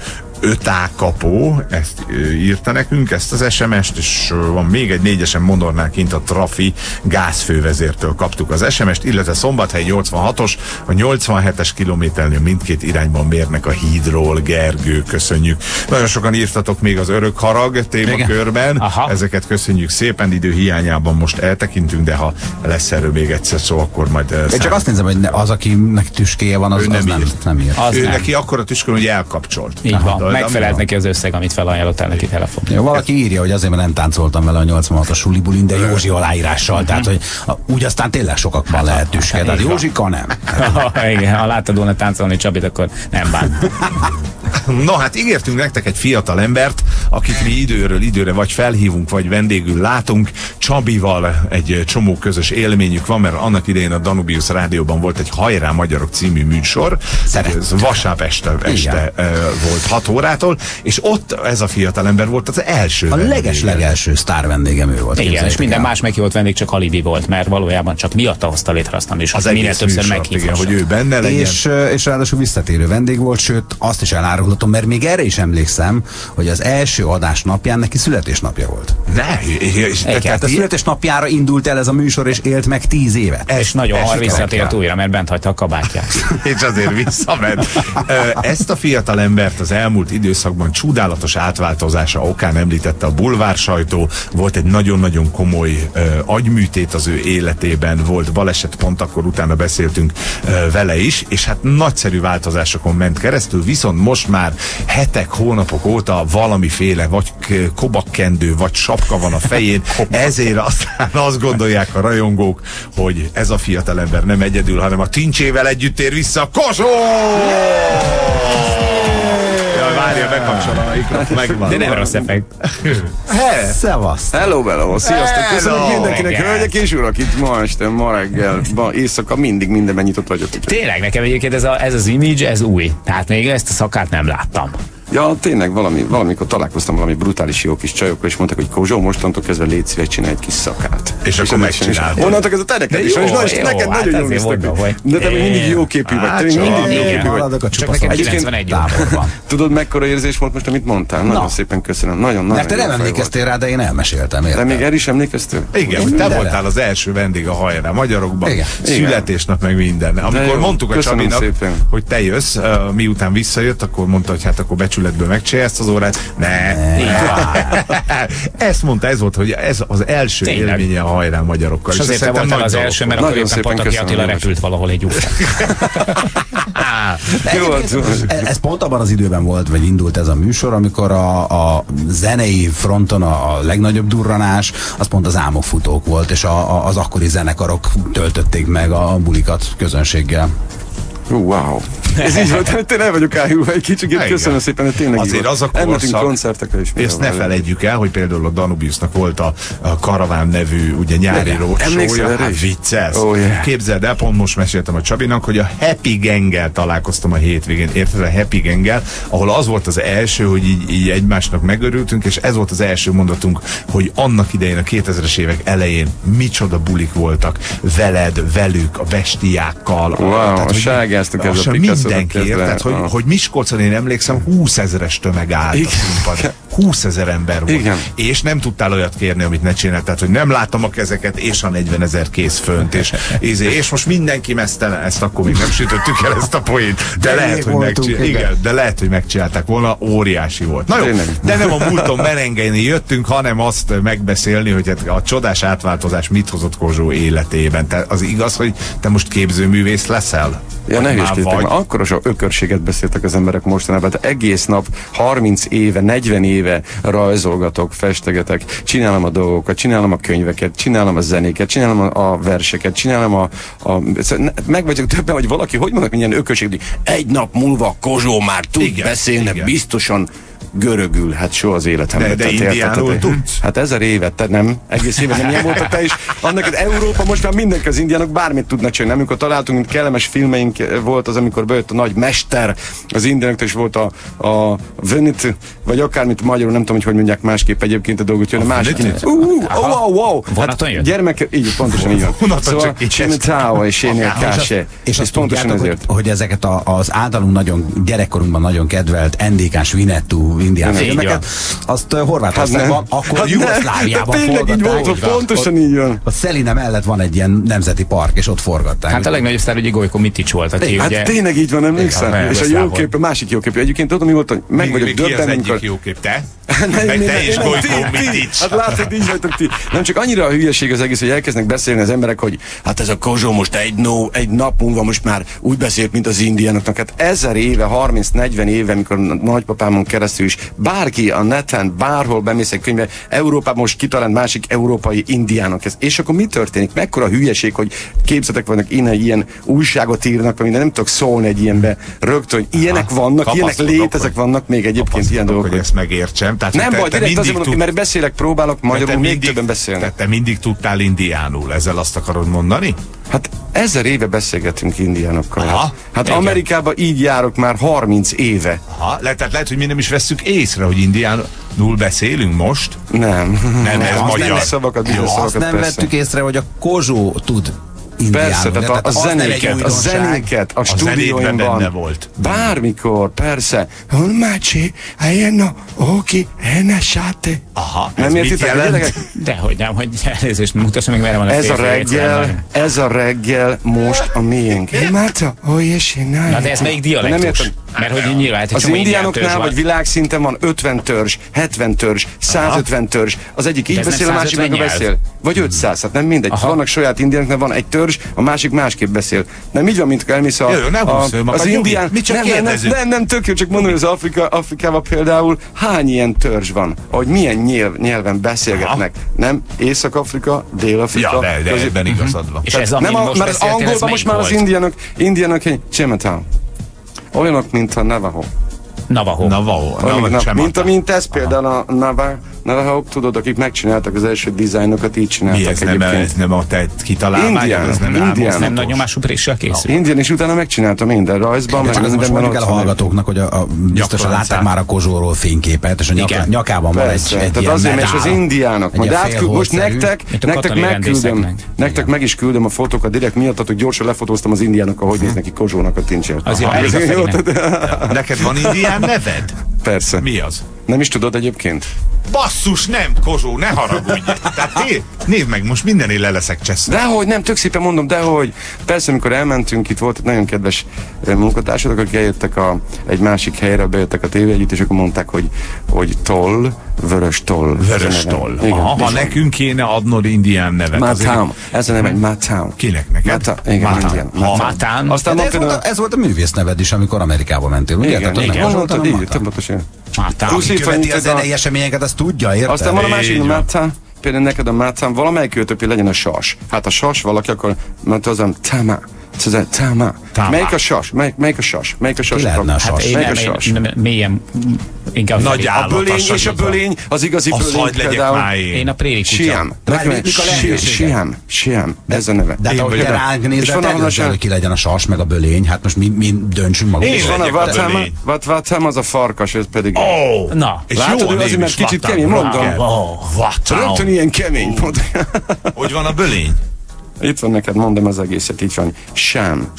5A kapó, ezt írta nekünk, ezt az SMS-t, és van még egy 4-esen Monornál kint a Trafi gázfővezértől kaptuk az SMS-t, illetve Szombathely 86-os, a 87-es kilométernél mindkét irányban mérnek a hídról. Gergő, köszönjük. Nagyon sokan írtatok még az örök harag témakörben, ezeket köszönjük szépen, idő hiányában most eltekintünk, de ha lesz erről még egyszer szó, akkor majd... Én csak azt nézem, hogy az, akinek tüskéje van, az nem ír. Ő neki akkor a tüskön, hogy elkapcsolt. Így van, megfelelt neki az összeg, amit felajánlottál neki telefon. Valaki írja, hogy azért, mert nem táncoltam vele a 86-as sulibulin, de Józsi aláírással, tehát hogy úgy aztán tényleg sokakban lehet tüske, de Józsika nem. Igen, ha láttad volna táncolni Csabit, akkor nem bán. No, hát ígértünk nektek egy fiatal embert, akit mi időről időre vagy felhívunk, vagy vendégül látunk. Csabival egy csomó közös élményük van, mert annak idején a Danubius Rádióban volt egy Hajrá Magyarok című műsor. Ez vasárnap este volt 6 órától, és ott ez a fiatal ember volt az első a legelső sztár vendégem ő volt. Igen, és minden más meghívott vendég csak alibi volt, mert valójában csak miatta hozta létre azt a műsort. Az minél többször meghívott. Hogy ő benne legyen. És ráadásul visszatérő vendég volt, sőt azt is elárulhatom, mert még erre is emlékszem, hogy az első adás napján neki születésnapja volt. Tehát a születésnapjára indult el ez a műsor, és élt meg 10 évet. És nagyon hamar visszatért újra, mert bent hagyta a kabátját. És azért visszament. Ezt a fiatal embert az elmúlt időszakban csodálatos átváltozása okán említette a bulvár sajtó. Volt egy nagyon-nagyon komoly agyműtét az ő életében, volt baleset, pont akkor utána beszéltünk vele is, és hát nagyszerű változásokon ment keresztül, viszont most már hetek, hónapok óta valamiféle vagy kobakkendő, vagy sapka van a fején, ezért aztán azt gondolják a rajongók, hogy ez a fiatalember nem egyedül, hanem a Tincsével együtt ér vissza a Kozsó! Várja, bekapcsol a mikrofon, megvan. De nem rossz effekt. Szevasz! Hello! Sziasztok! Köszönöm mindenkinek, hölgyek és urak, itt ma este, ma reggel, éjszaka mindig mindenben nyitott vagyok. Tényleg, nekem egyébként ez az image, ez új. Tehát még ezt a szakát nem láttam. Ja, tényleg valamikor találkoztam valami brutális jó kis csajokkal, és mondták, hogy Kozsó, mostantól kezdve légy szíves, csinálj egy kis szakát. És akkor megcsináltad. Onnantól kezdve te neked is, és neked nagyon jól néztek. De te még mindig jó képű vagy. Te még mindig jó képű vagy. Csak nekem 91 van. Tudod, mekkora érzés volt most, amit mondtál? Nagyon szépen köszönöm. Nagyon mert te nem emlékeztél rá, de én elmeséltem. De még el is emlékeztél? Igen, te voltál az első vendég a Hajrá Magyarokban. Születésnap meg minden. Amikor mondtuk a Csabinak, hogy te jössz, miután visszajött, akkor mondta, hogy hát akkor becsületből megcsinálja ezt az órát. Ezt mondta, ez volt, hogy ez az első élménye a Hajrá Magyarokkal. És azért te voltál az első, mert akkor éppen Pataki Attila repült valahol egy órát. Ez pont abban az időben volt, vagy indult ez a műsor, amikor a zenei fronton a legnagyobb durranás, az pont az Álmokfutók volt, és az akkori zenekarok töltötték meg a bulikat közönséggel. Wow. Ez így volt, hogy én el vagyok ájulva egy kicsit, köszönöm szépen, hogy tényleg azért az a korszak, ezt ne felejtjük el, hogy például a Danubiusnak volt a Karaván nevű ugye nyári roadshow-ja, hát vicces. Képzeld el, pont most meséltem a Csabinak, hogy a Happy Gang-gel találkoztam a hétvégén, érted, a Happy Gang-gel, ahol az volt az első, hogy így egymásnak megörültünk, és ez volt az első mondatunk, hogy annak idején a 2000-es évek elején micsoda bulik voltak veled, velük, a bestiákkal. Ságáztuk ez a mindenkiért, tehát hogy Miskolcon én emlékszem 20 000-es tömeg állt a színpadon. 20 000 ember volt. Igen. És nem tudtál olyat kérni, amit ne csinált. Tehát, hogy nem láttam a kezeket, és a 40 000 kész fönt. És most mindenki mesztelen, ezt akkor még nem sütöttük el ezt a poént. De lehet, hogy megcsinálták volna, óriási volt. Na jó, de nem a múlton merengeni jöttünk, hanem azt megbeszélni, hogy a csodás átváltozás mit hozott Kozsó életében. Tehát az igaz, hogy te most képzőművész leszel? Ja, ne hülyeskedjetek, mert akkora sok ökörséget beszéltek az emberek mostanában, de egész nap 30 éve, 40 éve rajzolgatok, festegetek, csinálom a dolgokat, csinálom a könyveket, csinálom a zenéket, csinálom a verseket, csinálom meg vagyok többen, hogy valaki, hogy mondok, milyen ökörség, hogy egy nap múlva Kozsó már tud beszélni, biztosan görögül, hát soha az életemben. De indiánul tudsz? Hát 1000 évet, te nem, egész évet nem ilyen voltak te is. Annak az Európa most már mindenki az indiánok bármit tudnak csinálni. Amikor találtunk, mint kellemes filmeink volt az, amikor bejött a nagy mester az indiánoktól, és volt a Venit, vagy akármit magyarul, nem tudom, hogy mondják másképp egyébként a dolgot, jön a másik. Vonaton jön? Gyermek, így pontosan így van. Szóval Csimitao és Énél Káse. És azt pontosan tudjátok, hogy ezeket az általunk nagyon gyerekkorunkban nagyon kedvelt NDK-s Vinetú indián filmeket, azt Horvátországban, akkor Jugoszláviában forgatták. Tényleg így volt, pontosan így van. A Szeline mellett van egy ilyen nemzeti park, és ott forgatták. Hát a legnagyobb sztár ugye Gojko Mitics volt, aki hát ugye... tényleg így van, emlékszem. És a jó kép, a másik jó kép. Egyébként tudom, mi volt, hogy meg vagyok döbben, amikor... Ki az egyik jó kép, te? Meg te is Gojko Mitics. Hát látod, így vagytok ti. Nem csak annyira a hülyeség az egész, hogy elkezdnek beszélni az emberek, hogy hát ez a Kozsó most egy nap múlva most már úgy beszélt, mint az indiánoknak. Hát 1000 éve, 30-40 éve, amikor nagypapámon keresztül is bárki a neten, bárhol bemész egy könyvbe, Európában most kitalált másik európai indiánok. És akkor mi történik? Mekkora hülyeség, hogy képzetek vannak innen ilyen újságot írnak, amire nem tudok szólni egy ilyenbe rögtön. Ilyenek vannak, ilyenek létezek vannak még egyébként ilyen dolgok. Hogy ezt megértsem. Tehát, nem baj, direkt azért mondom, mert beszélek, próbálok magyarul, még többen beszélnek. Te mindig tudtál indiánul, ezzel azt akarod mondani? Hát 1000 éve beszélgetünk indiánokkal. Aha, hát Amerikában így járok már 30 éve. Aha, tehát lehet, hogy mi nem is vesszük észre, hogy indiánul beszélünk most? Nem, ez magyar. Szavakat, azt nem vettük észre, hogy a Kozsó tud indiánul. Persze, tehát a zenéket, a stúdióimban benne volt. Bármikor, persze. Holmácsi, helyenno, oki, enesate. Aha, nem értitek, gyerekek? Dehogy nem, hogy elnézést mutassa meg, merre van a ez a reggel most a miénk. Máta, na de ez melyik dialektus? Mert hogy nyilván az indiánoknál vagy világszinten van 50 törzs, 70 törzs, 150 törzs. Az egyik így beszél, a másik meg beszél. Vagy 500, hát nem mindegy. Vannak saját indiánoknál van egy törzs, a másik másképp beszél. Nem így van, mint elmész az indián. Nem, tök jó, csak mondom, hogy az Afrikában például hány ilyen törzs van, hogy milyen nyelven beszélgetnek. Nem Észak-Afrika, Dél-Afrika. Ja, de ebben igazad van. És ez, amit most mert az angolban most már az indiánok egy Csimitao. Olyanok, mint a Navajo. Mint ez például a Navajo, tudod, akik megcsináltak az első dizájnokat, így csináltak. Mi ez nem a te kitalálmány? Indián. Nem nagy nyomású préssel készül. Indián, és utána megcsinálta minden rajzban. Csak azt most mondjuk el a hallgatóknak, hogy biztosan látták már a Kozsóról fényképet, és a nyakában van egy tehát ilyen azért, és az indiánok. Majd most nektek megküldöm, nektek meg is küldöm a fotókat, direkt miattatok gyorsan lefotóztam az indiánokkal, hogy néz neki Kozsónak a tincsért. Neked van indián neved? Persze. Mi az? Nem is tudod egyébként? Basszus, nem, Kozsó, ne haragudj! Tehát nézd meg, most mindennél le leszek cseszve. Dehogy, nem, tök szépen mondom, dehogy. Persze, amikor elmentünk, itt volt egy nagyon kedves munkatársatok, akik eljöttek egy másik helyre, bejöttek a tévé együtt, és akkor mondták, hogy toll, vörös toll. Vörös toll. Ha nekünk kéne adnod indián nevet. Mátám. Ez a neve, egy Mátám. Kinek neked? Igen, indián. Mátán. Aztán ez volt a művész neved is, amikor Amerikába mentél, ugye? Igen, mondtad így, többatosan. Követi a zenei eseményeket, azt tudja, érted? Aztán van a másik, Mátám. Például neked a Mátám, valamelyik őtöpé legyen a sas. Hát a sas valaki, akkor mondta azon, Táma. Melyik a sas? Melyik a sas? Melyik a sas? Ki lehetne a sas? Melyik a sas? Mélyen, inkább nagy állat. A bölény és a bölény, az igazi bölény például. Én a préri kutya. Siem. Ez a neve. De ahogy te ránk nézzel, hogy ki legyen a sas, meg a bölény, hát most mi döntsünk magunk. És van a Vathám, az a farkas, ez pedig... Na. Látod, ő azért, mert kicsit kemény, mondom. Rögtön ilyen kemény. Hogy van a bölény? Itt van neked, mondom az egészet, így van. Sám.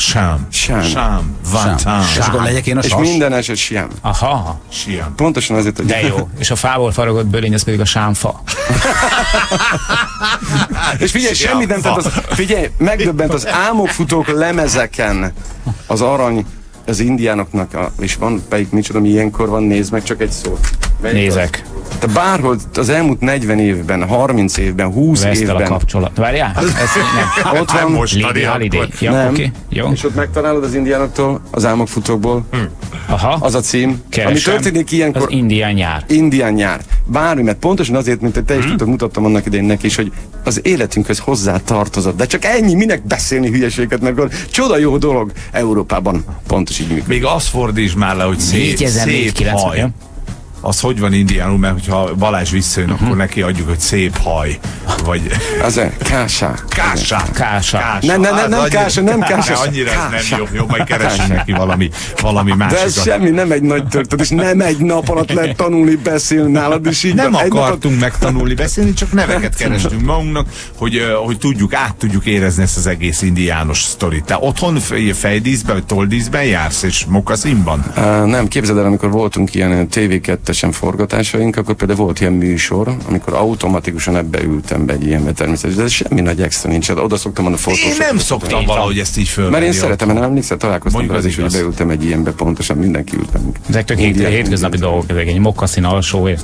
És akkor legyek én a sas? És minden eset siem. Aha. Siem. Pontosan azért, hogy... De jó. És a fából faragott bölény, ez pedig a sámfa. És figyelj, semmit nem tett figyelj, megdöbbent az álmokfutók lemezeken az arany, az indiánoknak, és van, pedig micsoda, ilyenkor van, nézd meg csak egy szót. Nézek. Te bárhol az elmúlt 40 évben, 30 évben, 20 évben... a kapcsolat. Várjál? Ott van most ja, okay. Jó. És ott megtalálod az indiánoktól, az álmokfutókból. Aha. Az a cím. Keresem. Ami történik ilyenkor... Az indián nyár. Indián nyár. Bármi, mert pontosan azért, mint te is tudod, mutattam annak idején neki is, hogy az életünkhöz hozzá tartozott. De csak ennyi, minek beszélni hülyeséget, mert csoda jó dolog Európában. Pontos így működik. Még azt fordítsd már le, hogy szép haj. az hogy van indiánul, mert hogyha Balázs visszajön, akkor neki adjuk, hogy szép haj. Vagy... Az Kása. Nem Kása. Annyira ez nem jó, majd keresünk neki valami másikat. De ez semmi, nem egy nagy történet, és nem egy nap alatt lehet tanulni, beszélni nálad, és így nem akartunk megtanulni beszélni, csak neveket kerestünk magunknak, hogy át tudjuk érezni ezt az egész indiános sztorit. Te otthon fejdíszben, vagy toldíszben jársz, és mokaszínban? Nem, képzeld el, amikor voltunk ilyen TV2-esen forgatásaink, akkor például volt ilyen műsor, amikor automatikusan ebbe ültem be egy ilyenbe természetesen, de semmi nagy extra nincs. Oda szoktam mondani fotósok. Én nem szoktam valahogy ezt így fölvenni. Mert én szeretem, mert nem emlékszel, találkoztam vele is, hogy beültem egy ilyenbe, pontosan mindenki ült velünk. Ezek tök hétköznapi dolgok, ezek egy mokkaszín alsója.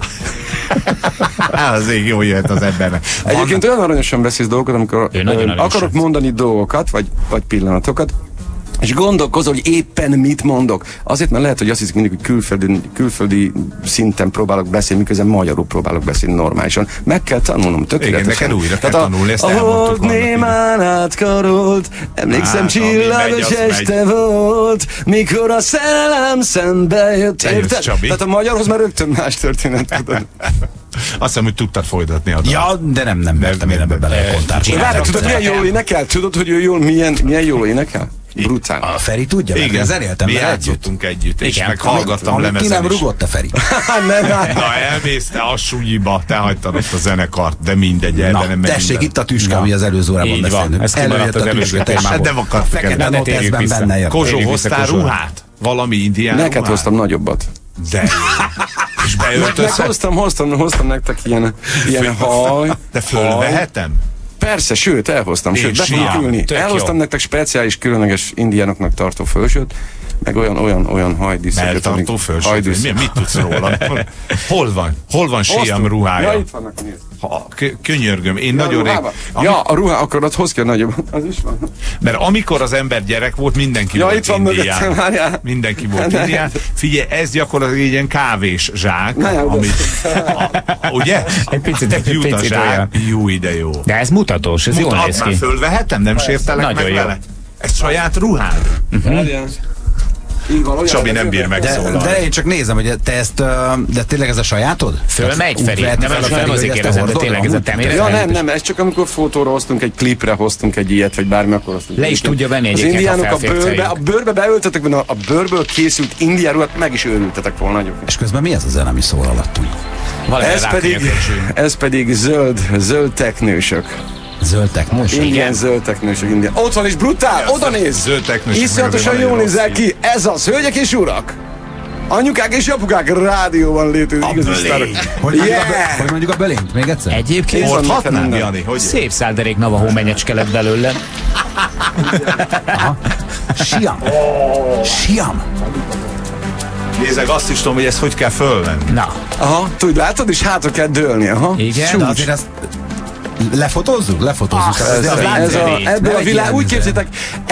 Az ég jó jöhet az embernek. Egyébként olyan aranyosan beszélsz dolgokat, amikor akarok mondani dolgokat, vagy pillanatokat, és gondolkozol, hogy éppen mit mondok. Azért, mert lehet, hogy azt hiszik mindig, hogy külföldi szinten próbálok beszélni, miközben magyarul próbálok beszélni normálisan. Meg kell tanulnom tökéletesen. Igen, neked újra kell tanulni, ezt elmondtuk vannak. Némán átkarolt, emlékszem csillagos este volt, mikor a szerelem szembe jött. Érted? Tehát a magyarhoz már rögtön más történet. Azt hiszem, hogy tudtad folytatni a Ja, de nem mertem én ebbe belekontárni. Várj, tudod, milyen jól énekel? Tudod, hogy ő milyen jól énekel? Brutál. A Feri tudja? Igen, mi játszottunk együtt, és meghallgattam lemezen is. Ki nem rugott a Feri? Na, elmész te a sunyiba, te hagytad ott a zenekart, de mindegy. Na, tessék, itt a tüske, ami az előző órában beszélnünk. Ez kimaradt az előző témából. Nem akartuk fekete noteszben benne jön. Kozsó, hoztál ruhát? Valami indián ruhát? Neked hoztam nagyobbat. De és beöltözhet? Hoztam nektek ilyen haj. De fölvehetem? Persze, sőt, elhoztam, sőt, be fogok ülni. Elhoztam nektek speciális, különleges indiánoknak tartó fölsőt, meg olyan hajdíszeket. Melltartó fölsőt? Mit tudsz róla? Hol van Siam ruhája? Ja, itt vannak a könyörgöm, én nagyon rég... a ruhá, akkor ott hoz kell nagyobb. Az is van. Mert amikor az ember gyerek volt, mindenki volt indián. Mindenki volt indián. Figyelj, ez gyakorlatilag egy ilyen kávés zsák, ugye? Egy picit jut a zsák. Jó, ide jó. De ez mutatós, ez jól néz ki. Már fölvehetem, nem sértelek meg vele? Ez saját ruhád? Csabi nem bír megszólalni. De én csak nézem, hogy te ezt, de tényleg ez a sajátod? Fölmegy, Feri? Nem azért kérdezem, de tényleg ez a temére? Ja, nem, ez csak amikor fotóra hoztunk, egy klipre hoztunk egy ilyet, vagy bármi, akkor hoztunk. Le is tudja venni egyébként, az indiánok a bőrbe beöltetek, a bőrből készült indián ruhát, meg is őrültetek volna nagyobb. És közben mi ez a zene, ami szól alattunk? Ez pedig zöld teknősök. Zöld teknősök? Igen, zöld teknősök. Ott van is brutál, oda néz! Zöld teknősök. Iszonyatosan jól nézel ki, ez az, hölgyek és urak! Anyukák és apukák rádióban létező igazi sztárok. Hogy mondjuk a belényt? Még egyszer? Egyébként hordhatnám, Jani, hogy? Szép szálderék Navahó menyecske lett belőle. Siam. Nézzek, azt is tudom, hogy ezt hogy kell fölvenni. Na. Aha, tudj, látod, és hátra kell dőlni, aha. Igen. De azért ezt lefotózzuk? Ebből a világ, úgy képzétek,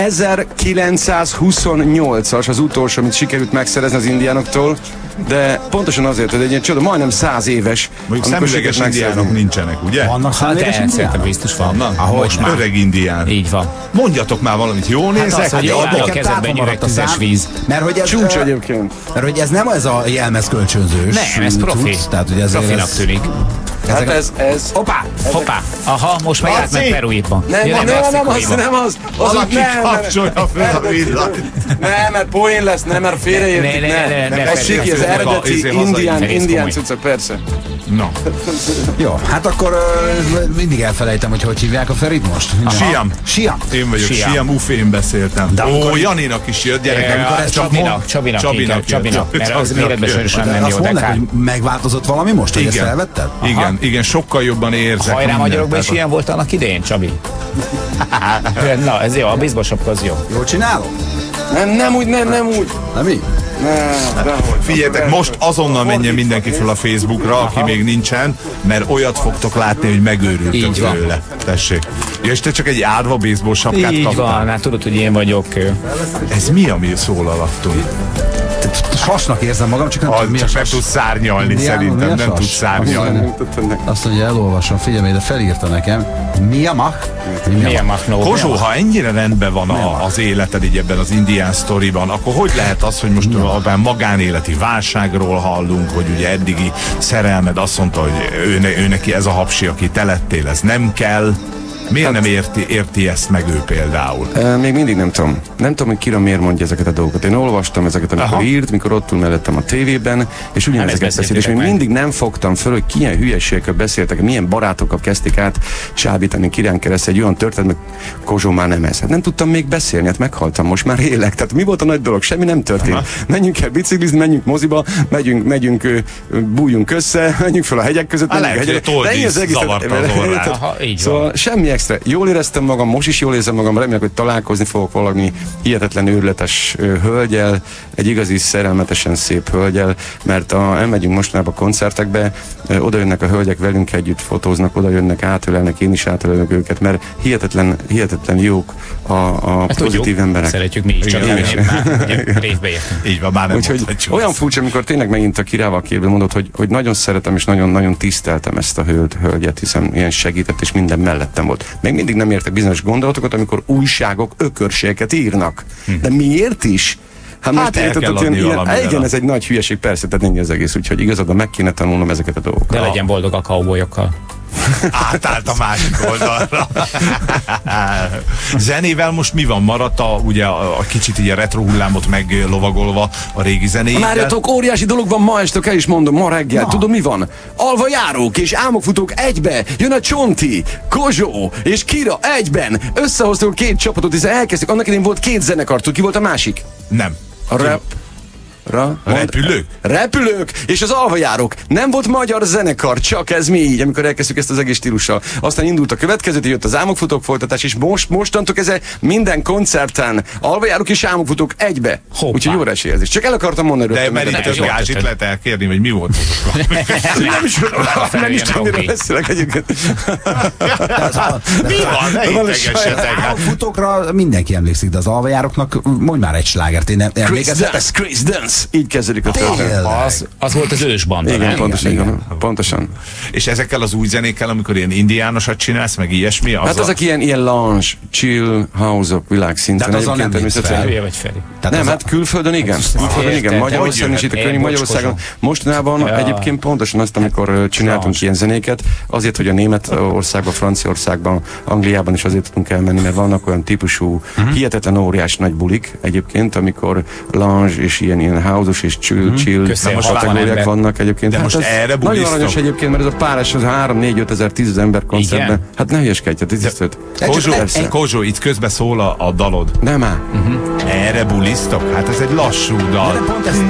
1928-as az utolsó, amit sikerült megszerezni az indiánoktól, de pontosan azért, hogy egy ilyen csoda, majdnem 100 éves. Mondjuk szemüveges indiánok nincsenek, ugye? Vannak szemüveges indiánok? Biztos vannak. Ahogy már. Öreg indián. Így van. Mondjatok már valamit, jól nézek? Hát az, hogy a kezedben nyüveg tüzes víz. Mert hogy ez csúcs egyébként. Mert hogy ez nem ez a jelmez kölcsönzős. Nem, ez profi. Tehát, hogy ez profinak tűnik. Hát ez... Hoppá! Aha, most meg átment Peruitban. Nem az. Valaki kapcsolja fel a villat. Nem, mert poén lesz, nem, mert félreértik, nem. Ez siki, az eredeti indián cucca, persze. No. Jó, hát akkor mindig elfelejtem, hogy hívják a Ferit most. Siam. Én vagyok, Siam Ufén beszéltem. Janinak is jött, gyerekek. Csabinak. Mert az méretben sajnosan nem jó, de kár. Megváltozott valami most, hogy ezt felvetted? Igen, sokkal jobban érzek. Hajrá magyarokban is ilyen volt annak idején, Csabi? Na, ez jó, a biztos sapka az jó. Jól csinálom? Nem úgy. Nem így? Figyeljetek, most azonnal menjen mindenki fel a Facebookra, aki még nincsen, mert olyat fogtok látni, hogy megőrültök tőle. Tessék. Ja, és te csak egy árva baseball sapkát kaptál. Így van, hát tudod, hogy én vagyok. Ez mi, ami szól alattunk? Sasnak érzem magam, csak nem tudom, mi a csak sas. nem tudsz szárnyalni, szerintem nem tudsz szárnyalni. Azt mondja, elolvasom, figyelj, de felírta nekem. Miamach? Kozsó, ha ennyire rendben van az életed így ebben az Indián sztoriban, akkor hogy lehet az, hogy most abban magánéleti válságról hallunk, hogy ugye eddigi szerelmed azt mondta, hogy ő neki ez a hapsi, aki te lettél, ez nem kell. Miért nem érti ezt meg ő például? Még mindig nem tudom. Nem tudom, hogy Kira miért mondja ezeket a dolgokat. Én olvastam ezeket, amikor írt, mikor ott ül mellettem a tévében, és ugyanezeket beszélt. És még mindig nem fogtam föl, hogy milyen hülyeségekkel beszéltek, milyen barátokkal kezdték át csábítani Kirán keresztül egy olyan történet, hogy Kozsó már nem ez. Hát nem tudtam még beszélni, hát meghaltam, most már élek. Tehát mi volt a nagy dolog? Semmi nem történt. Menjünk el biciklizni, menjünk moziba, megyünk bújjunk össze, menjünk fel a hegyek között. Szóval semmi extra. Jól éreztem magam, most is jól érzem magam, remélem, hogy találkozni fogok valami hihetetlen őrületes hölgyel, egy igazi szerelmetesen szép hölgyel, mert elmegyünk mostanában koncertekbe, oda jönnek a hölgyek velünk együtt, fotóznak, oda jönnek, átölelnek, én is átölelök őket, mert hihetetlen jók a pozitív emberek. Szeretjük mi is, csak révbe értünk. Így van, már nem olyan furcsa, amikor tényleg megint a Kirával képben mondott, hogy nagyon szeretem és nagyon tiszteltem ezt a hölgyet, hiszen ilyen segített és minden mellettem volt. Még mindig nem értek bizonyos gondolatokat, amikor újságok ökörségeket írnak. De miért is? Hát érted, igen, ez egy nagy hülyeség, persze, tehát nincs az egész, úgyhogy igazad, meg kéne tanulnom ezeket a dolgokat. De legyen boldog a cowboyokkal. Átállt a másik oldalra. Zenével most mi van? Maradt ugye a kicsit így a retro hullámot meglovagolva a régi zenéjével? Várjatok, óriási dolog van ma este, el is mondom, ma reggel. Tudod mi van? Alvajárók és álmokfutók egybe. Jön a Csonti, Kozsó és Kira egyben. Összehoztuk a két csapatot, hiszen elkezdtük. Annak idején volt két zenekar. Ki volt a másik? Nem. Repülők? Repülők és az alvajárók. Nem volt magyar zenekar, csak ez mi így, amikor elkezdtük ezt az egész stílussal. Aztán indult a következő, jött az álmokfutók folytatás, és mostantól ez minden koncerten alvajárók és álmokfutók egybe. Úgyhogy jó esélyezés. Csak el akartam mondani. De mert Gázsit lehet elkérni, hogy mi volt nem is tudom, mire beszélek egyébként. Mi van? Ne integessetek. Álmokfutókra mindenki emlékszik, de az alvajároknak mondj már egy slágert. Én Chris Dance. Így kezdődik a történet. Az volt az ősbanda. Igen, pontosan. És ezekkel az új zenékkel, amikor ilyen indiánosat csinálsz, meg ilyesmi? Hát ezek ilyen lounge, chill, house-ok világszinten. Tehát azon nem Hülye vagy Feri. Nem, hát külföldön igen. Magyarországon is itt a környék Magyarországon. Mostanában egyébként pontosan azt, amikor csináltunk ilyen zenéket, azért, hogy a Németországban, Franciaországban, Angliában is azért tudunk elmenni, mert vannak olyan típusú, hihetetlen óriás nagy bulik egyébként, amikor lounge és ilyen house-os és chill kategóriák vannak egyébként. De most erre bulisztok? Nagyon aranyos egyébként, mert ez a páros az 3-4-5 ezer 10 ember koncertben. Hát ne hülyeskedj, Kozsó, itt közben szól a dalod. Nem áll. Erre bulisztok? Hát ez egy lassú dal. De pont ez...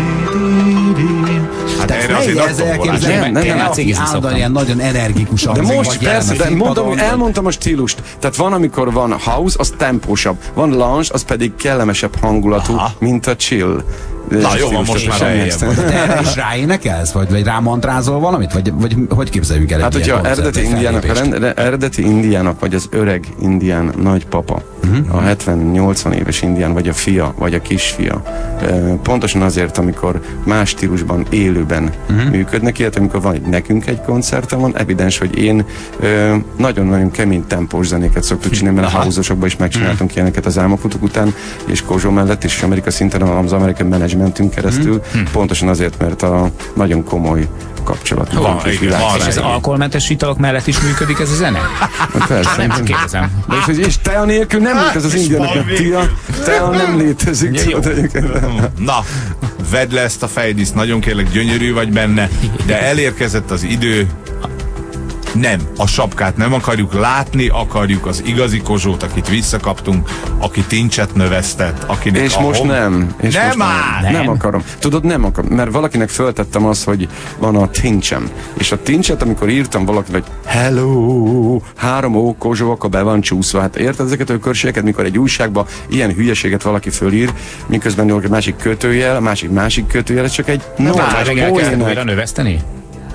Hát erre azért állandóan ilyen nagyon energikusan. De most persze, de elmondtam a stílust. Tehát van, amikor van house, az tempósabb. Van lounge, az pedig kellemesebb hangulatú, mint a chill. Na jó, most már eljebb vagy. De erre is ráénekelsz? Vagy rámantrázol valamit? Vagy hogy képzeljünk el egy ilyen eredeti indiának, vagy az öreg indián nagypapa, a 70-80 éves indián, vagy a fia, vagy a kisfia. Pontosan azért, amikor más stílusban, élőben működnek, illetve amikor van nekünk egy koncerten van, evidens, hogy én nagyon-nagyon kemény tempós zenéket szoktuk csinálni, mert a house-osokban is megcsináltunk ilyeneket az álmokfutók után, és Kozsó mellett, és Amerika szinten az American Managementünk keresztül, pontosan azért, mert a nagyon komoly kapcsolat. És az alkoholmentes italok mellett is működik ez a zene? Persze. Nem kérdezem. És tea nélkül nem létezik az indiának. Tea nem létezik. Na, vedd le ezt a fejdíszt, nagyon kérlek, gyönyörű vagy benne, de elérkezett az idő. Nem, a sapkát nem akarjuk látni, akarjuk az igazi Kozsót, akit visszakaptunk, aki tincset növesztett, akinek és most nem. És nem most már! Nem akarom. Tudod, nem akarom. Mert valakinek föltettem azt, hogy van a tincsem. És a tincset, amikor írtam valakinek, hogy hello, 3 Kozsó, akkor be van csúszva. Hát érted ezeket a körségeket, mikor egy újságban ilyen hülyeséget valaki fölír, miközben egy másik kötőjel, a másik kötőjel, ez csak egy normális. Elkezdtem újra növeszteni?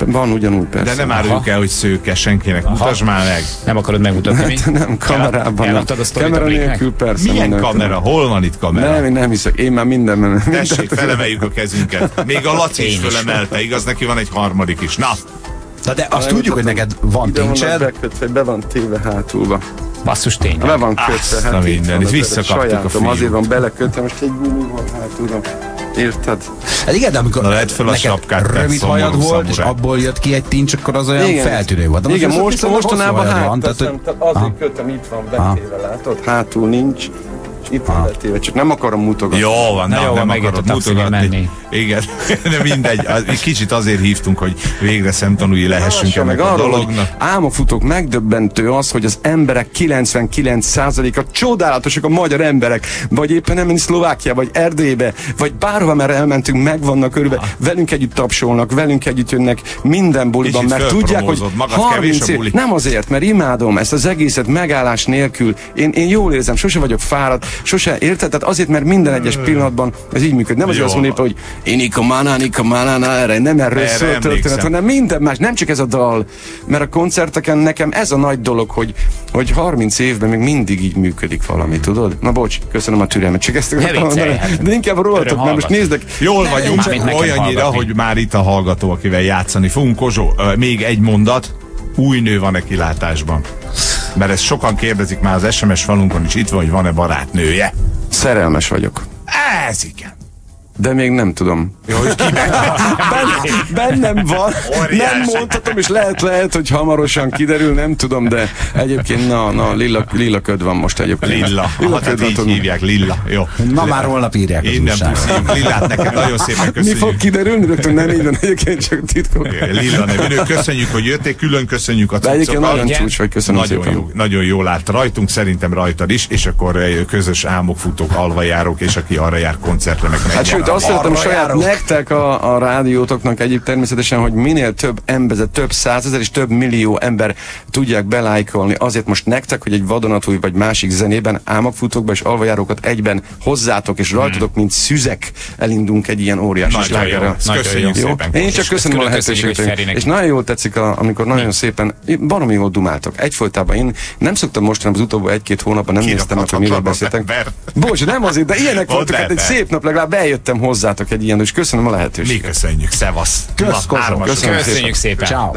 Van ugyanúgy, persze. De nem áruljuk el, hogy szőke senkinek. Mutasd már meg. Nem akarod megmutatni, mi? Nem, kamerában. Eladtad a sztorit a Kamera Bliknek? nélkül, persze. Milyen kamera? Hol van itt kamera? Nem, én nem hiszek. Én már mindenben. Tessék, felemeljük a kezünket. Még a Laci is fölemelte, igaz? Neki van egy harmadik is. Na! Na de azt tudjuk, hogy neked van tincsed. Be van téve hátulba. Basszus tény. Be van kötve. Hát minden, itt visszakaptuk a fiút. Azért van belekötve, most egy gumi van hátulra. Érted? Hát igen, de amikor vedd fel a neked sapkát, rövid szomorú hajad volt, szamuráj. és abból jött ki egy tincs, akkor az olyan feltűnő volt. De Igen, mostanában hátteszem, azért kötöm, itt van betéve, látod? Hátul nincs. Itt van betéve, csak nem akarom mutogatni. Jó van, nem akarod mutogatni. Menni. Igen, de mindegy. Kicsit azért hívtunk, hogy végre szemtanúi lehessünk ennek a dolognak. Álmafutók, megdöbbentő az, hogy az emberek 99%-a csodálatosak, a magyar emberek, vagy éppen nem Szlovákiába, vagy Erdélybe, vagy bárhova, mert elmentünk, meg vannak körülbelül, velünk együtt tapsolnak, velünk együtt jönnek minden buliban, mert tudják, hogy 30 év, nem azért, mert imádom ezt az egészet megállás nélkül. Én jól érzem, sose vagyok fáradt, sose, érted? Tehát azért, mert minden egyes pillanatban ez így működik. Nem azért azt mondja, hogy én Nika erre, nem erről szól történet, hanem minden más, nem csak ez a dal. Mert a koncerteken nekem ez a nagy dolog, hogy 30 évben még mindig így működik valami, tudod? Na bocs, köszönöm a türelmet, csak ezt akartam mondani. De inkább rólatok, mert most nézdek. Jól vagyunk, olyannyira, hogy már itt a hallgató, akivel játszani fogunk. Kozsó, még egy mondat, új nő van-e kilátásban? Mert ezt sokan kérdezik már az SMS falunkon is, itt van, hogy van-e barátnője? Szerelmes vagyok. Ez igen. De még nem tudom. Jó, és bennem van, óriási. nem mondhatom, és lehet, hogy hamarosan kiderül, nem tudom, de egyébként lila köd van most egyébként. Lilla. Hát így hívják, Lilla. Jó. Na már holnap írják az Innen puszíjuk Lillát, neked nagyon szépen köszönjük. Mi fog kiderülni? Rögtön nem így van, egyébként csak titkok. Lilla nevű. Köszönjük, hogy jöttél, külön köszönjük a cuccokat. De egyébként nagyon csúcs vagy, köszönöm nagyon szépen. Jó, nagyon jól állt rajtunk, szerintem rajtad is, és akkor közös álmok futók, alvajárók, és aki arra jár koncertre, meg hát sőt, azt szeretem saját nektek a rádiótoknak egyéb természetesen, hogy minél több ember, több százezer és több millió ember tudják belájkolni. Azért most nektek, hogy egy vadonatúj vagy másik zenében álmokfutókba és alvajárókat egyben hozzátok, és rajtatok, mint szüzek elindulunk egy ilyen óriási slágerrel. Köszönjük szépen. Én csak köszönöm a lehetőséget. És nagyon jól tetszik, amikor nagyon szépen, baromi jól dumáltok. Egyfolytában én nem szoktam mostanában az utóbbi egy-két hónapban, nem néztem meg, hogy mivel beszéltek. Bocs, nem azért, de ilyenek voltak, hát egy szép nap legalább eljöttem hozzátok egy ilyen, és köszönöm a lehetőséget. Mi köszönjük, szevasz. Köszönjük szépen. Ciao.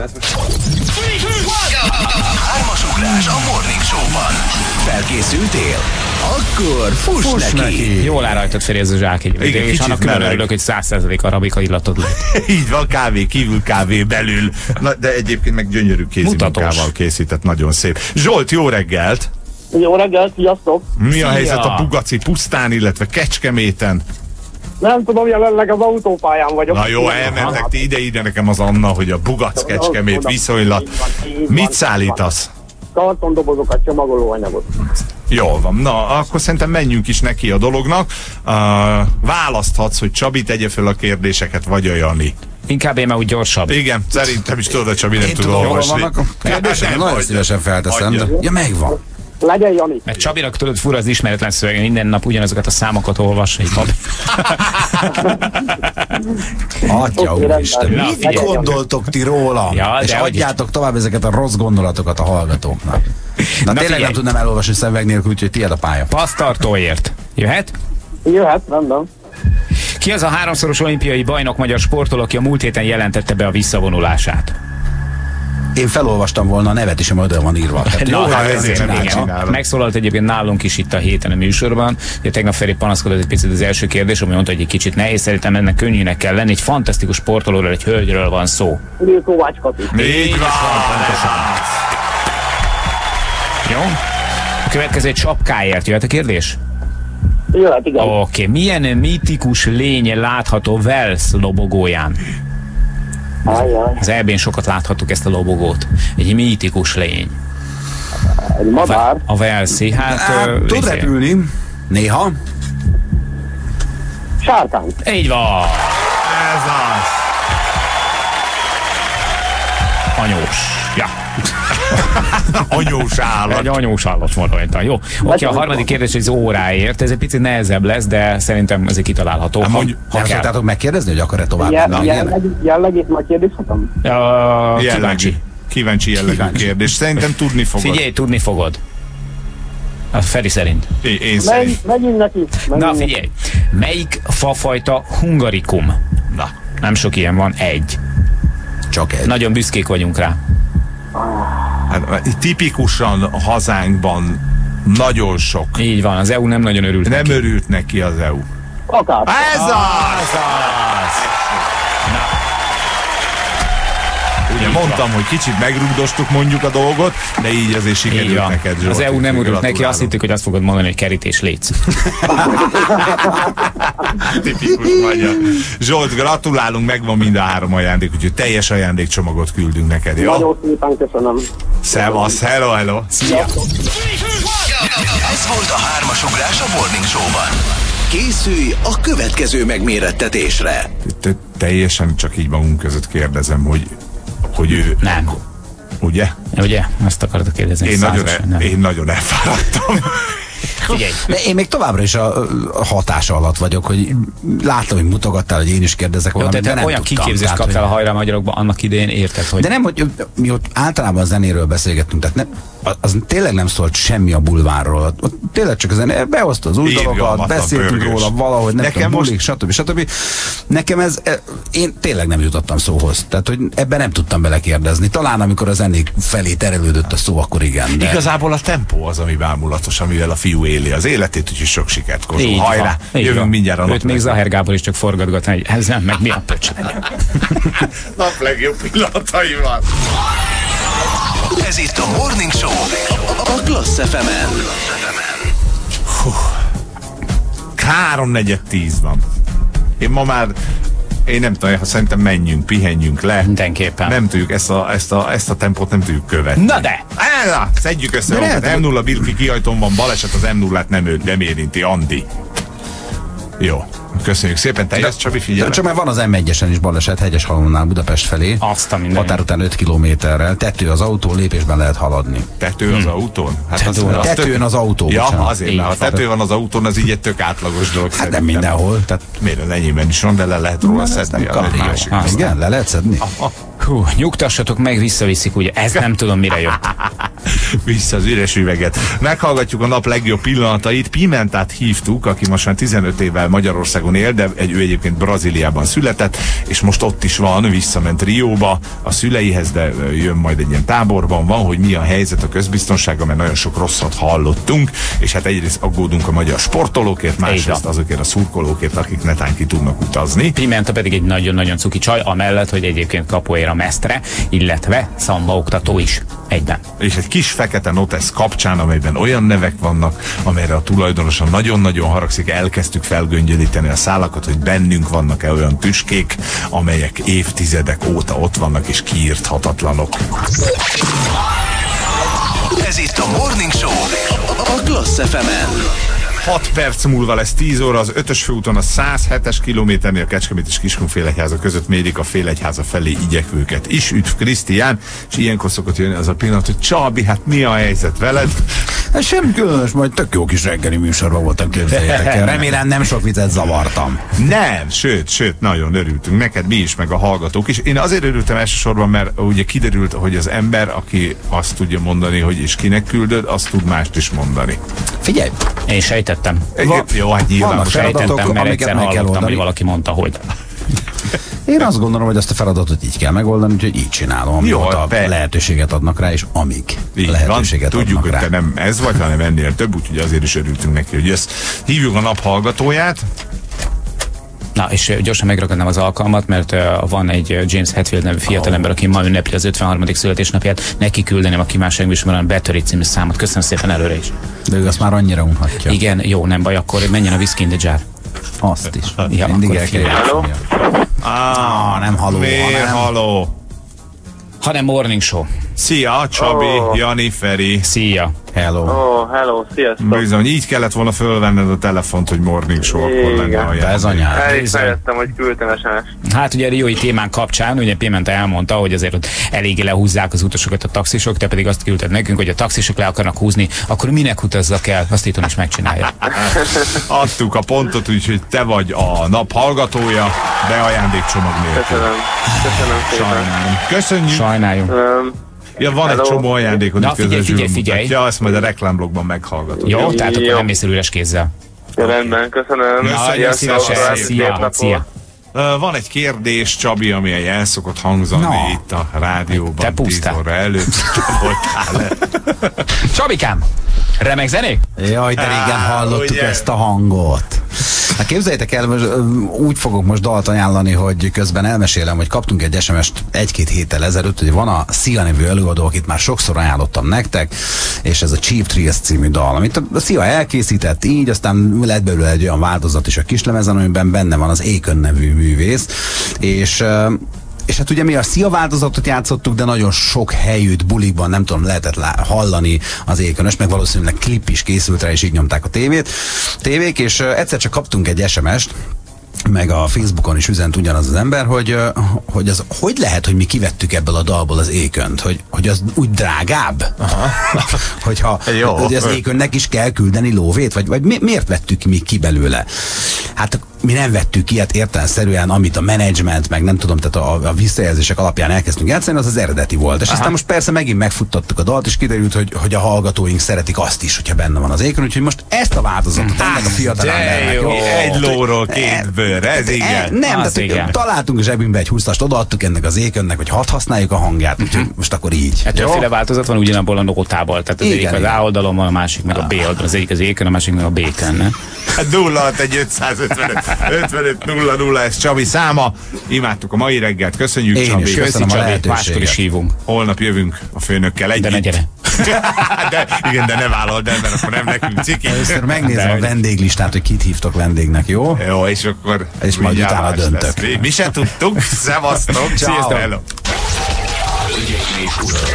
Hármasugrás a Morning Show-ban. Felkészültél? Akkor fuss neki! Jól áll rajtad Feri ez a zsák egyébként. És annak külön örülök, hogy 100% arabika illatod lett. Így van, kávé kívül, kávé belül. Na, de egyébként meg gyönyörű kézimunkával készített, nagyon szép. Zsolt, jó reggelt! Jó reggelt, sziasztok! Mi a helyzet a Bugaci pusztán, illetve Kecskeméten? Nem tudom, jelenleg az autópályán vagyok. Na jó, elmentek ti ide nekem az Anna, hogy a Bugac Kecskemét viszonylat. Mit szállítasz? Kartondobozokat, csomagolóanyagot. Jól van, na akkor szerintem menjünk is neki a dolognak. Választhatsz, hogy Csabi tegye fel a kérdéseket, vagy a Jani. Inkább én már úgy gyorsabb. Igen, szerintem is tudod, hogy Csabi nem tud olvasni. Kérdések, nagyon szívesen felteszem, de ja, megvan. Legyen Jani. Mert Csabinak tudod, fura az ismeretlen szöveg, minden nap ugyanazokat a számokat olvas. Atya úristen, mit gondoltok ti róla? Ja, és adjátok tovább ezeket a rossz gondolatokat a hallgatóknak. Na tényleg nem tudnám elolvasni szöveg nélkül, úgyhogy tiéd a pálya. Passztartóért. Jöhet? Jöhet, rendben. Ki az a 3-szoros olimpiai bajnok magyar sportoló, aki a múlt héten jelentette be a visszavonulását? Én felolvastam volna a nevet is, amely oda van írva. Tehát na, jó, ezért nem csinálom. Megszólalt egyébként nálunk is itt a héten a műsorban. Ugye tegnap Feri panaszkodott egy picit az első kérdés, ami mondta, hogy egy kicsit nehéz, szerintem ennek könnyűnek kell lenni. Egy fantasztikus sportolóról, egy hölgyről van szó. Kovács Kati. Így van, jó? A következő egy sapkáért. Jöhet a kérdés? Jöhet, igen. Oké. Milyen mítikus lény látható Wales lobogóján? Az EB-n sokat láthattuk ezt a lobogót. Egy mítikus lény. Egy madár. A Walesi, tud repülni. Néha. Sárkány. Így van. ez az. Anyós. Ja. Anyós állat. Egy anyós állat van rajta. Jó. Oké, a harmadik kérdés az óráért. Ez egy picit nehezebb lesz, de szerintem ez kitalálható. Nem szoktátok megkérdezni, hogy akar-e tovább? Jellegét majd kérdezhetem? Kíváncsi jellegű kérdés. Szerintem tudni fogod. Figyelj, tudni fogod. A Feri szerint. Én szerint. Megyünk neki. Na figyelj. Melyik fafajta hungarikum? Na. Nem sok ilyen van. Egy. Csak egy. Nagyon büszkék vagyunk rá. Hát, tipikusan a hazánkban nagyon sok. Így van, az EU nem nagyon örült Nem neki. örült neki az EU. Akár. Ez az! Ugye mondtam, hogy kicsit megrúgdostuk mondjuk a dolgot, de így azért sikerült neked, Zsolt. Az EU nem örült neki, azt hittük, hogy azt fogod mondani, hogy kerítés létsz. Tipikus magyar. Zsolt, gratulálunk, megvan mind a 3 ajándék, úgyhogy teljes ajándékcsomagot küldünk neked, jó? Nagyon szépen köszönöm. Szevasz, hello. Szia! Ez volt a 3-as ugrás a Morning Show-ban. Készülj a következő megmérettetésre. Teljesen csak így magunk között kérdezem, hogy ő... Nem. Ugye? Ugye? Azt akarod kérdezni. Én nagyon elfáradtam. Figyelj. Én még továbbra is a hatása alatt vagyok, hogy láttam, hogy mutogattál, hogy én is kérdezek valamit, de nem olyan tudtam. kiképzést kaptál a Hajrá Magyarokban annak idején, érted, hogy... De nem, hogy mi ott általában a zenéről beszélgettünk, tehát nem, az tényleg nem szólt semmi a bulvárról. Ott tényleg csak a zene, behozta az új dolgokat, beszéltünk róla valahogy, nem tudom, bulik, stb. Nekem ez, én tényleg nem jutottam szóhoz. Tehát, hogy ebben nem tudtam belekérdezni. Talán amikor a zenék felé terelődött a szó, akkor igen. De... Igazából a tempó az, ami bámulatos, amivel a fiú éli az életét, úgyhogy sok sikert, Kozsó. Hajrá, jövünk mindjárt a Őt még Zahár Gábor is csak forgatgatni, hogy ez nem, meg mi a pöcs. Nap legjobb pillanataival. Ez itt a Morning Show a Klassz FM-en. 3:45 van. Én ma már, én nem tudom, szerintem menjünk, pihenjünk le. Mindenképpen. Nem tudjuk, ezt a tempót nem tudjuk követni. Na de! Szedjük össze magunkat. M0 Birki kihajtón van baleset, az M0-át nem érinti, Andi. Jó. Köszönjük szépen, teljes Csabi, figyelj. Csak már van az M1-esen is baleset, Hegyeshalomnál Budapest felé. Azt a minden. Határ után 5 kilométerrel. Tető az autó, lépésben lehet haladni. Tető az autón? Hát tetőn az autó. Ja, bocsánat. azért, mert ha tető van az autón, az így egy tök átlagos dolog. Hát nem mindenhol. Tehát... Miért az enyémben is van, de le lehet róla szedni. Igen, le lehet szedni. Hú, nyugtassatok meg, visszaviszik, ugye? Ez nem tudom, mire jön. Vissza az üres üveget. Meghallgatjuk a nap legjobb pillanatait. Pimentát hívtuk, aki most már 15 évvel Magyarországon él, de ő egyébként Brazíliában született, és most ott is van, visszament Rióba a szüleihez, de jön majd egy ilyen táborban van, hogy mi a helyzet a közbiztonsággal, mert nagyon sok rosszat hallottunk, és hát egyrészt aggódunk a magyar sportolókért, másrészt azokért a szurkolókért, akik netán ki tudnak utazni. Pimenta pedig egy nagyon-nagyon cuki csaj, amellett, hogy egyébként capoeira mestre, illetve szamba oktató is egyben. És egy kis fekete notesz kapcsán, amelyben olyan nevek vannak, amelyre a tulajdonosa nagyon-nagyon haragszik, elkezdtük felgöngyölíteni a szálakat, hogy bennünk vannak-e olyan tüskék, amelyek évtizedek óta ott vannak és kiírthatatlanok. Ez itt a Morning Show a Klassz FM-en. 6 perc múlva lesz 10 óra, az 5-ös főúton a 107-es kilométernél a Kecskemét és Kiskunfélegyháza között mérik a Félegyháza felé igyekvőket is. Üdv Krisztián, és ilyenkor szokott jönni az a pillanat, hogy Csabi, hát mi a helyzet veled? Semmi különös, majd tök jó kis reggeli műsorban voltam, képzeljétek el. Remélem nem sok viccet zavartam. Nem, sőt, nagyon örültünk. Neked mi is, meg a hallgatók is. Én azért örültem elsősorban, mert ugye kiderült, hogy az ember, aki azt tudja mondani, hogy és kinek küldöd, azt tud mást is mondani. Figyelj! Én sejtettem. Jó, hát nyilván most sejtettem, mert egyszer hallottam, hogy valaki mondta, hogy. Én azt gondolom, hogy ezt a feladatot így kell megoldani, úgyhogy így csinálom, amióta lehetőséget adnak rá, és amíg így lehetőséget van. Tudjuk, adnak rá. hogy te nem ez vagy, hanem ennél több, úgyhogy azért is örültünk neki, hogy ezt hívjuk a nap hallgatóját. Na, és gyorsan megragadnám az alkalmat, mert van egy James Hetfield nevű fiatalember, aki ma ünnepli az 53. születésnapját, neki küldeném a kívánságműsorban a Battery című számot. Köszönöm szépen előre is. De ő azt már annyira unhatja. Igen, jó, nem baj, akkor menjen a Whisky in the Jar. Azt is. Ja, mindig el kell. Nem haló. Miért haló? Hanem Morning Show. Szia, Csabi, Jani, Feri. Szia. Hello. Hello, sziasztok. Bizony, így kellett volna fölvenned a telefont, hogy morning show akkor lenne a ez anyád. Elfelejtettem, hogy küldtem SMS-t. Hát ugye a riói témán kapcsán, ugye Pimenta elmondta, hogy azért ott eléggé lehúzzák az utasokat a taxisok, te pedig azt küldted nekünk, hogy a taxisok le akarnak húzni, akkor minek utazzak el? Azt itt is megcsinálja. Adtuk a pontot, úgyhogy te vagy a nap hallgatója, de ajándékcsomag nélkül. Köszönöm szépen. Sajnálom. Köszönjük. Sajnáljuk. Ja, van egy csomó ajándékod. Na, figyelj. Ja, ezt majd a reklámblogban meghallgatod. Jó, tehát akkor nem mész üres kézzel. Rendben, köszönöm. Köszönjük szívesen. Szia. Van egy kérdés, Csabi, ami egy elszokott hangzani itt a rádióban. Te 10 óra előtt. Voltál Csabikám, remek zenék? Jaj, de régen hallottuk ezt a hangot. Hát képzeljétek el, most, úgy fogok most dalt ajánlani, hogy közben elmesélem, hogy kaptunk egy SMS-t 1-2 héttel ezelőtt, hogy van a Szia nevű előadó, akit már sokszor ajánlottam nektek, és ez a Cheap Thrills című dal, amit a Szia elkészített így, aztán lett belőle egy olyan változat is a kislemezen, amiben benne van az Ékön nevű művész, és hát ugye mi a Szia változatot játszottuk, de nagyon sok helyütt, bulikban, nem tudom, lehetett hallani az Ékönös, meg valószínűleg klip is készült rá, és így nyomták a tévék, és egyszer csak kaptunk egy SMS-t, meg a Facebookon is üzent ugyanaz az ember, hogy lehet, hogy mi kivettük ebből a dalból az Ékönt, hogy az úgy drágább, hogyha hogy az Ékönnek is kell küldeni lóvét, vagy miért vettük mi ki belőle? Hát mi nem vettük ki, hát értelemszerűen, amit a menedzsment, meg nem tudom, tehát a visszajelzések alapján elkezdtünk játszani, az eredeti volt. És aztán most persze megint megfuttattuk a dalt, és kiderült, hogy a hallgatóink szeretik azt is, hogyha benne van az Ékön, úgyhogy most ezt a változatot ennek a fiatal embernek. Egy lóról 2 bőr, ez igen. Nem, de találtunk a zsebünkbe egy 20-ast, odaadtuk ennek az Ékönnek, hogy hadd használjuk a hangját, úgyhogy most akkor így. Hát többféle változat van ugyanabból a nótából, tehát az egyik az A oldalon van, a másik meg a B oldalon, az egyik az Ékön, a másik meg a B-kön. Hát 061-555-00, ez Csabi száma. Imádtuk a mai reggelt, köszönjük. Én Csabi. is köszönöm a lehetőséget. Máskor is hívunk. Holnap jövünk a főnökkel együtt. De ne gyere. de ne vállald el, mert akkor nem nekünk ciki. Először megnézem a vendéglistát, hogy kit hívtok vendégnek, jó? Jó, és akkor és majd utána döntök. Mi se tudtuk. Szevasztok. Ciao. Hello. Hölgyeim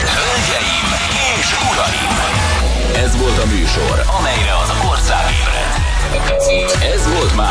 és uraim! Ez volt a műsor, amelyre az ország ébredt. Ez volt már